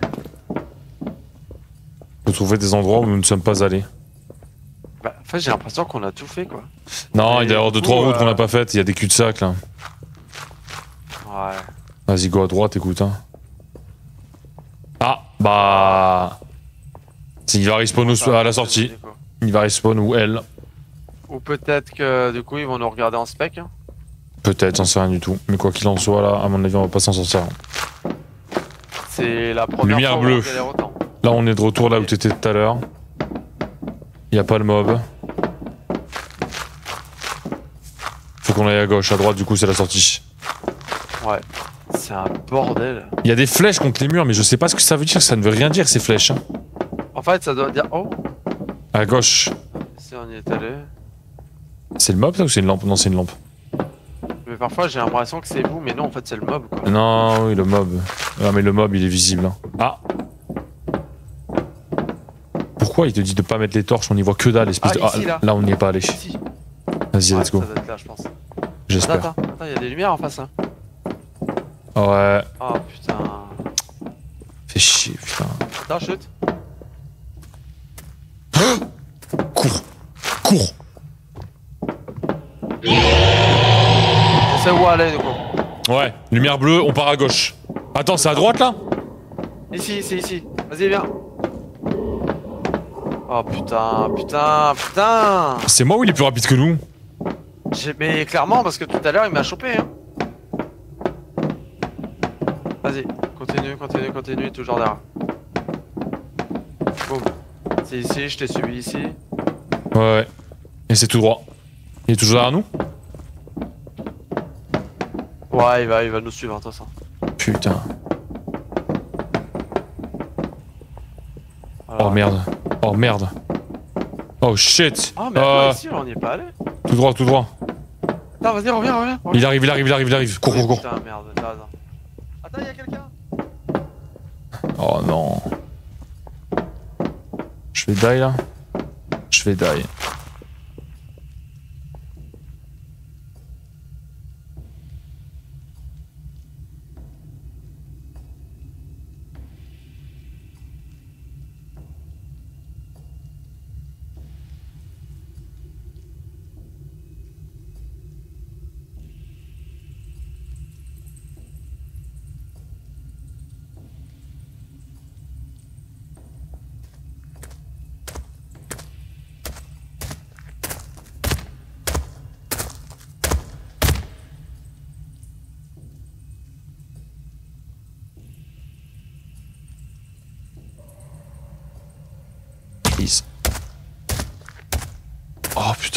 Faut trouver des endroits où nous ne sommes pas allés. Bah, en fait, j'ai l'impression qu'on a tout fait quoi. Non, Et il doit y avoir du deux coup, trois routes euh, qu'on n'a pas faites, il y a des cul-de-sac là. Ouais. Vas-y, go à droite, écoute hein. Ah, bah. Il va respawn Comment au- ça, à la sortie. du coup Il va respawn ou elle. Ou peut-être que du coup, ils vont nous regarder en spec. hein. Peut-être, j'en sais rien du tout. Mais quoi qu'il en soit là, à mon avis, on va pas s'en sortir. C'est la première Lumière fois où bleue. on galère autant. Là, on est de retour là où t'étais tout à l'heure. Y a pas le mob. Faut qu'on aille à gauche, à droite, du coup, c'est la sortie. Ouais. C'est un bordel. Il y a des flèches contre les murs, mais je sais pas ce que ça veut dire. Ça ne veut rien dire, ces flèches. hein. En fait, ça doit dire. Oh, À gauche, si on y est allé. c'est le mob, ça, ou c'est une lampe? Non, c'est une lampe. Mais parfois, j'ai l'impression que c'est vous, mais non, en fait, c'est le mob quoi. Non, oui, le mob. Non, mais le mob, il est visible. hein. Ah! Pourquoi il te dit de pas mettre les torches? On y voit que dalle, espèce Ah, de. ici, là. on n'y est pas allé. Ici. Vas-y, Ouais, let's go. Ça doit être là, je pense. Attends, J'espère. attends, attends, il y a des lumières en face là. Ouais. Oh putain. Fais chier, putain. Attends, chute. Cours! Cours! On sait où aller du coup. Ouais, lumière bleue, on part à gauche. Attends, c'est à droite là? Ici, ici, ici. Vas-y, viens. Oh putain, putain, putain. C'est moi ou il est plus rapide que nous? J'ai- Mais clairement, parce que tout à l'heure, il m'a chopé. Hein. Vas-y, continue, continue, continue, toujours derrière. Boum. C'est ici, je t'ai suivi ici. Ouais, ouais. Et c'est tout droit. Il est toujours derrière nous? Ouais, il va, il va nous suivre, de toute façon. Putain. Voilà. Oh merde. Oh merde. Oh shit. Ah, mais Euh, attends, ici, on n'y est pas allé. tout droit, tout droit. Attends, vas-y, reviens, reviens. reviens. Il arrive, il arrive, il arrive, il arrive. Cours, cours, cours. Putain, merde, t'as raison. Attends, il y a quelqu'un. Oh non. Je vais die là. Je vais die.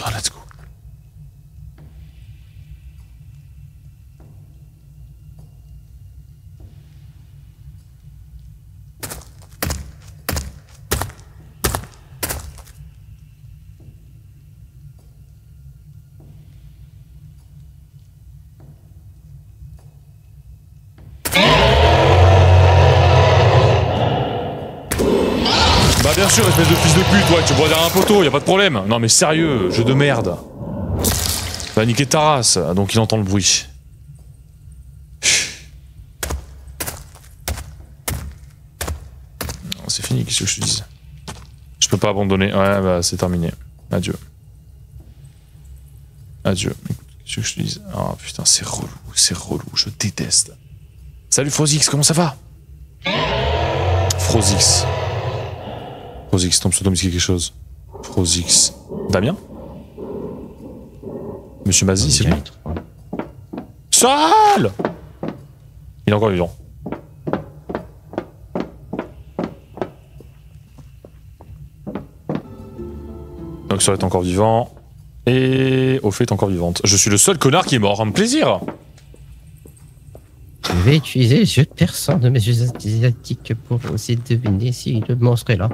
Putain, let's go. Bah bien sûr, espèce de fils de pute, ouais, tu bois derrière un poteau, y a pas de problème. Non mais sérieux, jeu de merde. Va niquer ta race, donc il entend le bruit. C'est fini, qu'est-ce que je te dis? Je peux pas abandonner, ouais bah c'est terminé. Adieu. Adieu. Qu'est-ce que je te dis? Oh putain, c'est relou, c'est relou, je déteste. Salut Frozix, comment ça va? Frozix. Frozix, ton pseudo me dit quelque chose. Frozix. Damien? Monsieur Mazi, c'est lui? Sale! Il est encore vivant. Donc ça est encore vivant. Et au fait est encore vivante. Je suis le seul connard qui est mort. Un plaisir! Je vais utiliser les yeux de perçants de mes yeux asiatiques pour essayer de deviner si le monstre est là.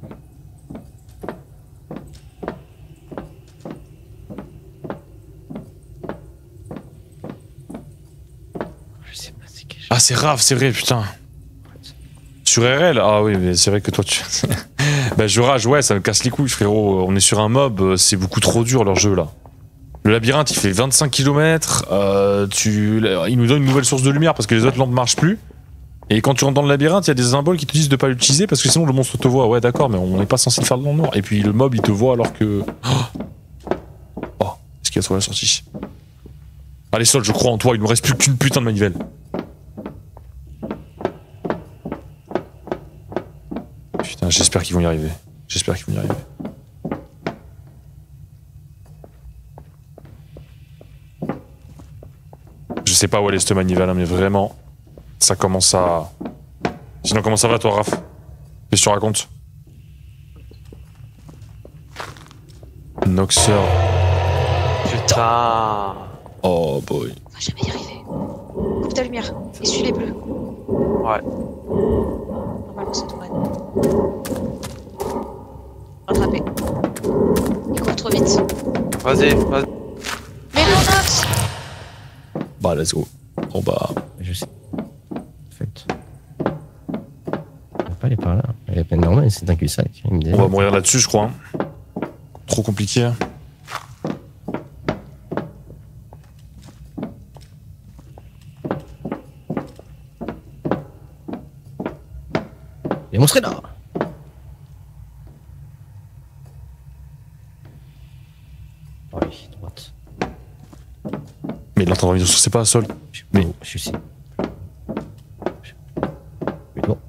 Je sais pas c'est quel. Ah c'est Raph, c'est vrai, putain. Sur R L? Ah oui, mais c'est vrai que toi tu... bah je rage, ouais, ça me casse les couilles frérot. On est sur un mob, c'est beaucoup trop dur leur jeu là. Le labyrinthe il fait vingt-cinq kilomètres, euh, tu... il nous donne une nouvelle source de lumière parce que les autres lampes marchent plus. Et quand tu rentres dans le labyrinthe, il y a des symboles qui te disent de pas l'utiliser parce que sinon le monstre te voit. Ouais d'accord, mais on n'est pas censé le faire dans le noir. Et puis le mob il te voit alors que... Oh, est-ce qu'il a trouvé la sortie? Allez Sol, je crois en toi, il nous reste plus qu'une putain de manivelle. Putain, j'espère qu'ils vont y arriver. J'espère qu'ils vont y arriver. Je sais pas où elle est cette manivelle, hein, mais vraiment, ça commence à... Sinon, comment ça va toi, Raph? Qu'est-ce que tu racontes? Noxer. Putain. Oh boy. On va jamais y arriver. Coupe ta lumière. Essuie les bleus. Ouais. Normalement, c'est Thomas. Rattrapé. Il court trop vite. Vas-y, vas-y. Mais non, Nox! Bah, let's go. Bon bah... Je sais. En fait. On va pas aller par là. Elle est à peine normale, c'est un cul-de-sac. Il me dit- On va mourir là-dessus, je crois. Hein. Trop compliqué. Hein. Les monstres est là! Oh oui, droite. Mais il est en train de revenir sur ses pas, Sol. Mais- Mais je sais. Mais bon.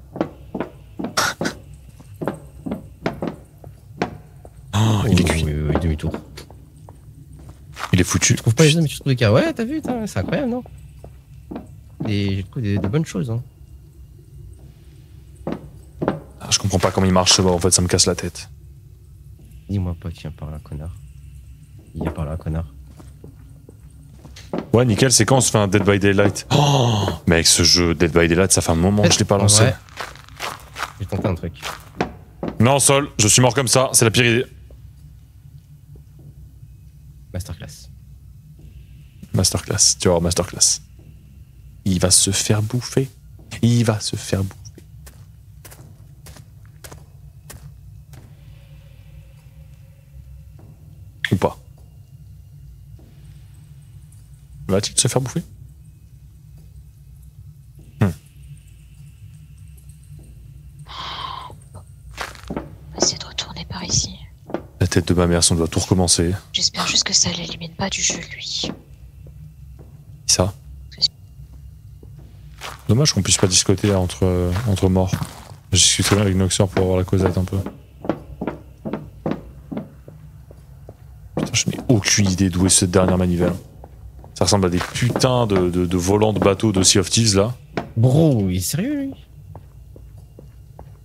Oh, il est Oui, cuit. oui, oui, demi-tour. Il est foutu. Tu trouves pas les hommes, mais tu trouves des cas. Ouais, t'as vu, t'as- c'est incroyable, non? Des, je trouve des, des bonnes choses, hein. Ah, je comprends pas comment il marche ce bord, en fait, ça me casse la tête. Dis-moi pas, tiens par là, connard. Il y a par là, connard. Ouais, nickel, c'est quand on se fait un Dead by Daylight? Oh, mec, ce jeu Dead by Daylight, ça fait un moment que je l'ai pas lancé. Ouais. J'ai tenté un truc. Non, Sol, je suis mort comme ça, c'est la pire idée. Masterclass. Masterclass, tu vas voir, masterclass. Il va se faire bouffer. Il va se faire bouffer. Ou pas. Va-t-il se faire bouffer? hmm. On va essayer de retourner par ici. La tête de ma mère, si on doit tout recommencer. J'espère juste que ça l'élimine pas du jeu, lui. Ça. Dommage qu'on puisse pas discuter entre, euh, entre morts. Je discuterai bien avec Noxer pour avoir la causette un peu. Putain, je n'ai aucune idée d'où est cette dernière manivelle. Ça ressemble à des putains de, de, de volants de bateaux de Sea of Thieves là. Bro, il est sérieux, lui?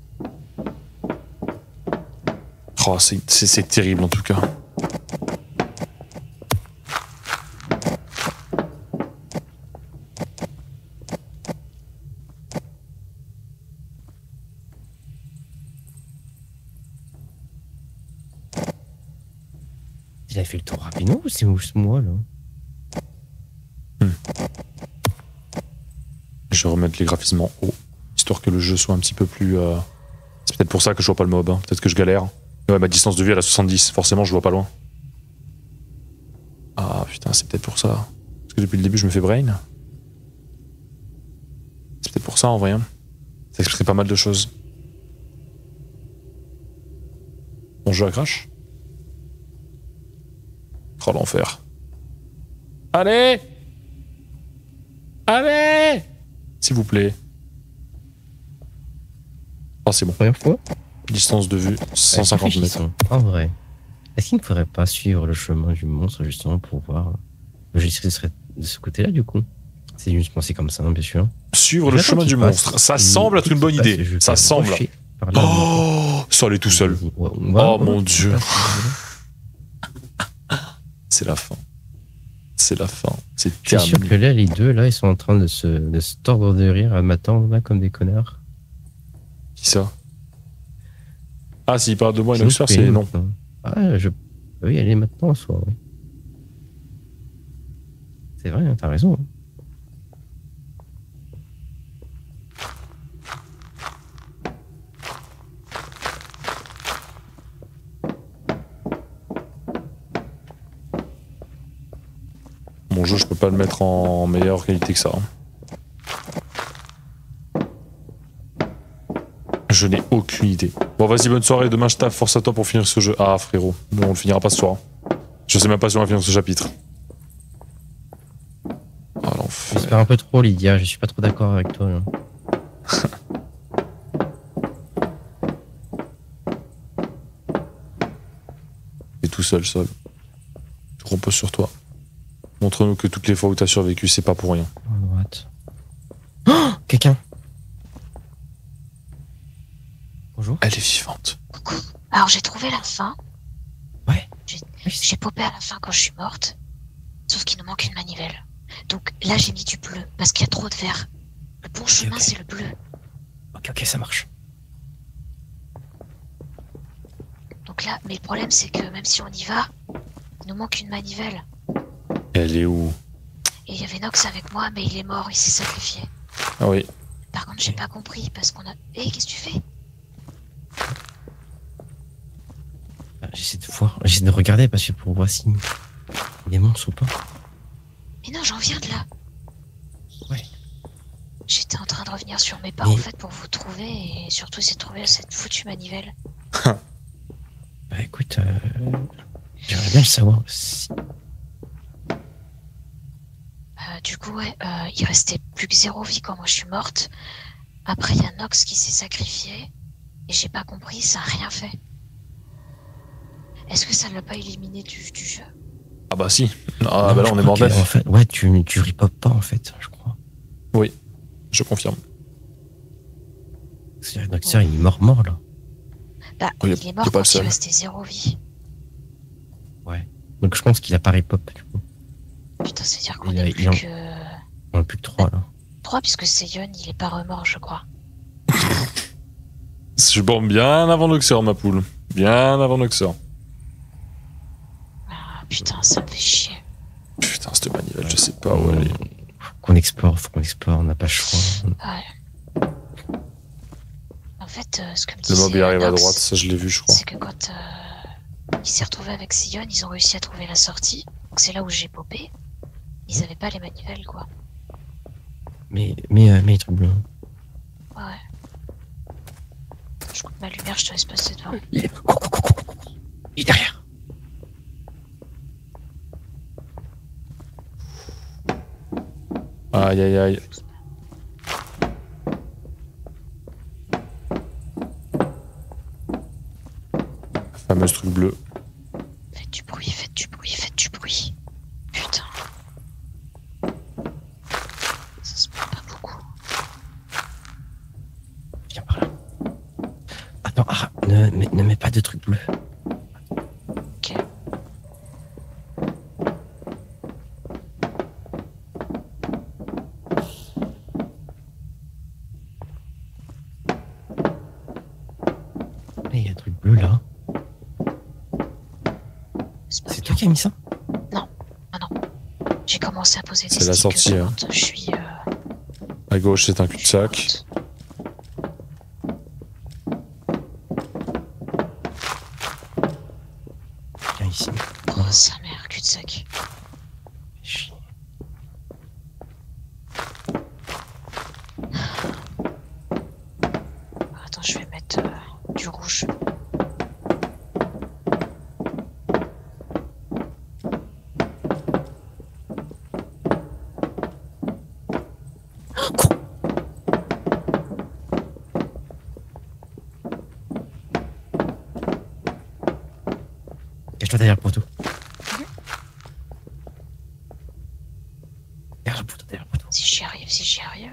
Oh, c'est c'est- c'est terrible en tout cas. il a fait le tour rapidement ou c'est juste moi là? Je vais remettre les graphismes en haut, histoire que le jeu soit un petit peu plus... Euh... C'est peut-être pour ça que je vois pas le mob, hein. Peut-être que je galère. Ouais, ma distance de vue elle a soixante-dix, forcément je vois pas loin. Ah putain, c'est peut-être pour ça. Parce que depuis le début je me fais brain. C'est peut-être pour ça en vrai. Hein. Ça expliquerait pas mal de choses. Mon jeu à crash. Oh l'enfer. Allez! Allez! S'il vous plaît. Oh c'est bon. Première fois? Distance de vue cent cinquante mètres. Réfléchissons. En vrai, est-ce qu'il ne faudrait pas suivre le chemin du monstre justement pour voir le G C serait de ce côté-là du coup? C'est juste pensé comme ça, hein, bien sûr. Suivre le chemin du monstre, ça semble être une bonne idée. Ça semble. Oh, ça allait tout seul. Oh mon dieu. C'est la fin. C'est la fin. C'est C'est sûr que terminé. là, les deux, là, ils sont en train de se, de se tordre de rire à m'attendre là comme des connards. Qui ça? Ah, s'il parle de moi, Je Inoxfer, nous c'est paye non. maintenant. Ah, je peux y aller maintenant en soi. Oui. C'est vrai, hein, t'as raison. hein. Mon jeu, je peux pas le mettre en meilleure qualité que ça. hein. Je n'ai aucune idée. Bon, vas-y, bonne soirée. Demain, je tape. Force à toi pour finir ce jeu. Ah, frérot. Non, on le finira pas ce soir. Je sais même pas si on va finir ce chapitre. Ah, l'enfer. J'espère un peu trop, Lydia. Je suis pas trop d'accord avec toi. Là. T'es tout seul, seul. Tout repose sur toi. Montre-nous que toutes les fois où t'as survécu, c'est pas pour rien. À droite. Oh, quelqu'un. Bonjour. Elle est vivante. Coucou. Alors j'ai trouvé la fin. Ouais. J'ai Oui, j'ai popé à la fin quand je suis morte. Sauf qu'il nous manque une manivelle. Donc là j'ai mis du bleu parce qu'il y a trop de vert. Le bon chemin ok. c'est le bleu. Ok, ok, ça marche. Donc là, mais le problème c'est que même si on y va, il nous manque une manivelle. Elle est où? Et il y avait Nox avec moi, mais il est mort, il s'est sacrifié. Ah oui. Par contre j'ai pas compris parce qu'on a... Hé, qu'est-ce que tu fais? Ah, J'essaie de voir, j'essaie de regarder parce que pour voir si il y a des monstres ou pas. Mais non, j'en viens de là. Ouais. J'étais en train de revenir sur mes pas Mais- en fait pour vous trouver et surtout essayer de trouver cette foutue manivelle. Bah écoute, euh, j'aimerais bien le savoir aussi. Euh, du coup, ouais, euh, il restait plus que zéro vie quand moi je suis morte. Après, il y a Nox qui s'est sacrifié. Et j'ai pas compris, ça a rien fait. Est-ce que ça ne l'a pas éliminé du, du jeu? Ah bah si. Ah Non, bah là, je on est crois mort que, def. en fait, ouais, tu, tu repopes pas en fait, je crois. Je confirme. C'est-à-dire que Noxer, il est mort mort là. Bah, Oui, il t'es est mort pas le quand il seul. restait zéro vie. Donc je pense qu'il a pas repop du coup. Putain, c'est dire qu'on Il a- est il plus en- que On a plus que trois là. trois puisque Seyon, il est pas remort, je crois. Je bombe bien avant Noxer, ma poule. Bien avant Noxer. Ah, putain, ça me fait chier. Putain, cette manivelle, je sais pas où elle est. Faut qu'on explore, faut qu'on explore, on n'a pas le choix. Ouais. En fait, euh, ce que me Le disait mob il arrive à Nox, droite, ça je l'ai vu, je crois. c'est que quand euh, il s'est retrouvé avec Sion, ils ont réussi à trouver la sortie. Donc c'est là où j'ai popé. Ils avaient pas les manivelles, quoi. Mais, mais, euh, mais les trucs bleus. Ouais. Je coupe ma lumière, je te laisse passer devant. Il est, coucou, coucou, coucou. Il est derrière. Aïe aïe aïe. La fameuse truc bleu. Faites du bruit, faites du bruit, faites du bruit. Putain. Ça se passe pas beaucoup. Viens par là. Attends, ah, ne, mets- ne mets pas de trucs bleus. Ok. Il y a un truc bleu là. C'est pas C'est bien. qui a mis ça? J'ai commencé à poser des C'est la sticks sortie, hein. quand je suis... euh, À gauche, c'est un cul-de-sac. Viens ici. Oh, sa mère, cul-de-sac. Chier. Attends, je vais mettre euh, du rouge. Cache-toi derrière le poteau. Derrière le poteau, derrière le poteau. Si j'y arrive, si j'y arrive.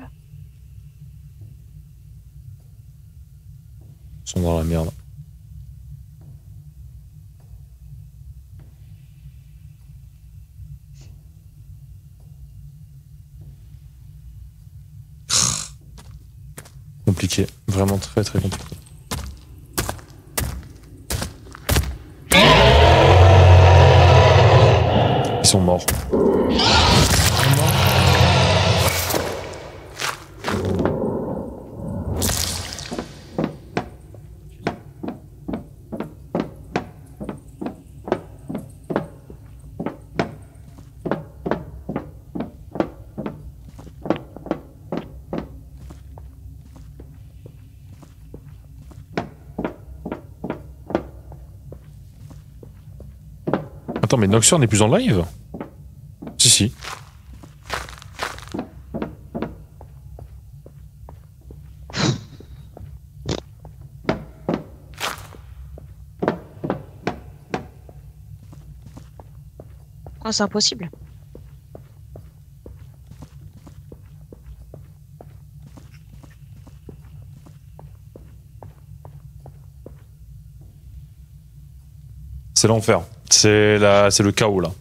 Ils sont dans la merde. Compliqué, vraiment très très compliqué. Ils sont morts. Attends, mais Noxure n'est plus en live? Si, si. Oh, c'est impossible. C'est l'enfer. C'est la... c'est le chaos là.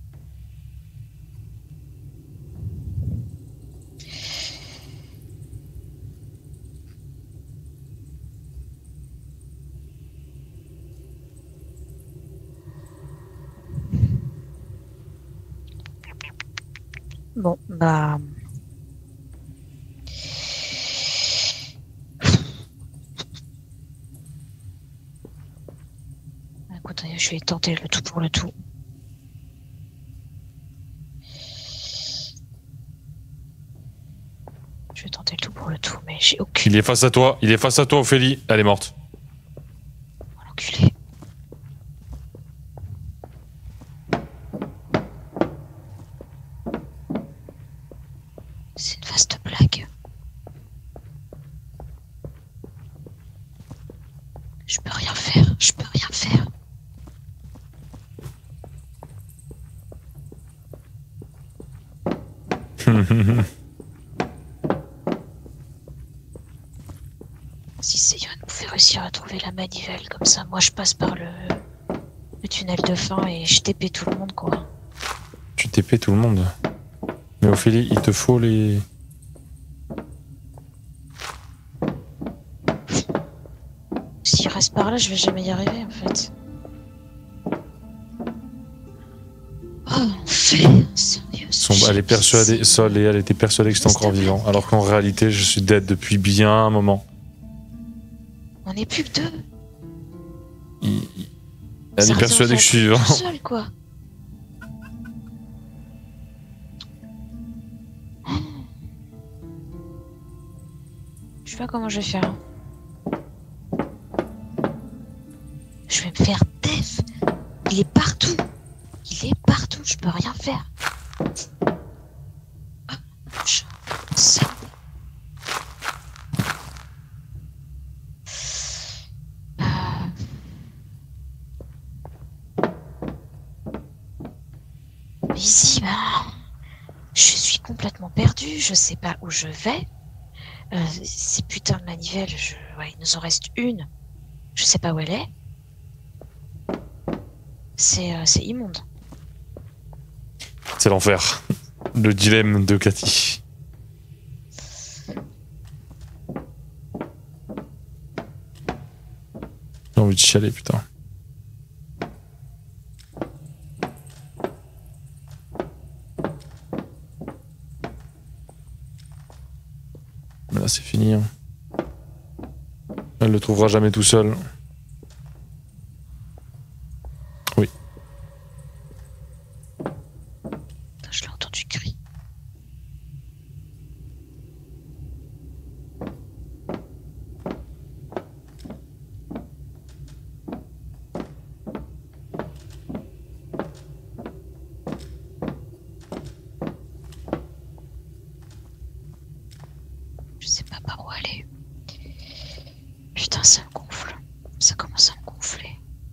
Bon, bah... Écoute, je vais tenter le tout pour le tout. Je vais tenter le tout pour le tout, mais j'ai aucune... Il est face à toi, il est face à toi, Ophélie. Elle est morte. L'enculé. C'est une vaste blague. Je peux rien faire, je peux rien faire. Si Seyon pouvait réussir à trouver la manivelle comme ça, moi je passe par le, le tunnel de fin et je T P tout le monde quoi. Tu T P tout le monde. Mais Ophélie, il te faut les... S'il reste par là, je vais jamais y arriver en fait. Oh, l'enfer, sérieux. Son... Elle est persuadée, Sol et elle était persuadée que j'étais encore vivant, alors qu'en réalité, je suis dead depuis bien un moment. On n'est plus que deux. Il- il- Elle Ça est persuadée que je suis vivant. tout seul quoi. Je sais pas comment je vais faire. Je vais me faire def. Il est partout. Il est partout. Je peux rien faire. Ah, je- ça. Ah. Mais ici, bah, je suis complètement perdue. Je sais pas où je vais. Euh, ces putains de manivelles, je... ouais, il nous en reste une. Je sais pas où elle est. C'est euh, c'est immonde. C'est l'enfer. Le dilemme de Cathy. J'ai envie de chialer, putain. Là, c'est fini. Hein. Elle le trouvera jamais tout seul. Oui. Putain, je l'ai entendu crier. Je sais pas par où aller. Putain, ça me gonfle. Ça commence à me gonfler.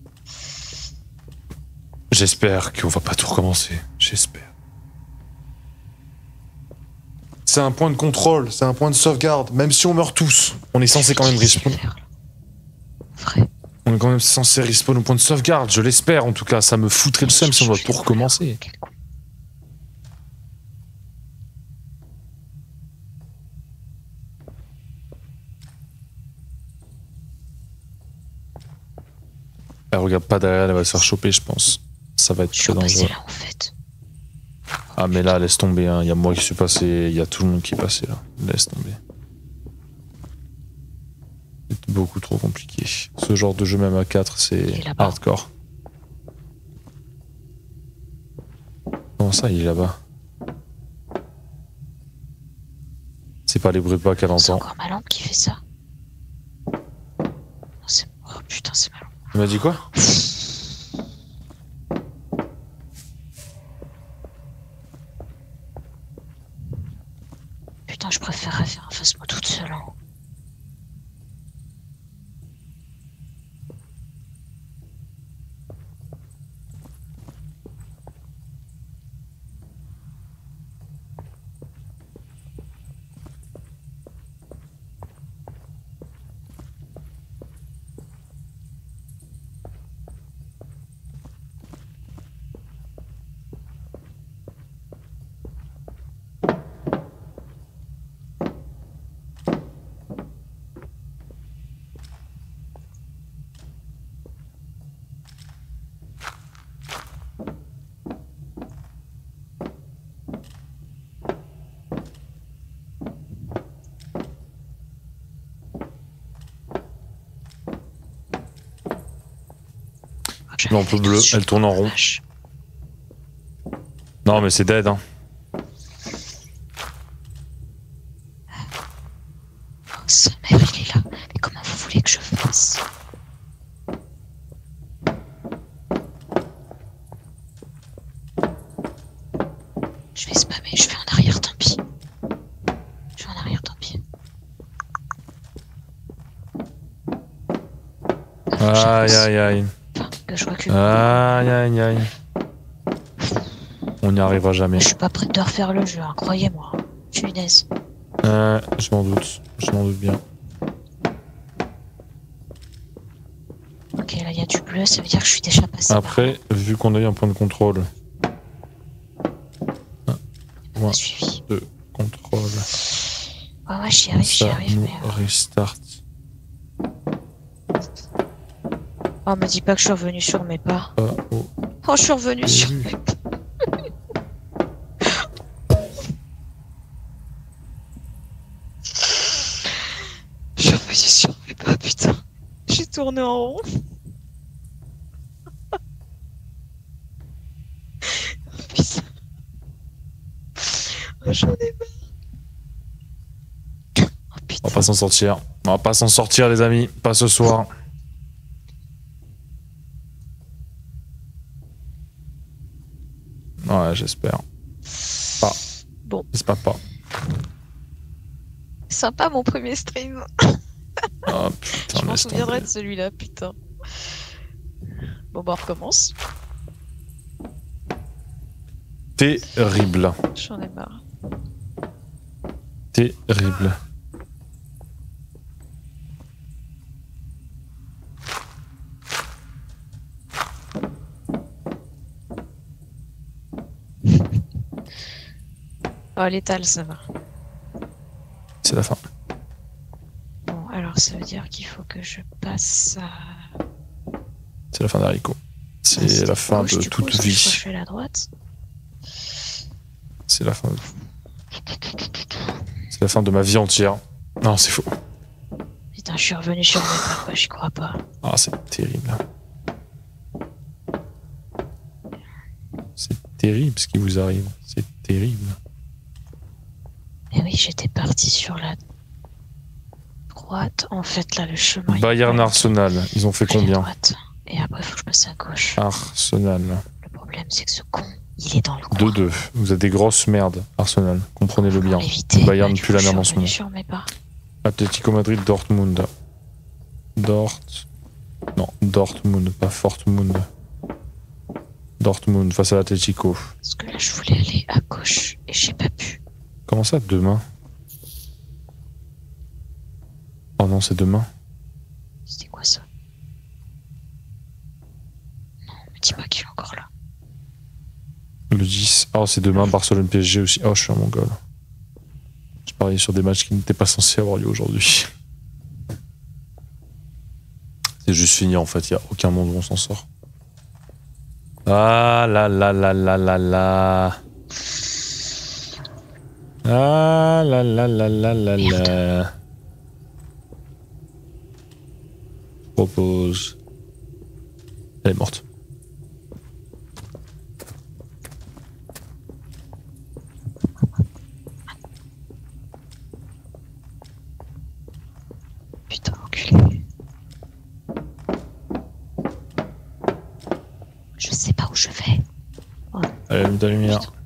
J'espère qu'on va pas tout recommencer. J'espère. C'est un point de contrôle, c'est un point de sauvegarde. Même si on meurt tous, on est censé quand même respawn. Vrai. On est quand même censé respawn au point de sauvegarde, je l'espère en tout cas. Ça me foutrait le seum si on doit tout recommencer. Quel con. Elle regarde pas derrière, elle va se faire choper, je pense. Ça va être Je suis très repassé dangereux. là en fait. Ah mais là, laisse tomber, hein. Il y a moi qui suis passé, il y a tout le monde qui est passé là. Laisse tomber. C'est beaucoup trop compliqué. Ce genre de jeu même à quatre, Il est c'est là-bas. hardcore. Comment ça, il est là-bas? C'est pas les bruits de pas qu'elle C'est entend. encore ma lampe qui fait ça. Non, c'est- Oh putain, c'est ma lampe. Tu m'as dit quoi? Putain, je préférerais faire un phasmo toute seule. Hein. Lampe bleue, elle tourne en rond. Vache. Non mais c'est dead hein. Oh, sa mère, il est là. Mais comment vous voulez que je fasse? Je vais spammer, je vais en arrière, tant pis. Je vais en arrière, tant pis. Aïe aïe aïe. Enfin, que je recule. Aïe aïe aïe. On n'y arrivera jamais. Je suis pas prête de refaire le jeu, hein, croyez-moi. Je suis naze. Euh, je m'en doute, je m'en doute bien. Ok, là il y a du bleu, ça veut dire que je suis déjà passé. Après, vu qu'on a eu un point de contrôle. Un On point m'a suivi. de contrôle. Ouais, ouais, j'y arrive, j'y Ça arrive, nous mais. euh, restart. Oh, me dis pas que je suis revenu sur mes pas. Pas au Oh, je suis revenu sur début. mes pas. Je suis revenu sur mes pas, putain. J'ai tourné en rond. Putain. Oh, j'en ai marre. Oh On putain. va pas s'en sortir. On va pas s'en sortir les amis, pas ce soir. Ouais, j'espère. Pas. Bon. J'espère pas. Sympa mon premier stream. Ah putain, Je m'en laisse souviendrai tomber. de celui-là, putain. Bon, bah on recommence. Terrible. J'en ai marre. Terrible. Oh, l'étal, ça va. C'est la fin. Bon, alors ça veut dire qu'il faut que je passe à... C'est la fin d'Haricot. C'est la fin gauche, de du coup, toute sauf que vie. Je fais la droite. C'est la fin de... C'est la fin de ma vie entière. Non, c'est faux. Putain, je suis revenu sur mes pas, quoi, j'y crois pas. Ah, c'est terrible. C'est terrible ce qui vous arrive. C'est terrible. Mais oui, j'étais parti sur la droite. En fait, là, le chemin... il Bayern va- Arsenal, ils ont fait je vais à combien? droite. Et après, il faut que je passe à gauche. Arsenal. Le problème, c'est que ce con, il est dans le coin. deux deux. Vous êtes des grosses merdes, Arsenal. Comprenez-le bien. L'éviter. Bayern Bah, du pue coup, la je merde en suis ce revenu moment. sur mes pas. Atlético Madrid, Dortmund. Dort. Non, Dortmund, pas Fortmund. Dortmund face à l'Atlético. Parce que là, je voulais aller à gauche et j'ai pas pu. Comment ça, demain? Oh non, c'est demain. C'était quoi ça? Non, me dis pas qu'il est encore là. Le dix. Oh, c'est demain, Barcelone P S G aussi. Oh, je suis un mongol. Je pariais sur des matchs qui n'étaient pas censés avoir lieu aujourd'hui. C'est juste fini en fait, il n'y a aucun monde où on s'en sort. Ah là là là là là là. Ah là là là là là là. Propose. Elle est morte. Putain, enculé. Je sais pas où je vais. Elle a mis de la lumière. Putain.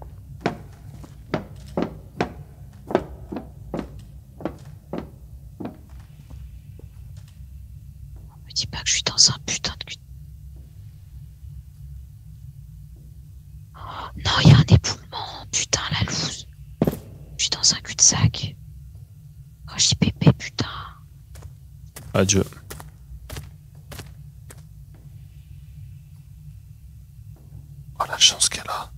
Me dis pas que je suis dans un putain de cul. Oh, non, il y a un éboulement. Putain, la loose. Je suis dans un cul-de-sac. Oh, J P P, putain. Adieu. Oh la chance qu'elle a.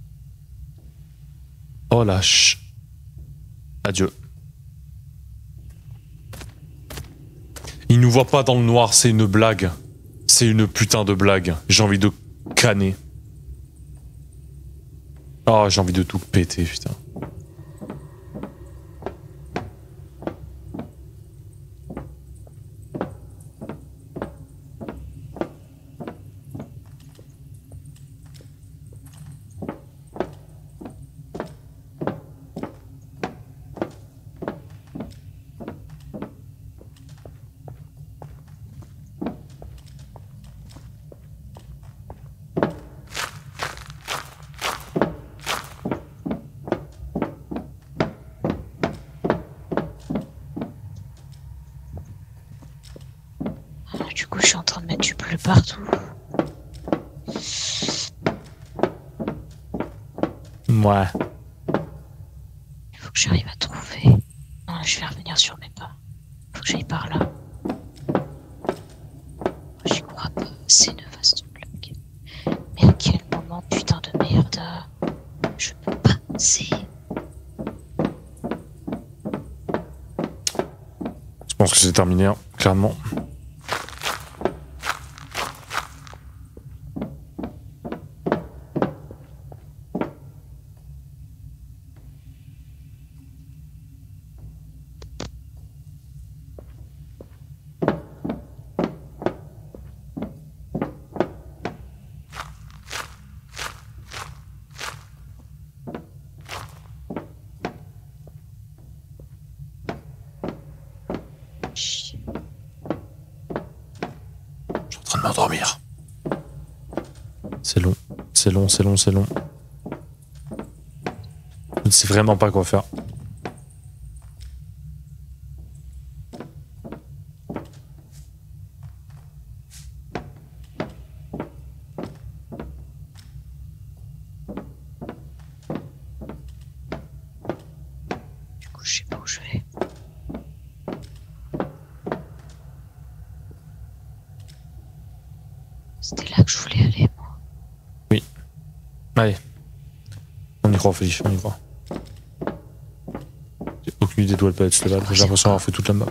Oh la ch... Adieu. Il nous voit pas dans le noir, c'est une blague. C'est une putain de blague. J'ai envie de canner. Oh, j'ai envie de tout péter, putain. Du coup, je suis en train de mettre du bleu partout. Ouais. Il faut que j'arrive à trouver. Non, là, je vais revenir sur mes pas. Il faut que j'aille par là. J'y crois pas. C'est une vaste blague. Mais à quel moment, putain de merde. Je peux pas. C'est. Je pense que c'est terminé, hein, clairement. Chier. Je suis en train de m'endormir. C'est long, c'est long, c'est long, c'est long. Je ne sais vraiment pas quoi faire. Du coup, je sais pas où je vais. C'était là que je voulais aller, moi. Allez. On y croit, Félix, on y croit. J'ai aucune idée d'où elle peut être, cette balle. J'ai l'impression d'avoir fait toute la map.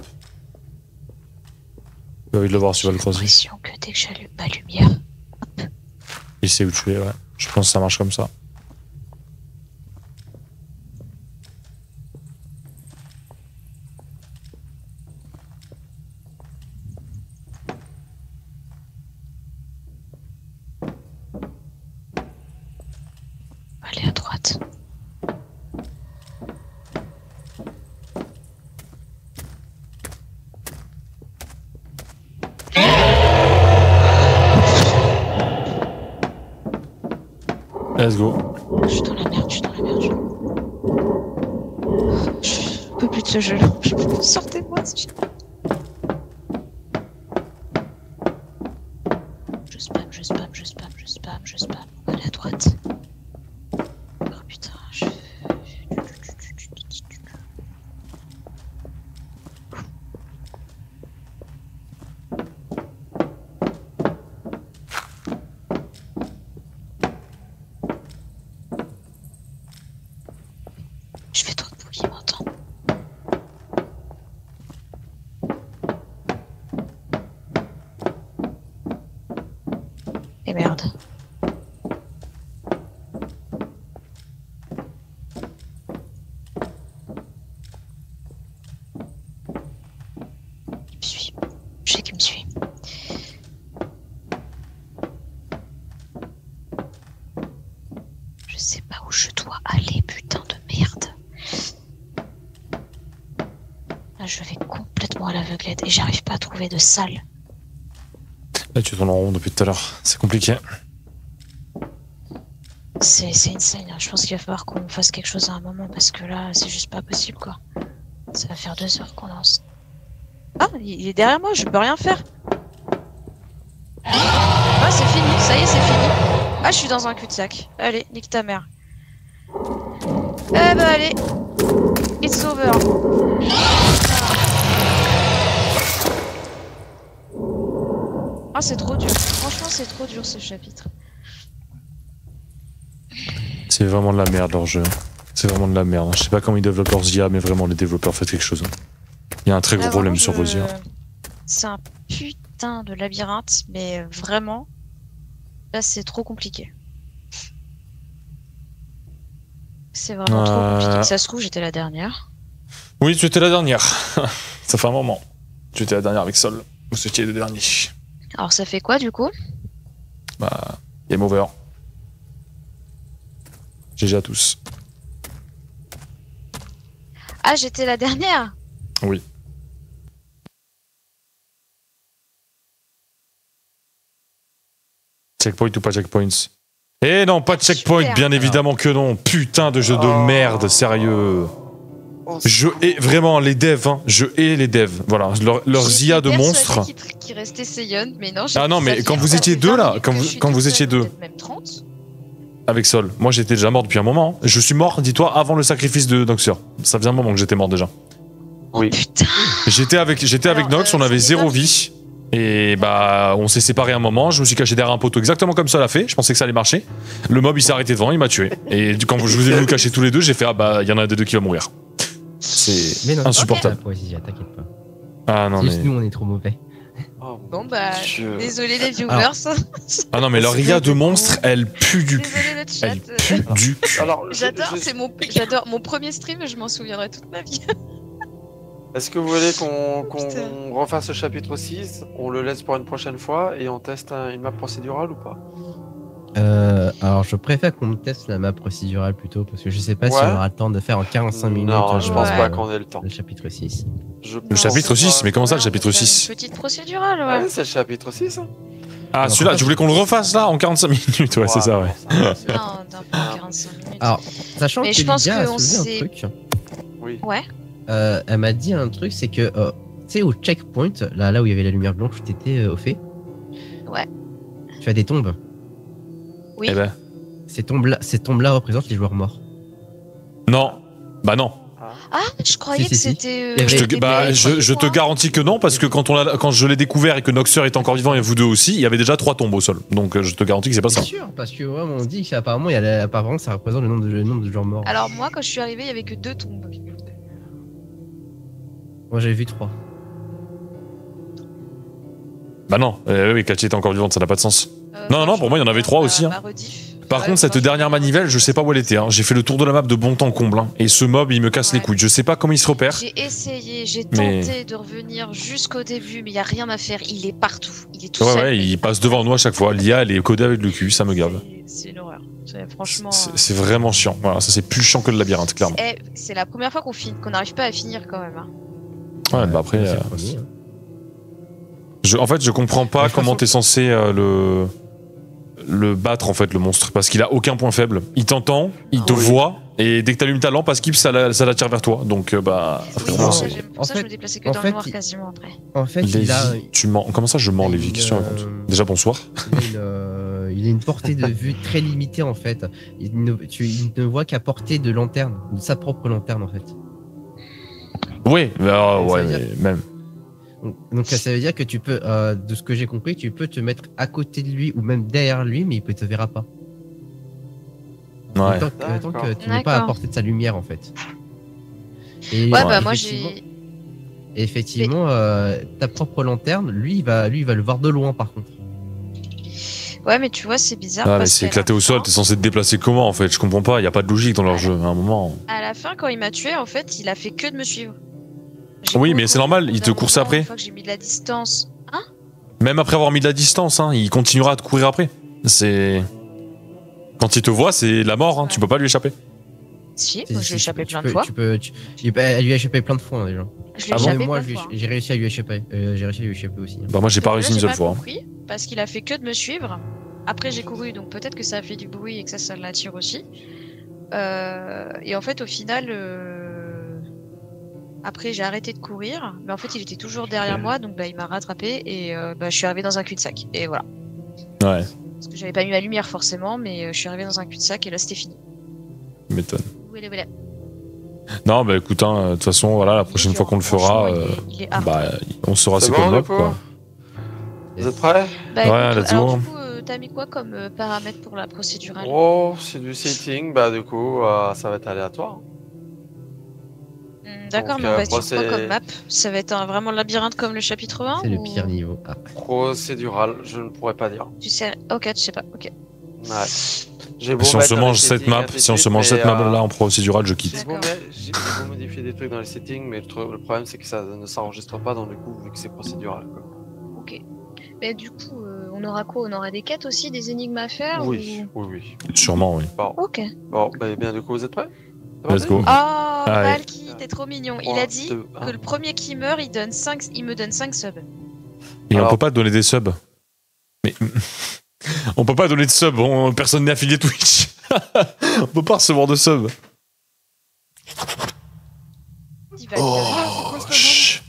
J'ai envie de le voir si tu vas le J'ai croiser. l'impression que dès que j'allume ma lumière, Il sait où tu es, ouais. Je pense que ça marche comme ça. Let's go. Je suis dans la merde, je suis dans la merde. Je, je peux plus de ce jeu-là. Sortez-moi ce shit. Je spam, je spam, je spam, je spam, je spam. Allez à droite. Oh putain, je... Je fais trop de bruit, il m'entend. Et merde. Il me suit. Je sais qu'il me suit. Je sais pas où je dois aller, putain de merde. Là, je vais complètement à l'aveuglette et j'arrive pas à trouver de salle. Là, tu tournes en rond depuis tout à l'heure. C'est compliqué. C'est c'est insane. Hein. Je pense qu'il va falloir qu'on fasse quelque chose à un moment parce que là, c'est juste pas possible quoi. Ça va faire deux heures qu'on lance. Ah, il est derrière moi, je peux rien faire. Ah, c'est fini, ça y est, c'est fini. Ah, je suis dans un cul-de-sac. Allez, nique ta mère. Eh bah, allez. It's over. Ah, c'est trop dur. Franchement, c'est trop dur ce chapitre. C'est vraiment de la merde leur jeu. C'est vraiment de la merde. Je sais pas comment ils développent leurs I A, mais vraiment les développeurs faites quelque chose. Il y a un très gros Ah, problème vraiment, sur vos je- I A. C'est un putain de labyrinthe, mais vraiment, là c'est trop compliqué. C'est vraiment trop Euh. compliqué. Ça se trouve, j'étais la dernière. Oui, tu étais la dernière. Ça fait un moment. Tu étais la dernière avec Sol. Vous étiez les derniers. Alors ça fait quoi du coup? Bah, game over. G G à tous. Ah, j'étais la dernière? Oui. Checkpoint ou pas checkpoints? Eh non, pas de checkpoint, Super. bien évidemment que non. Putain de jeu de Oh. merde, sérieux. Oh, Je hais vraiment les devs, hein. Je hais les devs. Voilà, leur- leurs J'étais I A de persuadée monstres. Qui, qui restait Seiyon, mais non. j'ai- Ah non, ça mais fait- quand vous ça étiez fait deux, vingt là, minutes quand que vous- je suis quand toute vous seule, étiez deux. peut-être même trente. Avec Sol. Moi j'étais déjà mort depuis un moment. hein. Je suis mort, dis-toi, avant le sacrifice de Noxer. Ça faisait un moment que j'étais mort déjà. Oui. Putain. J'étais avec, j'étais avec Alors, Nox, euh, on avait c'était zéro pas- vie. Et bah on s'est séparés un moment, je me suis caché derrière un poteau exactement comme ça l'a fait, je pensais que ça allait marcher. Le mob il s'est arrêté devant, il m'a tué. Et quand je vous ai vu nous cacher tous les deux, j'ai fait ah bah il y en a un des deux qui va mourir. C'est Mais non, insupportable. la poésie, t'inquiète pas. Ah non C'est mais juste nous, on est trop mauvais. Oh, Bon bah, Dieu. désolé les viewers. ah non mais leur I A de monstre, elle pue du cul. Désolé le chat. Elle pue du cul. Alors, je- J'adore, je- c'est mon, j'adore mon premier stream, je m'en souviendrai toute ma vie. Est-ce que vous voulez qu'on qu'on Putain. refasse ce chapitre six? On le laisse pour une prochaine fois et on teste un- une map procédurale ou pas? Euh, alors, je préfère qu'on me teste la map procédurale plutôt, parce que je sais pas si Ouais. on aura le temps de faire en quarante-cinq minutes Non, euh, je pense Ouais. pas qu'on ait le temps. le chapitre six. Je Le pense chapitre pas. six, mais comment ça le Ouais, chapitre on peut faire six? Une petite procédurale, Ouais, ouais. c'est le chapitre six. Hein. Ah celui-là, tu voulais qu'on le refasse là en quarante-cinq minutes, ouais c'est ça ouais. Non, d'un peu quarante-cinq minutes. Alors, sachant Mais que je pense Lydia a qu'on soulevé s'est- un truc, Oui. Ouais. euh, elle m'a dit un truc, c'est que, euh, tu sais, au checkpoint, là, là où il y avait la lumière blanche, où t'étais euh, au fait. Ouais. Tu as des tombes. Oui. Eh ben, Ces tombes-là, ces tombes-là représentent les joueurs morts. non. Bah non. Ah, je croyais Si, que si, si. c'était. euh, Il y Je avait- te, des bah, bébés, je, je te moi. garantis que non, parce que quand, on l'a- quand je l'ai découvert et que Noxer est encore vivant et vous deux aussi, il y avait déjà trois tombes au sol. Donc euh, je te garantis que c'est pas ça. C'est sûr, parce que vraiment, on dit qu'apparemment, il y a la- apparemment, ça représente le nombre de, le nombre de joueurs morts. Alors moi, quand je suis arrivée, il y avait que deux tombes. Moi, j'avais vu trois. Bah non, euh, oui, Kachi était encore vivante, ça n'a pas de sens. Euh, Non, non, je- pour moi, il y en avait trois ma- aussi, hein. ma rediff. Par Ouais, contre, cette moi, je- dernière manivelle, je sais pas où elle était. hein. J'ai fait le tour de la map de bon temps comble. hein. Et ce mob, il me casse les Ouais. couilles. Je sais pas comment il se repère. J'ai essayé, j'ai Mais- tenté de revenir jusqu'au début, mais il n'y a rien à faire. Il est partout. Il est tout Ouais, seul. ouais, il passe devant nous à chaque fois. L'I A, elle est codée avec le cul, ça me gave. C'est- C'est une horreur. C'est- Franchement. C'est euh, c'est vraiment chiant. Voilà, ça c'est plus chiant que le labyrinthe, clairement. eh, c'est la première fois qu'on finit, qu'on n'arrive pas à finir quand même. hein. Ouais, bah après, C'est euh, le premier, hein. je- en fait, je comprends pas De toute comment façon- t'es censé euh, le le battre en fait le monstre parce qu'il a aucun point faible. Il t'entend, il te Ah oui. voit et dès que t'allumes ta lampe à skip ça, la- ça l'attire vers toi. Donc euh, bah Oui, frérot, pour non, ça, c'est- j'ai- pour en ça, je fait- me déplaçais que en dans fait, le noir il- quasiment après. En fait, Lévi, il a, tu mens. Comment ça je mens il a Lévi une, Qu'est-ce que tu racontes euh, Déjà bonsoir. il a une, euh, il a une portée de vue très limitée en fait. Il ne, tu, il ne voit qu'à portée de lanterne, de sa propre lanterne en fait. Oui, mais, ah, Ça ouais, veut mais même. Donc, donc, ça veut dire que tu peux, euh, de ce que j'ai compris, tu peux te mettre à côté de lui ou même derrière lui, mais il ne te verra pas. Ouais. Tant, que- euh, tant que D'accord. tu n'es pas à D'accord. portée de sa lumière en fait. Et, Ouais, euh, bah moi effectivement- j'ai. Effectivement, euh, ta propre lanterne, lui, il va, lui, il va le voir de loin par contre. Ouais, mais tu vois, c'est bizarre. Ah mais parce c'est qu'à éclaté la au sol. fin- T'es censé te déplacer comment en fait Je comprends pas. Il y a pas de logique dans leur jeu. À un moment. À la fin, quand il m'a tué, en fait, il a fait que de me suivre. J'ai Oui, couru, mais c'est couru, normal, couru il te d'un coursait moment, après. Une fois que j'ai mis de la distance. Hein Même après avoir mis de la distance, hein, il continuera à te courir après. C'est quand il te voit, c'est la mort. Hein. Tu peux pas lui échapper. Si, Si, moi, si, je lui ai tu échappé peux- tu plein peux- de fois. Tu peux, tu- il- bah, elle lui a échappé plein de fois hein, déjà. Je lui ai Ah bon échappé Même moi, plein je de lui- fois. j'ai réussi à lui échapper. Euh, j'ai réussi à lui échapper aussi. hein. Bah moi j'ai pas Là, réussi une j'ai seule pas fois. hein. compris, parce qu'il a fait que de me suivre. Après, j'ai couru, donc peut-être que ça a fait du bruit et que ça, ça l'attire aussi. Euh, et en fait, au final, euh, après, j'ai arrêté de courir, mais en fait, il était toujours derrière moi, donc bah, il m'a rattrapé et euh, bah, je suis arrivée dans un cul-de-sac. Et voilà. Ouais, Parce que j'avais pas mis ma lumière forcément, mais euh, je suis arrivée dans un cul-de-sac et là, c'était fini. tu m'étonnes. Voilà, voilà. Non, bah écoute, hein, de toute façon, voilà, la prochaine Il est fois qu'on le dur, fera, franchement, euh, il est- il est hard. bah on saura C'est c'est bon, quoi le du mob coup quoi. Vous êtes prêts? Bah, Ouais, écoute, let's alors go. du coup, euh, t'as mis quoi comme euh, paramètre pour la procédurale? Oh, c'est du setting, bah du coup, euh, ça va être aléatoire. Hmm, D'accord, Donc, mais on euh, va sur quoi procé- comme map? Ça va être un, vraiment le labyrinthe comme le chapitre un C'est le ou- pire niveau. Ah. Procédural, je ne pourrais pas dire. Tu sais, ok, tu sais pas, ok. Ouais. J'ai beau Si on mettre se dans les mange cette settings, map, ainsi de si on se suite, mange mais, cette map euh, là en procédural, je quitte. J'ai beau, D'accord. mettre- j'ai beau modifier des trucs dans les settings, mais le, tru- le problème c'est que ça ne s'enregistre pas dans le coup vu que c'est procédural. Quoi. Ok. Mais du coup, euh, on aura quoi? On aura des quêtes aussi, des énigmes à faire Oui, oui, oui. Sûrement, oui. Bon, ou- Ok. bon bah, bien du coup, vous êtes prêts? Let's go. Oh, Allez. Valky, t'es trop mignon. Il a dit que le premier qui meurt, il, donne cinq, il me donne cinq subs. Et Alors- on peut pas donner des subs. Mais on peut pas donner de subs. on- Personne n'est affilié Twitch. On peut pas recevoir de subs. Dis Valky. Oh, chut.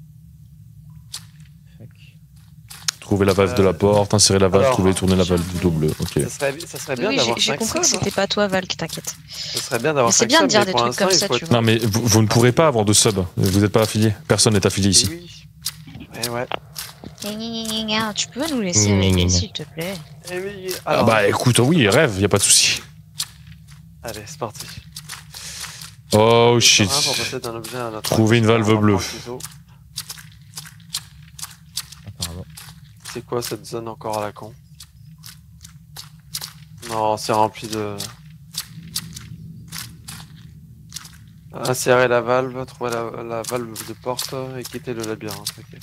Fuck. Trouver la valve de la porte, insérer la valve, Alors, trouver, tourner la valve du dos bleu. Ok. Ça serait, ça serait bien Oui, j'ai d'avoir j'ai cinq compris que subs. c'était pas toi, Val, qui t'inquiète. Ça serait bien d'avoir Mais c'est cinq bien de subs, dire mais des pour trucs l'instant, comme il ça, faut tu être- vois. Non mais vous, vous ne pourrez pas avoir de subs. Vous n'êtes pas affilié. Personne n'est affilié Eh ici. oui. Eh ouais. Gna, gna, gna, gna, gna. Tu peux nous laisser Gna, gna, rêver, gna. s'il te plaît. Eh oui. Ah Alors, bah écoute, oui, rêve, y a pas de souci. allez, c'est parti. Oh shit. Un pour passer d'un objet à un autre. Trouver une valve Alors, on bleue. prend le ciseau. Apparemment. C'est quoi cette zone encore à la con? Non, c'est rempli de... Insérer la valve, trouver la, la valve de porte et quitter le labyrinthe. ok.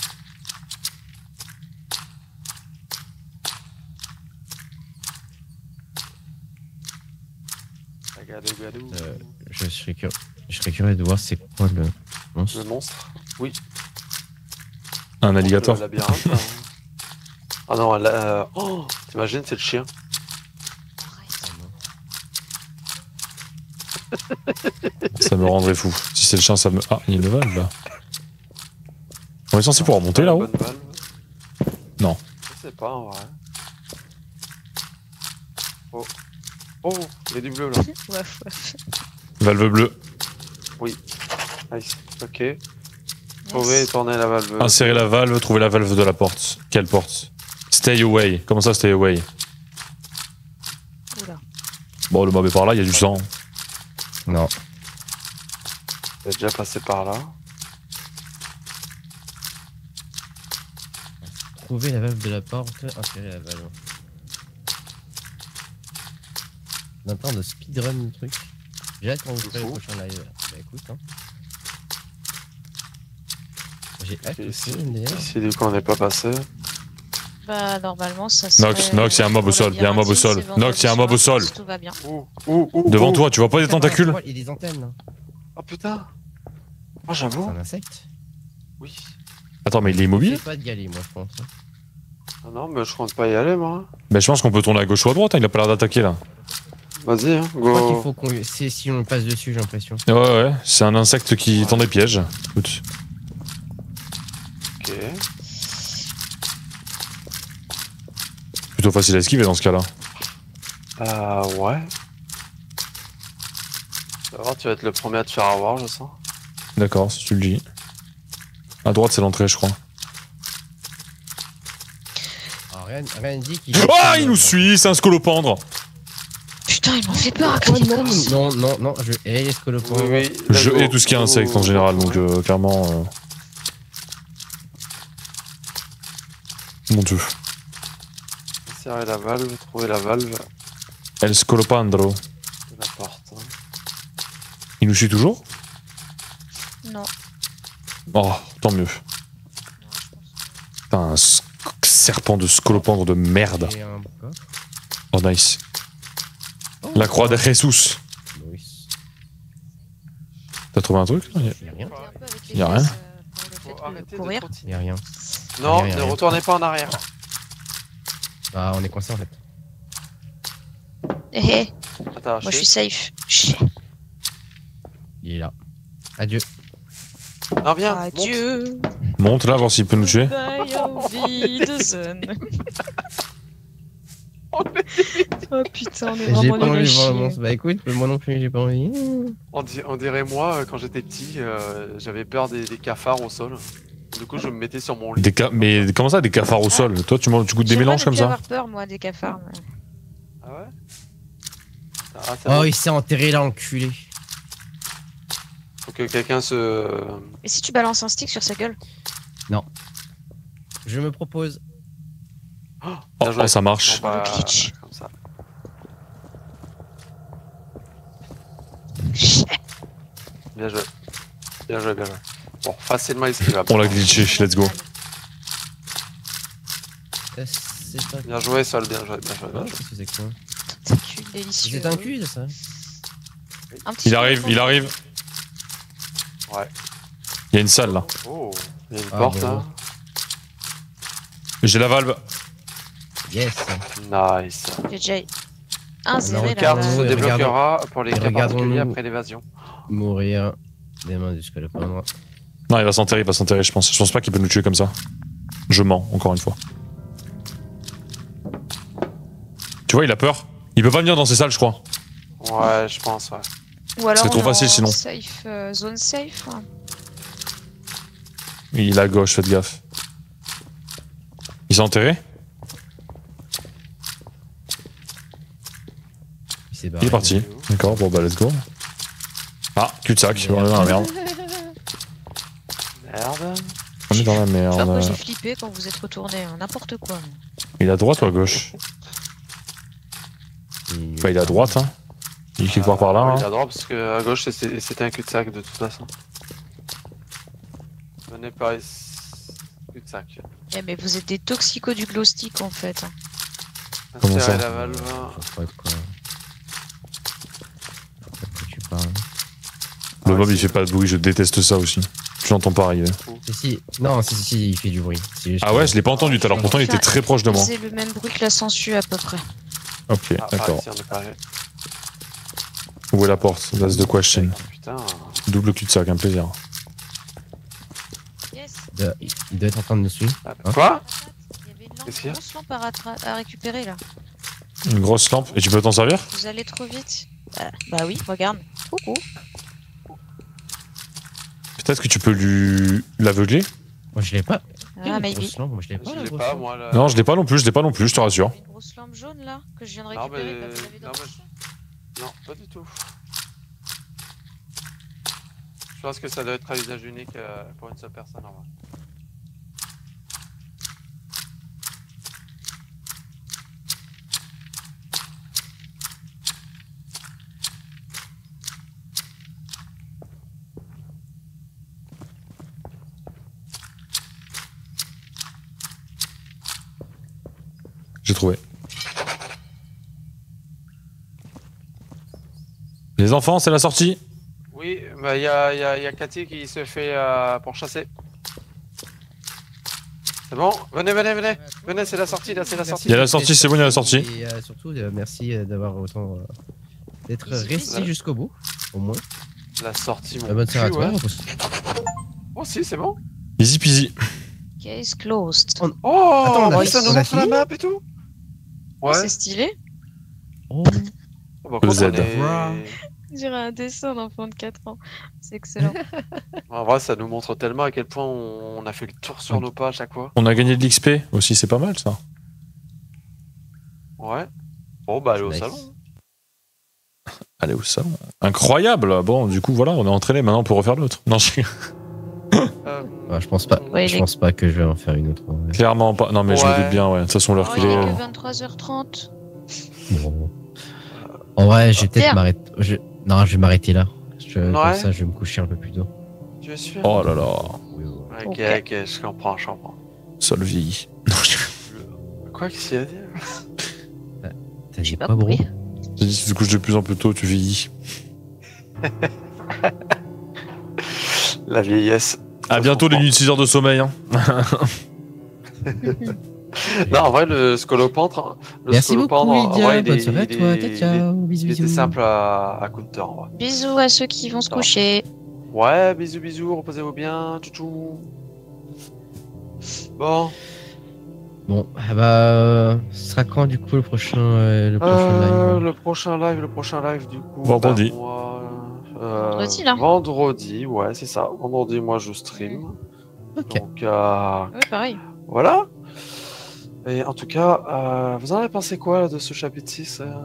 Gadou, gadou. Euh, je, serais curieux, je serais curieux de voir c'est quoi le monstre. Le monstre? Oui. Un alligator. Le labyrinthe. hein. Ah non, là, euh, oh, t'imagines, c'est le chien. Ça me rendrait fou. Si c'est le chien, ça me. Ah, il y a une valve là. On est censé pouvoir monter là-haut. Bonne valve. Non. Je sais pas en vrai. Oh. Oh, il y a du bleu là. Ouaf, ouaf. Valve bleue. Nice. Ok. Trouver et tourner la valve. Insérer la valve, trouver la valve de la porte. Quelle porte? Stay away. Comment ça, stay away? Oula. Bon, le mob est par là, il y a du sang. Non. J'ai déjà passé par là. Trouver la valve de la porte, insérer la valve. On a plein de speedrun le truc. J'ai hâte quand vous ferez le fou. prochain live. Bah écoute, hein. J'ai hâte Et aussi, si, d'ailleurs. si du coup on n'est pas passé. Bah, normalement, ça serait... Nox, Nox, il y a un mob au pour sol, il y a un mob au sol. labyrinthe, c'est Nox, il y a un mob au vendredi soir, sol. si Tout va bien. Ouh, ouh, ouh, Devant ouh. toi, tu vois pas des tentacules? Il y a des antennes. hein. Oh putain. Oh C'est j'avoue. un insecte. Oui. Attends, mais il est J'ai immobile? pas de galet, moi, je pense. hein. Ah non, mais je compte pas y aller, moi. Ben, je pense qu'on peut tourner à gauche ou à droite, hein, il a pas l'air d'attaquer là. Vas-y, hein, Je crois qu'il go. faut qu'on. C'est si on passe dessus, j'ai l'impression. Ouais, ouais, c'est un insecte qui tend des pièges. Écoute. Ok. Plutôt facile à esquiver dans ce cas-là. Euh, ouais. Tu vas voir, tu vas être le premier à te faire avoir, je sens. D'accord, si tu le dis. À droite, c'est l'entrée, je crois. Alors, rien, rien ne dit qu'il. Ah, il nous suit, c'est un scolopendre. Putain, il m'en fait peur. Oh non, non, non, non, je hais les scolopendres. Oui, oui. Je let's go. hais tout ce qui est insecte en général, donc euh, clairement. euh, Mon dieu. Serrer la valve, trouver la valve El scolopendro. de la porte. hein. Il nous suit toujours? Non. Oh, tant mieux. Putain, un sc- serpent de scolopendre de merde. Et un coffre. Oh, nice. La croix de Jesus. Nice. T'as trouvé un truc? Il y a rien. Y a rien. Faut Faut arrêter de courir. Il y a rien. Non, Rien, ne rien. retournez pas en arrière. Bah, on est coincé en fait. Eh, eh, Attends, moi je suis safe. Chut. Il est là. Adieu. Non, viens. monte. Adieu. Monte là, voir s'il peut nous tuer. Bye, auf Wiedersehen. Oh putain, on est J'ai vraiment pas nuls à envie de voir le chier. monstre. Bah écoute, moi non plus, j'ai pas envie. On, di- on dirait moi, euh, quand j'étais petit, euh, j'avais peur des, des cafards au sol. Du coup, je me mettais sur mon lit. Des ca- Mais comment ça, des cafards au sol? Toi, tu, man- tu goûtes des J'ai mélanges pas comme depuis ça? avoir peur, moi, des cafards. mais- Ah ouais Ah, c'est Oh, bon. il s'est enterré là, enculé. Faut que quelqu'un se... Et si tu balances un stick sur sa gueule? Je me propose. Oh, Bien joué. oh, ça marche. Non, pas Le glitch. comme ça. Chut. Bien joué. Bien joué, bien joué. Bon, facilement esquivable. On l'a glitché, let's go. Euh, C'est pas. Bien joué, Sol, bien joué, bien joué. Ah, Bien joué. qu'est-ce que c'est que ça? C'est cul délicieux. C'est un cul, ça. Un petit Il arrive, peu il arrive. Ouais. Il y a une salle là. Oh, il y a une Ah, porte bon. là. J'ai la valve. Yes. Nice. J'ai déjà inséré Alors, la Carte se Regardons- valve. débloquera pour les et cas regardons-nous. particuliers après l'évasion. Mourir des mains du scolopendre. Non, il va s'enterrer, il va s'enterrer, je pense. Je pense pas qu'il peut nous tuer comme ça. Je mens, encore une fois. Tu vois, il a peur. Il peut pas venir dans ces salles, je crois. Ouais, je pense, ouais. Ou alors C'est trop on est facile, en sinon. Safe, euh, zone safe. hein. Il est à gauche, faites gaffe. Il s'est enterré? Il s'est Il barré. est parti. D'accord, bon bah let's go. Ah, cul-de-sac, on est dans la merde. Merde. On est dans la Je sais pas pourquoi merde. j'ai flippé quand vous êtes retourné, n'importe quoi. Il est à droite ou à gauche? Il- Bah il est à droite, hein. Il est quelque part par là, Ouais, hein. il est à droite parce que à gauche c'était c'était un cul-de-sac de toute façon. Venez par ici. Cul-de-sac. Eh, mais vous êtes des toxicos du glow stick en fait. Comment Insérez ça la valve. Je sais pas de quoi. Je sais pas de quoi tu parles. Le Ah, mob c'est- il fait pas de bruit, je déteste ça aussi. Tu l'entends pas arriver. Si, si. Non, si, si, si, il fait du bruit. C'est juste Ah que- ouais, je l'ai pas entendu tout à l'heure, pourtant il était très proche de moi. C'est le même bruit que la sangsue à peu près. Ok, Ah, par d'accord. ici, on est pareil. Où est la porte? That's the question. Putain. Double cul-de-sac, un plaisir. Yes. Il doit- Il doit être en train de nous suivre. Ah, Hein Quoi Il y avait une lampe, Qu'est-ce qu'il y a grosse lampe à, rattra- à récupérer là. Une grosse lampe, et tu peux t'en servir? Vous allez trop vite. Bah, bah oui, regarde. Coucou. Peut-être que tu peux lui l'aveugler? Moi, je l'ai pas. Ah, Une maybe. grosse lampe, Moi, je l'ai pas. Je la l'ai grosse pas, lampe. moi. Là. Non, je l'ai pas non plus, je l'ai pas non plus, je te rassure. Une grosse lampe jaune là que je viens de Non, récupérer. mais- bah, vous l'avez dans non, votre mais- chambre. Non, pas du tout. Je pense que ça doit être à usage unique euh, pour une seule personne. En vrai. J'ai trouvé. Les enfants, c'est la sortie. Oui, bah il y a, y, a, y a Cathy qui se fait euh, pour chasser. C'est bon, venez, venez, venez. Venez, c'est la sortie, là, c'est la sortie. Il y a la sortie, c'est bon, il y a la sortie. Et euh, surtout, euh, merci euh, d'avoir autant. euh, d'être Bisous, resté bisous. jusqu'au bout, au moins. La sortie, mon Euh, bonne soirée à cul, toi. ouais. Oh, si, c'est bon. Easy peasy. Case closed. On- Oh, Attends, on a bah, fait- ça nous on a montre la fini map et tout. Oh, Ouais. c'est stylé. Oh. Oh, bah, Le quand Z. on est- On dirait un dessin d'enfant de quatre ans. C'est excellent. En vrai, ça nous montre tellement à quel point on a fait le tour sur nos pas à chaque fois. On a gagné de l'X P aussi, c'est pas mal ça. Ouais. Bon, bah, allez au Nice. salon. Allez au salon. Incroyable. Bon, du coup, voilà, on est entraîné. Maintenant, on peut refaire l'autre. Non, je... Euh, Ouais, je pense pas. Ouais, je les- pense pas que je vais en faire une autre. ouais. clairement pas. Non, mais je me Ouais. doute bien, ouais. De toute façon, l'heure Oh, qu'il il est. est euh, que vingt-trois heures trente. Bon. En vrai, je vais peut-être Merde. m'arrêter. je- Non, je vais m'arrêter là. Je... Ouais. Comme ça, je vais me coucher un peu plus tôt. Tu es sûr? Oh là là. Oui, oui. Ok, Ok. ok, je comprends, je comprends. Ça le vieillit. Non, je- Quoi qu'il y a à dire? T'as dit J'ai pas quoi, bro? compris. J'ai dit, si tu te couches de plus en plus tôt, tu vieillis. La vieillesse. À Ça bientôt se les comprend. nuits de six heures de sommeil. Hein. Non, en vrai, le scolopendre. hein, Le Merci beaucoup, scolopendre, en Lydia. vrai, il Bonne est- soirée à il toi. est- Ciao, il est- ciao. Bisous, Il était bisous. simple à, à counter, en vrai. Bisous à ceux qui vont se Ça. coucher. Ouais, bisous, bisous, reposez-vous bien, tchou Bon, Bon, ah bah, euh, ce sera quand du coup le prochain, euh, le prochain euh, live le prochain live, le prochain live du coup. Vendredi. bah, moi, euh, Vendredi, là. Vendredi, ouais, c'est ça. Vendredi, moi je stream. Ok. Donc euh, Ouais, pareil. voilà. Et en tout cas, euh, vous en avez pensé quoi là, de ce chapitre six euh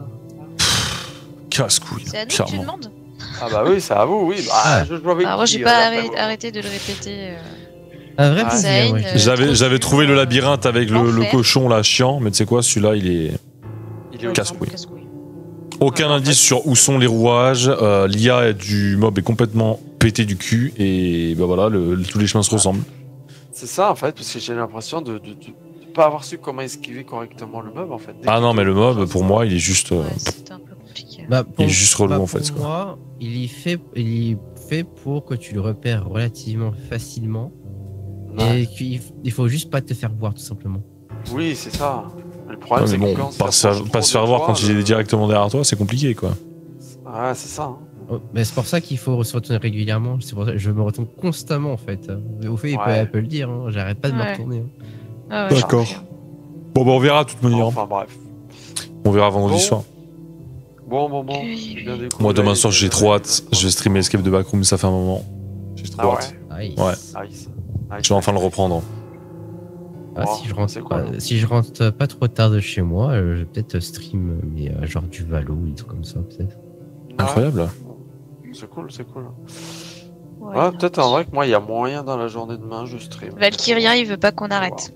Casse-couille. C'est à nous que tu Clairement. demandes. Ah bah oui, c'est à vous, oui. Bah, Ah. je joue avec Alors, moi, qui, j'ai euh, pas d'après arrêté, vous arrêté de le répéter. euh. Un vrai Ah, plaisir. Zayn, ouais. euh, J'avais, trop j'avais dur, trouvé le euh, labyrinthe avec le, le enfer. cochon là chiant, mais tu sais quoi, celui-là il est. Il est au Casse-couille. Casse-couille. Aucun Ah, en indice fait- sur où sont les rouages. euh, L'I A du mob est complètement pété du cul et ben voilà, le- tous les chemins se ressemblent. C'est ça en fait, parce que j'ai l'impression de, de, de, de pas avoir su comment esquiver correctement le mob en fait. Dès Ah qu'il non, te- mais le mob pour moi il est juste. euh, Ouais, c'était un peu compliqué. Bah, pour, Il est juste relou, bah, en fait, Pour quoi. moi, il y fait, il est fait pour que tu le repères relativement facilement Ouais. et qu'il il faut juste pas te faire voir tout simplement. Oui, c'est ça. Le ouais, problème, mais c'est bon, que quand pas, se ça faire, pas se faire voir quand il est directement derrière toi, c'est compliqué quoi. Ouais, c'est ça. hein. Oh, mais c'est pour ça qu'il faut se retourner régulièrement. C'est pour ça que je me retourne constamment en fait. Au fait, il peut, Ouais. elle peut le dire. hein, J'arrête pas de me Ouais. retourner. hein. Ah ouais, D'accord. j'en fais. Bon, bah on verra de toute manière. Enfin bref. On verra vendredi Bon. soir. Bon, bon, bon. Oui, C'est bien du coup, Moi demain là, soir il j'ai est- trop hâte. Je vais streamer Escape de Backroom, ça fait un moment. J'ai trop Ah hâte. ouais. Nice. Ouais. Nice. Nice. Je vais enfin le reprendre. Ah, Oh, si je rentre, c'est cool. pas- si je rentre pas trop tard de chez moi, euh, je vais peut-être stream, mais euh, genre du Valo ou des trucs comme ça peut-être. Incroyable. C'est cool, c'est cool. Ouais, Ouais, non. peut-être en vrai que moi, il y a moyen dans la journée de demain, je stream. Valkyrien, il veut pas qu'on arrête.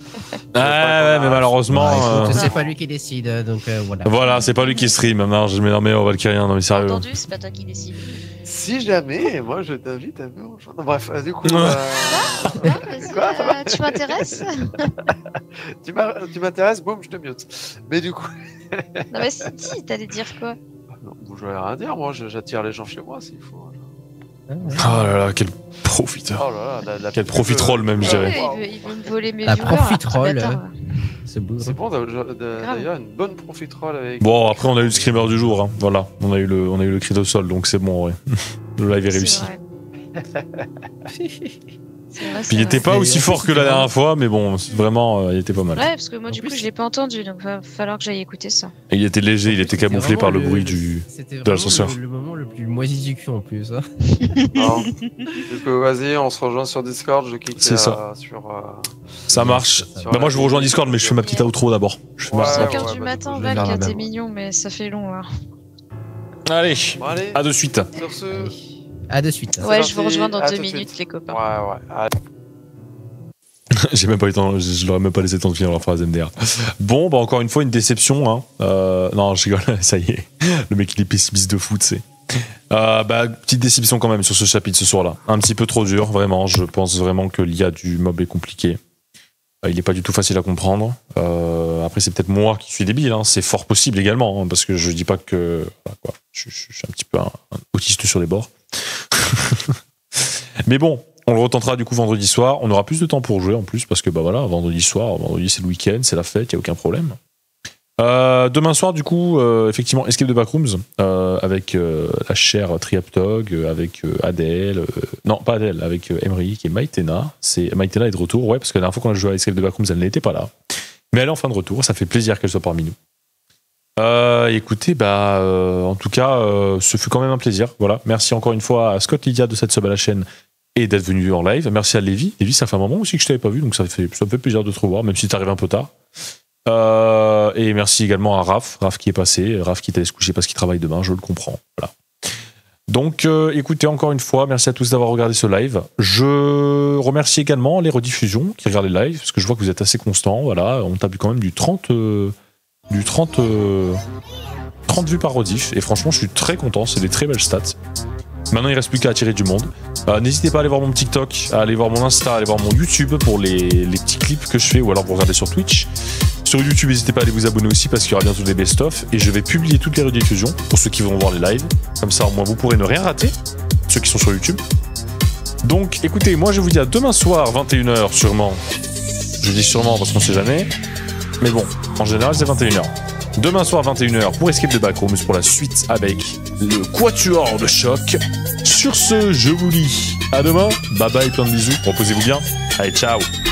Ah ouais, mais malheureusement. Ouais, écoute, euh, c'est pas lui qui décide, donc euh, voilà. Voilà, c'est pas lui qui stream. Non, je mets non mais oh, Valkyrien, non mais T'as sérieux. entendu, c'est pas toi qui décide. Si jamais, moi, je t'invite à me rejoindre. Bref, euh, du coup, Ouais. euh, Ouais, vas-y, Quoi euh, tu m'intéresses. tu m'as- tu m'intéresses, boum, je te mute. Mais du coup, Non mais si, si, t'allais dire quoi? non, bon, je vais rien dire, moi, je- j'attire les gens chez moi s'il faut. Ah, ouais. Oh là là, quel profiteur. Oh là là, la, la Quel pub, profitroll, euh, même, je Ouais, dirais. il, veut, il veut me voler mes La viewers, profitroll, un petit bâtard. C'est beau. C'est bon, d'a- d'a- d'ailleurs, une bonne profitroll avec. Bon, après on a eu le screamer du jour, hein. Voilà, on a eu le, on a eu le cri de sol, donc c'est bon, ouais. Le live est C'est réussi. vrai. C'est vrai, c'est Puis il était vrai. pas Et aussi en fort plus, que la c'était dernière fois, mais bon, c'est vraiment, euh, il était pas mal. Ouais, parce que moi, En du coup, plus- je l'ai pas entendu, donc va falloir que j'aille écouter ça. Et il était léger, il était C'était camouflé vraiment par le bruit du. C'était de vraiment l'ascenseur. le, le moment le plus moisi du cul en plus. hein. Non. Du coup, vas-y, on se rejoint sur Discord, je clique C'est euh, ça. sur. euh, Ça marche. Sur Bah moi je vous rejoins Discord, mais je fais ma petite outro d'abord. Je fais ma- Ouais, cinq heures ouais, du bah, matin, du coup, je vais Val, vers la t'es même. mignon, mais ça fait long, là. Allez, Bon, allez, à de suite. sur ce. Allez. À de suite. hein. Ouais, c'est je vous parti, rejoins dans à deux tout de minutes, suite. les copains. Ouais, ouais. Allez. J'ai même pas eu le temps, je, je leur ai même pas laissé le temps de finir leur phrase M D R. Bon, bah encore une fois, une déception. Hein. Euh, non, je rigole, ça y est. Le mec, il est pessimiste de fou, tu sais. Euh, bah, petite déception quand même sur ce chapitre ce soir-là. Un petit peu trop dur, vraiment. Je pense vraiment que l'I A du mob est compliqué. Euh, il est pas du tout facile à comprendre. Euh, après, c'est peut-être moi qui suis débile. Hein. C'est fort possible également, hein, parce que je dis pas que. Voilà, quoi. Je, je- je suis un petit peu un, un autiste sur les bords. Mais bon. On le retentera du coup vendredi soir. On aura plus de temps pour jouer en plus parce que bah voilà, vendredi soir, vendredi c'est le week-end, c'est la fête, il y a aucun problème. Euh, demain soir, du coup, euh, effectivement, Escape de Backrooms euh, avec euh, la chère Triaptog, euh, avec euh, Adèle, euh, non pas Adèle, avec euh, Emery et Maïtena. C'est Maïtena est de retour, ouais, parce que la dernière fois qu'on a joué à Escape de Backrooms, elle n'était pas là, mais elle est en fin de retour. Ça fait plaisir qu'elle soit parmi nous. Euh, écoutez, bah, euh, en tout cas, euh, ce fut quand même un plaisir. Voilà, merci encore une fois à Scott Lydia de cette sub à la chaîne et d'être venu en live. Merci à Lévi. Lévi, ça fait un moment aussi que je t'avais pas vu, donc ça fait ça me fait plaisir de te revoir, même si t'arrives un peu tard. Euh, et merci également à Raph, Raph qui est passé, Raph qui t'allait se coucher parce qu'il travaille demain, je le comprends. Voilà. Donc euh, écoutez, encore une fois, merci à tous d'avoir regardé ce live. Je remercie également les rediffusions qui regardent les lives, parce que je vois que vous êtes assez constants. Voilà, on tape quand même du trente, euh, du trente, euh, trente vues par rediff, et franchement je suis très content, c'est des très belles stats. Maintenant, il ne reste plus qu'à attirer du monde. Euh, N'hésitez pas à aller voir mon TikTok, à aller voir mon Insta, à aller voir mon YouTube pour les, les petits clips que je fais, ou alors vous regardez sur Twitch. Sur YouTube, n'hésitez pas à aller vous abonner aussi parce qu'il y aura bientôt des best-of. Et je vais publier toutes les rediffusions pour ceux qui vont voir les lives. Comme ça, au moins, vous pourrez ne rien rater, ceux qui sont sur YouTube. Donc, écoutez, moi, je vous dis à demain soir, vingt et une heures, sûrement. Je dis sûrement parce qu'on sait jamais. Mais bon, en général, c'est vingt et une heures. Demain soir, vingt et une heures, pour Escape de Backrooms, pour la suite avec le Quatuor de Choc. Sur ce, je vous dis à demain. Bye bye, plein de bisous. Reposez-vous bien. Allez, ciao.